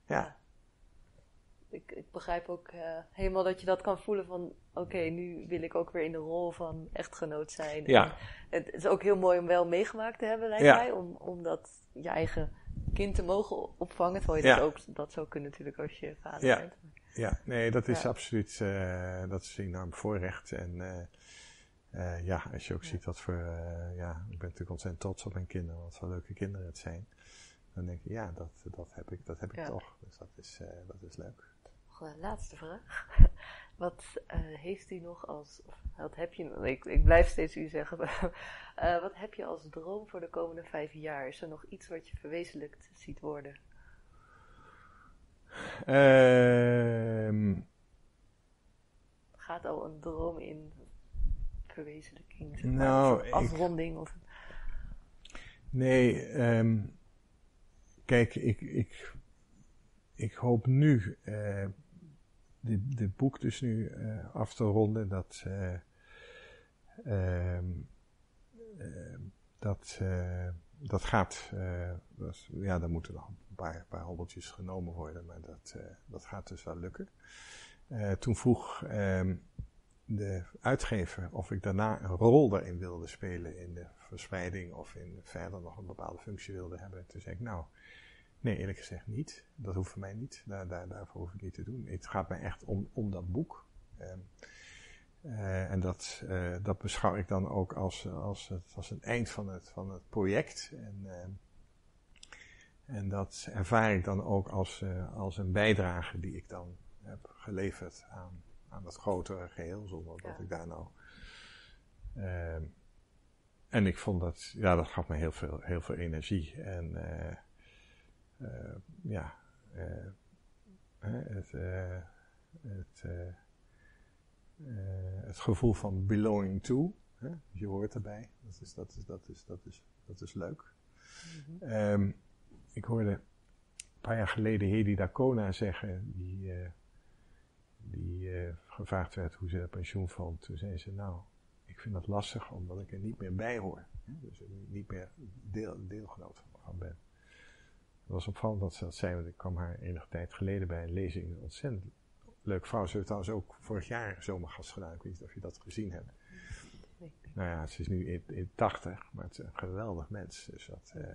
Ik begrijp ook helemaal dat je dat kan voelen van... Oké, nu wil ik ook weer in de rol van echtgenoot zijn. Ja. En het is ook heel mooi om wel meegemaakt te hebben, lijkt mij. Om dat je eigen kind te mogen opvangen. Terwijl je dat zou kunnen natuurlijk als je vader bent. Ja, nee, dat is absoluut... dat is een enorm voorrecht. En als je ook ziet wat voor... ik ben natuurlijk ontzettend trots op mijn kinderen. Wat voor leuke kinderen het zijn. Dan denk je, dat heb ik toch. Dus dat is leuk. Nog een laatste vraag. Wat heeft u nog wat heb je, ik blijf steeds u zeggen. Wat heb je als droom voor de komende 5 jaar? Is er nog iets wat je verwezenlijkt ziet worden? Gaat al een droom in verwezenlijking? Zeg maar, afronding? Nee, kijk, ik hoop nu dit boek dus nu af te ronden. Dat gaat, daar moeten nog een paar hobbeltjes genomen worden, maar dat gaat dus wel lukken. Toen vroeg de uitgever of ik daarna een rol daarin wilde spelen in de verspreiding of verder nog een bepaalde functie wilde hebben. Toen zei ik, nou, nee, eerlijk gezegd niet. Dat hoeft voor mij niet. Daarvoor hoef ik niet te doen. Het gaat mij echt om dat boek. En dat beschouw ik dan ook als het eind van het project. En dat ervaar ik dan ook als een bijdrage die ik dan heb geleverd aan het grotere geheel, zonder dat ik daar nou... en ik vond dat gaf me heel veel energie. En het gevoel van belonging to, je hoort erbij, dat is leuk. Mm-hmm. Ik hoorde een paar jaar geleden Hedy Dacola zeggen, die gevraagd werd hoe ze dat pensioen vond. Toen zei ze, nou, ik vind dat lastig omdat ik er niet meer bij hoor. Dus er niet meer deelgenoot van ben. Het was opvallend dat ze dat zei, want ik kwam haar enige tijd geleden bij een lezing. Een ontzettend leuk vrouw. Ze heeft trouwens ook vorig jaar zomergast gedaan. Ik weet niet of je dat gezien hebt. Nou ja, ze is nu in 80, maar het is een geweldig mens. Dus,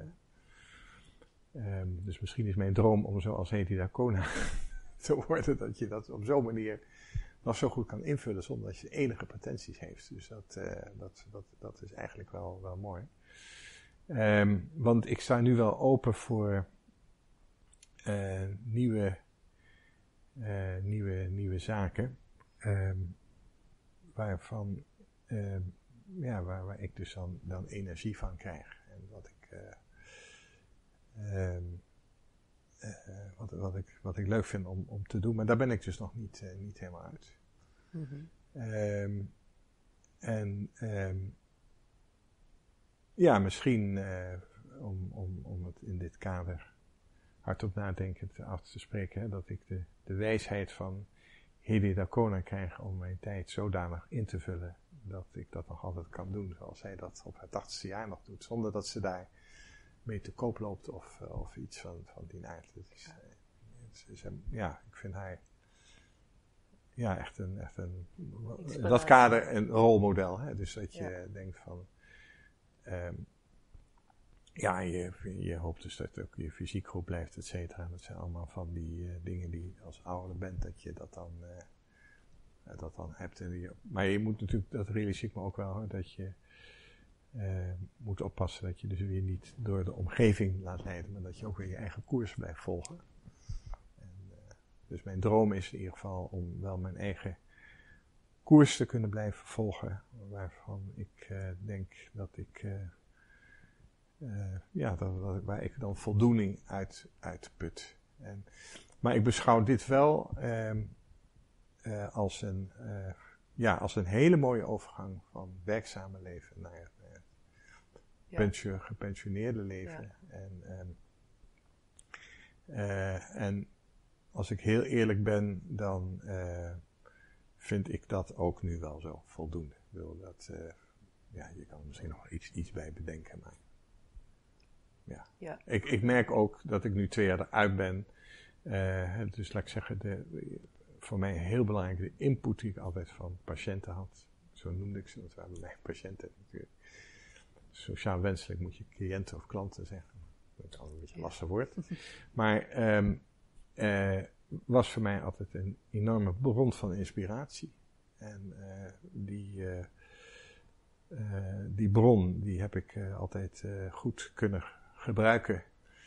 dus misschien is mijn droom om zoals Hedy Dacola te worden, dat je dat op zo'n manier nog zo goed kan invullen zonder dat je enige pretenties heeft. Dus dat is eigenlijk wel mooi. Want ik sta nu wel open voor nieuwe zaken, waarvan waar ik dus dan energie van krijg. En wat ik leuk vind om te doen, maar daar ben ik dus nog niet helemaal uit. Mm-hmm. Misschien om het in dit kader hardop nadenkend af te spreken, dat ik de wijsheid van Hedy Dacola krijg om mijn tijd zodanig in te vullen dat ik dat nog altijd kan doen zoals zij dat op haar 80ste jaar nog doet, zonder dat ze daar mee te koop loopt of iets van die aard. Ik vind haar echt een dat kader een rolmodel. Hè? Dus dat je denkt van je hoopt dus dat ook je fysiek goed blijft, et cetera. Dat zijn allemaal van die dingen die als ouder bent, dat je dat dan hebt. Maar je moet natuurlijk, dat realiseer ik me ook wel, hoor, dat je moet oppassen dat je dus weer niet door de omgeving laat leiden, maar dat je ook weer je eigen koers blijft volgen. Dus mijn droom is in ieder geval om wel mijn eigen koers te kunnen blijven volgen, waarvan ik denk dat ik waar ik dan voldoening uit put. En Maar ik beschouw dit wel als een hele mooie overgang van werkzame leven naar gepensioneerde leven. Ja. En als ik heel eerlijk ben, dan vind ik dat ook nu wel zo voldoende. Ik bedoel, je kan er misschien nog iets bij bedenken, maar ja. Ik merk ook dat ik nu 2 jaar eruit ben. Dus laat ik zeggen, voor mij heel belangrijk de input die ik altijd van patiënten had. Zo noemde ik ze, dat waren bij mij patiënten natuurlijk. Sociaal wenselijk moet je cliënten of klanten zeggen. Dat is al een beetje een lastig woord. Maar was voor mij altijd een enorme bron van inspiratie. En die bron die heb ik altijd goed kunnen gebruiken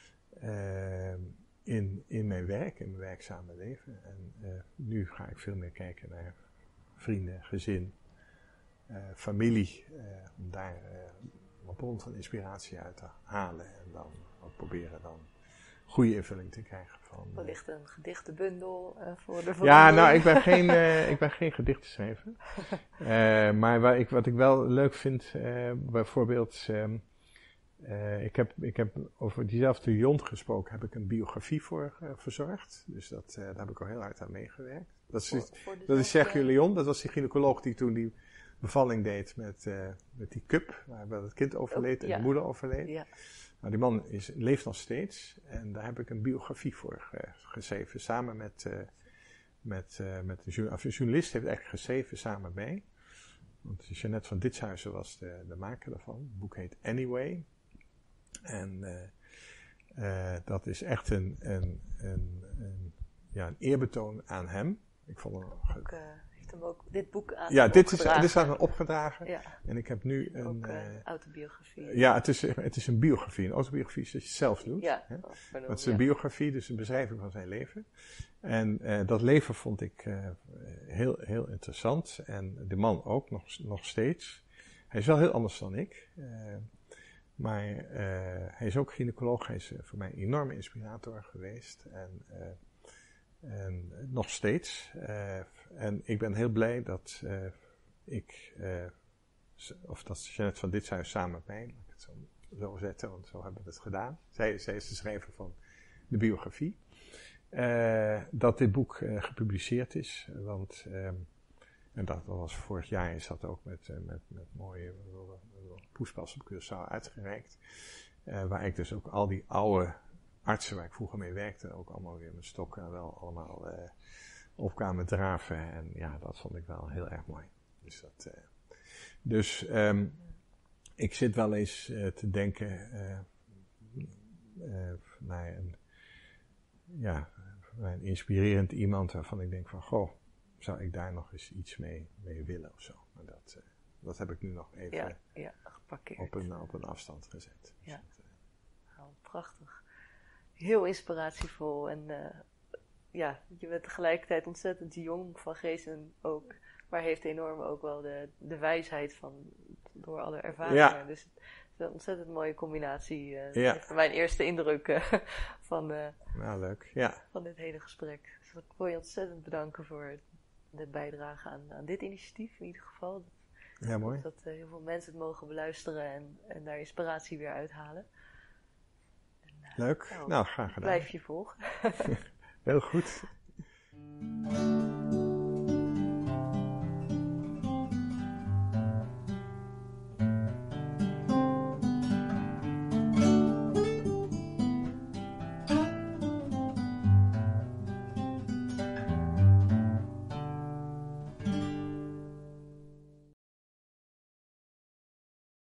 in mijn werk, in mijn werkzame leven. En nu ga ik veel meer kijken naar vrienden, gezin, familie, om daar een bron van inspiratie uit te halen en dan ook proberen dan goede invulling te krijgen van... Wellicht een gedichtenbundel voor de familie. Ja, nou, ik ben geen gedichtenschrijver. Maar wat ik wel leuk vind, bijvoorbeeld... Ik heb over diezelfde Jont gesproken, heb ik een biografie voor verzorgd. Dus daar heb ik al heel hard aan meegewerkt. Dat is Sergio Leon, dat was die gynaecoloog die toen die bevalling deed met die cup, waar het kind overleed en de moeder overleed. Ja. Nou, die man leeft nog steeds en daar heb ik een biografie voor geschreven, samen met een journalist heeft eigenlijk geschreven samen mee. Want Jeanette van Ditshuizen was de maker daarvan. Het boek heet Anyway. En dat is echt een eerbetoon aan hem. Ik vond hem heeft hem ook dit boek aan dit is aan hem opgedragen. Ja. En ik heb nu een autobiografie. Ja, het is een biografie. Een autobiografie is dat je het zelf doet. Ja, het is een biografie, dus een beschrijving van zijn leven. En dat leven vond ik heel, heel interessant. En de man ook, nog steeds. Hij is wel heel anders dan ik. Maar hij is ook gynaecoloog. Hij is voor mij een enorme inspirator geweest. En nog steeds. En ik ben heel blij dat dat Jeanette van Ditshuis samen met mij, laat ik het zo zetten, want zo hebben we het gedaan. Zij is de schrijver van de biografie. Dat dit boek gepubliceerd is. Want, en dat was vorig jaar, is dat ook met mooie poespas op Curaçao uitgereikt. Waar ik dus ook al die oude artsen waar ik vroeger mee werkte, ook allemaal weer met stokken wel allemaal op kwamen draven. En ja, dat vond ik wel heel erg mooi. Dus ik zit wel eens te denken naar een inspirerend iemand waarvan ik denk van, goh, zou ik daar nog eens iets mee willen of zo. Maar dat heb ik nu nog even op een afstand gezet. Ja. Prachtig. Heel inspiratievol en je bent tegelijkertijd ontzettend jong van geest en ook, maar heeft enorm ook wel de wijsheid door alle ervaringen. Ja. Dus het is een ontzettend mooie combinatie. Heeft mijn eerste indruk van leuk. Ja. Van dit hele gesprek. Dus ik wil je ontzettend bedanken voor de bijdrage aan dit initiatief in ieder geval. Ja, mooi. Dat heel veel mensen het mogen beluisteren en daar inspiratie weer uithalen. Leuk. Nou, graag gedaan. Blijf je volgen. Heel goed.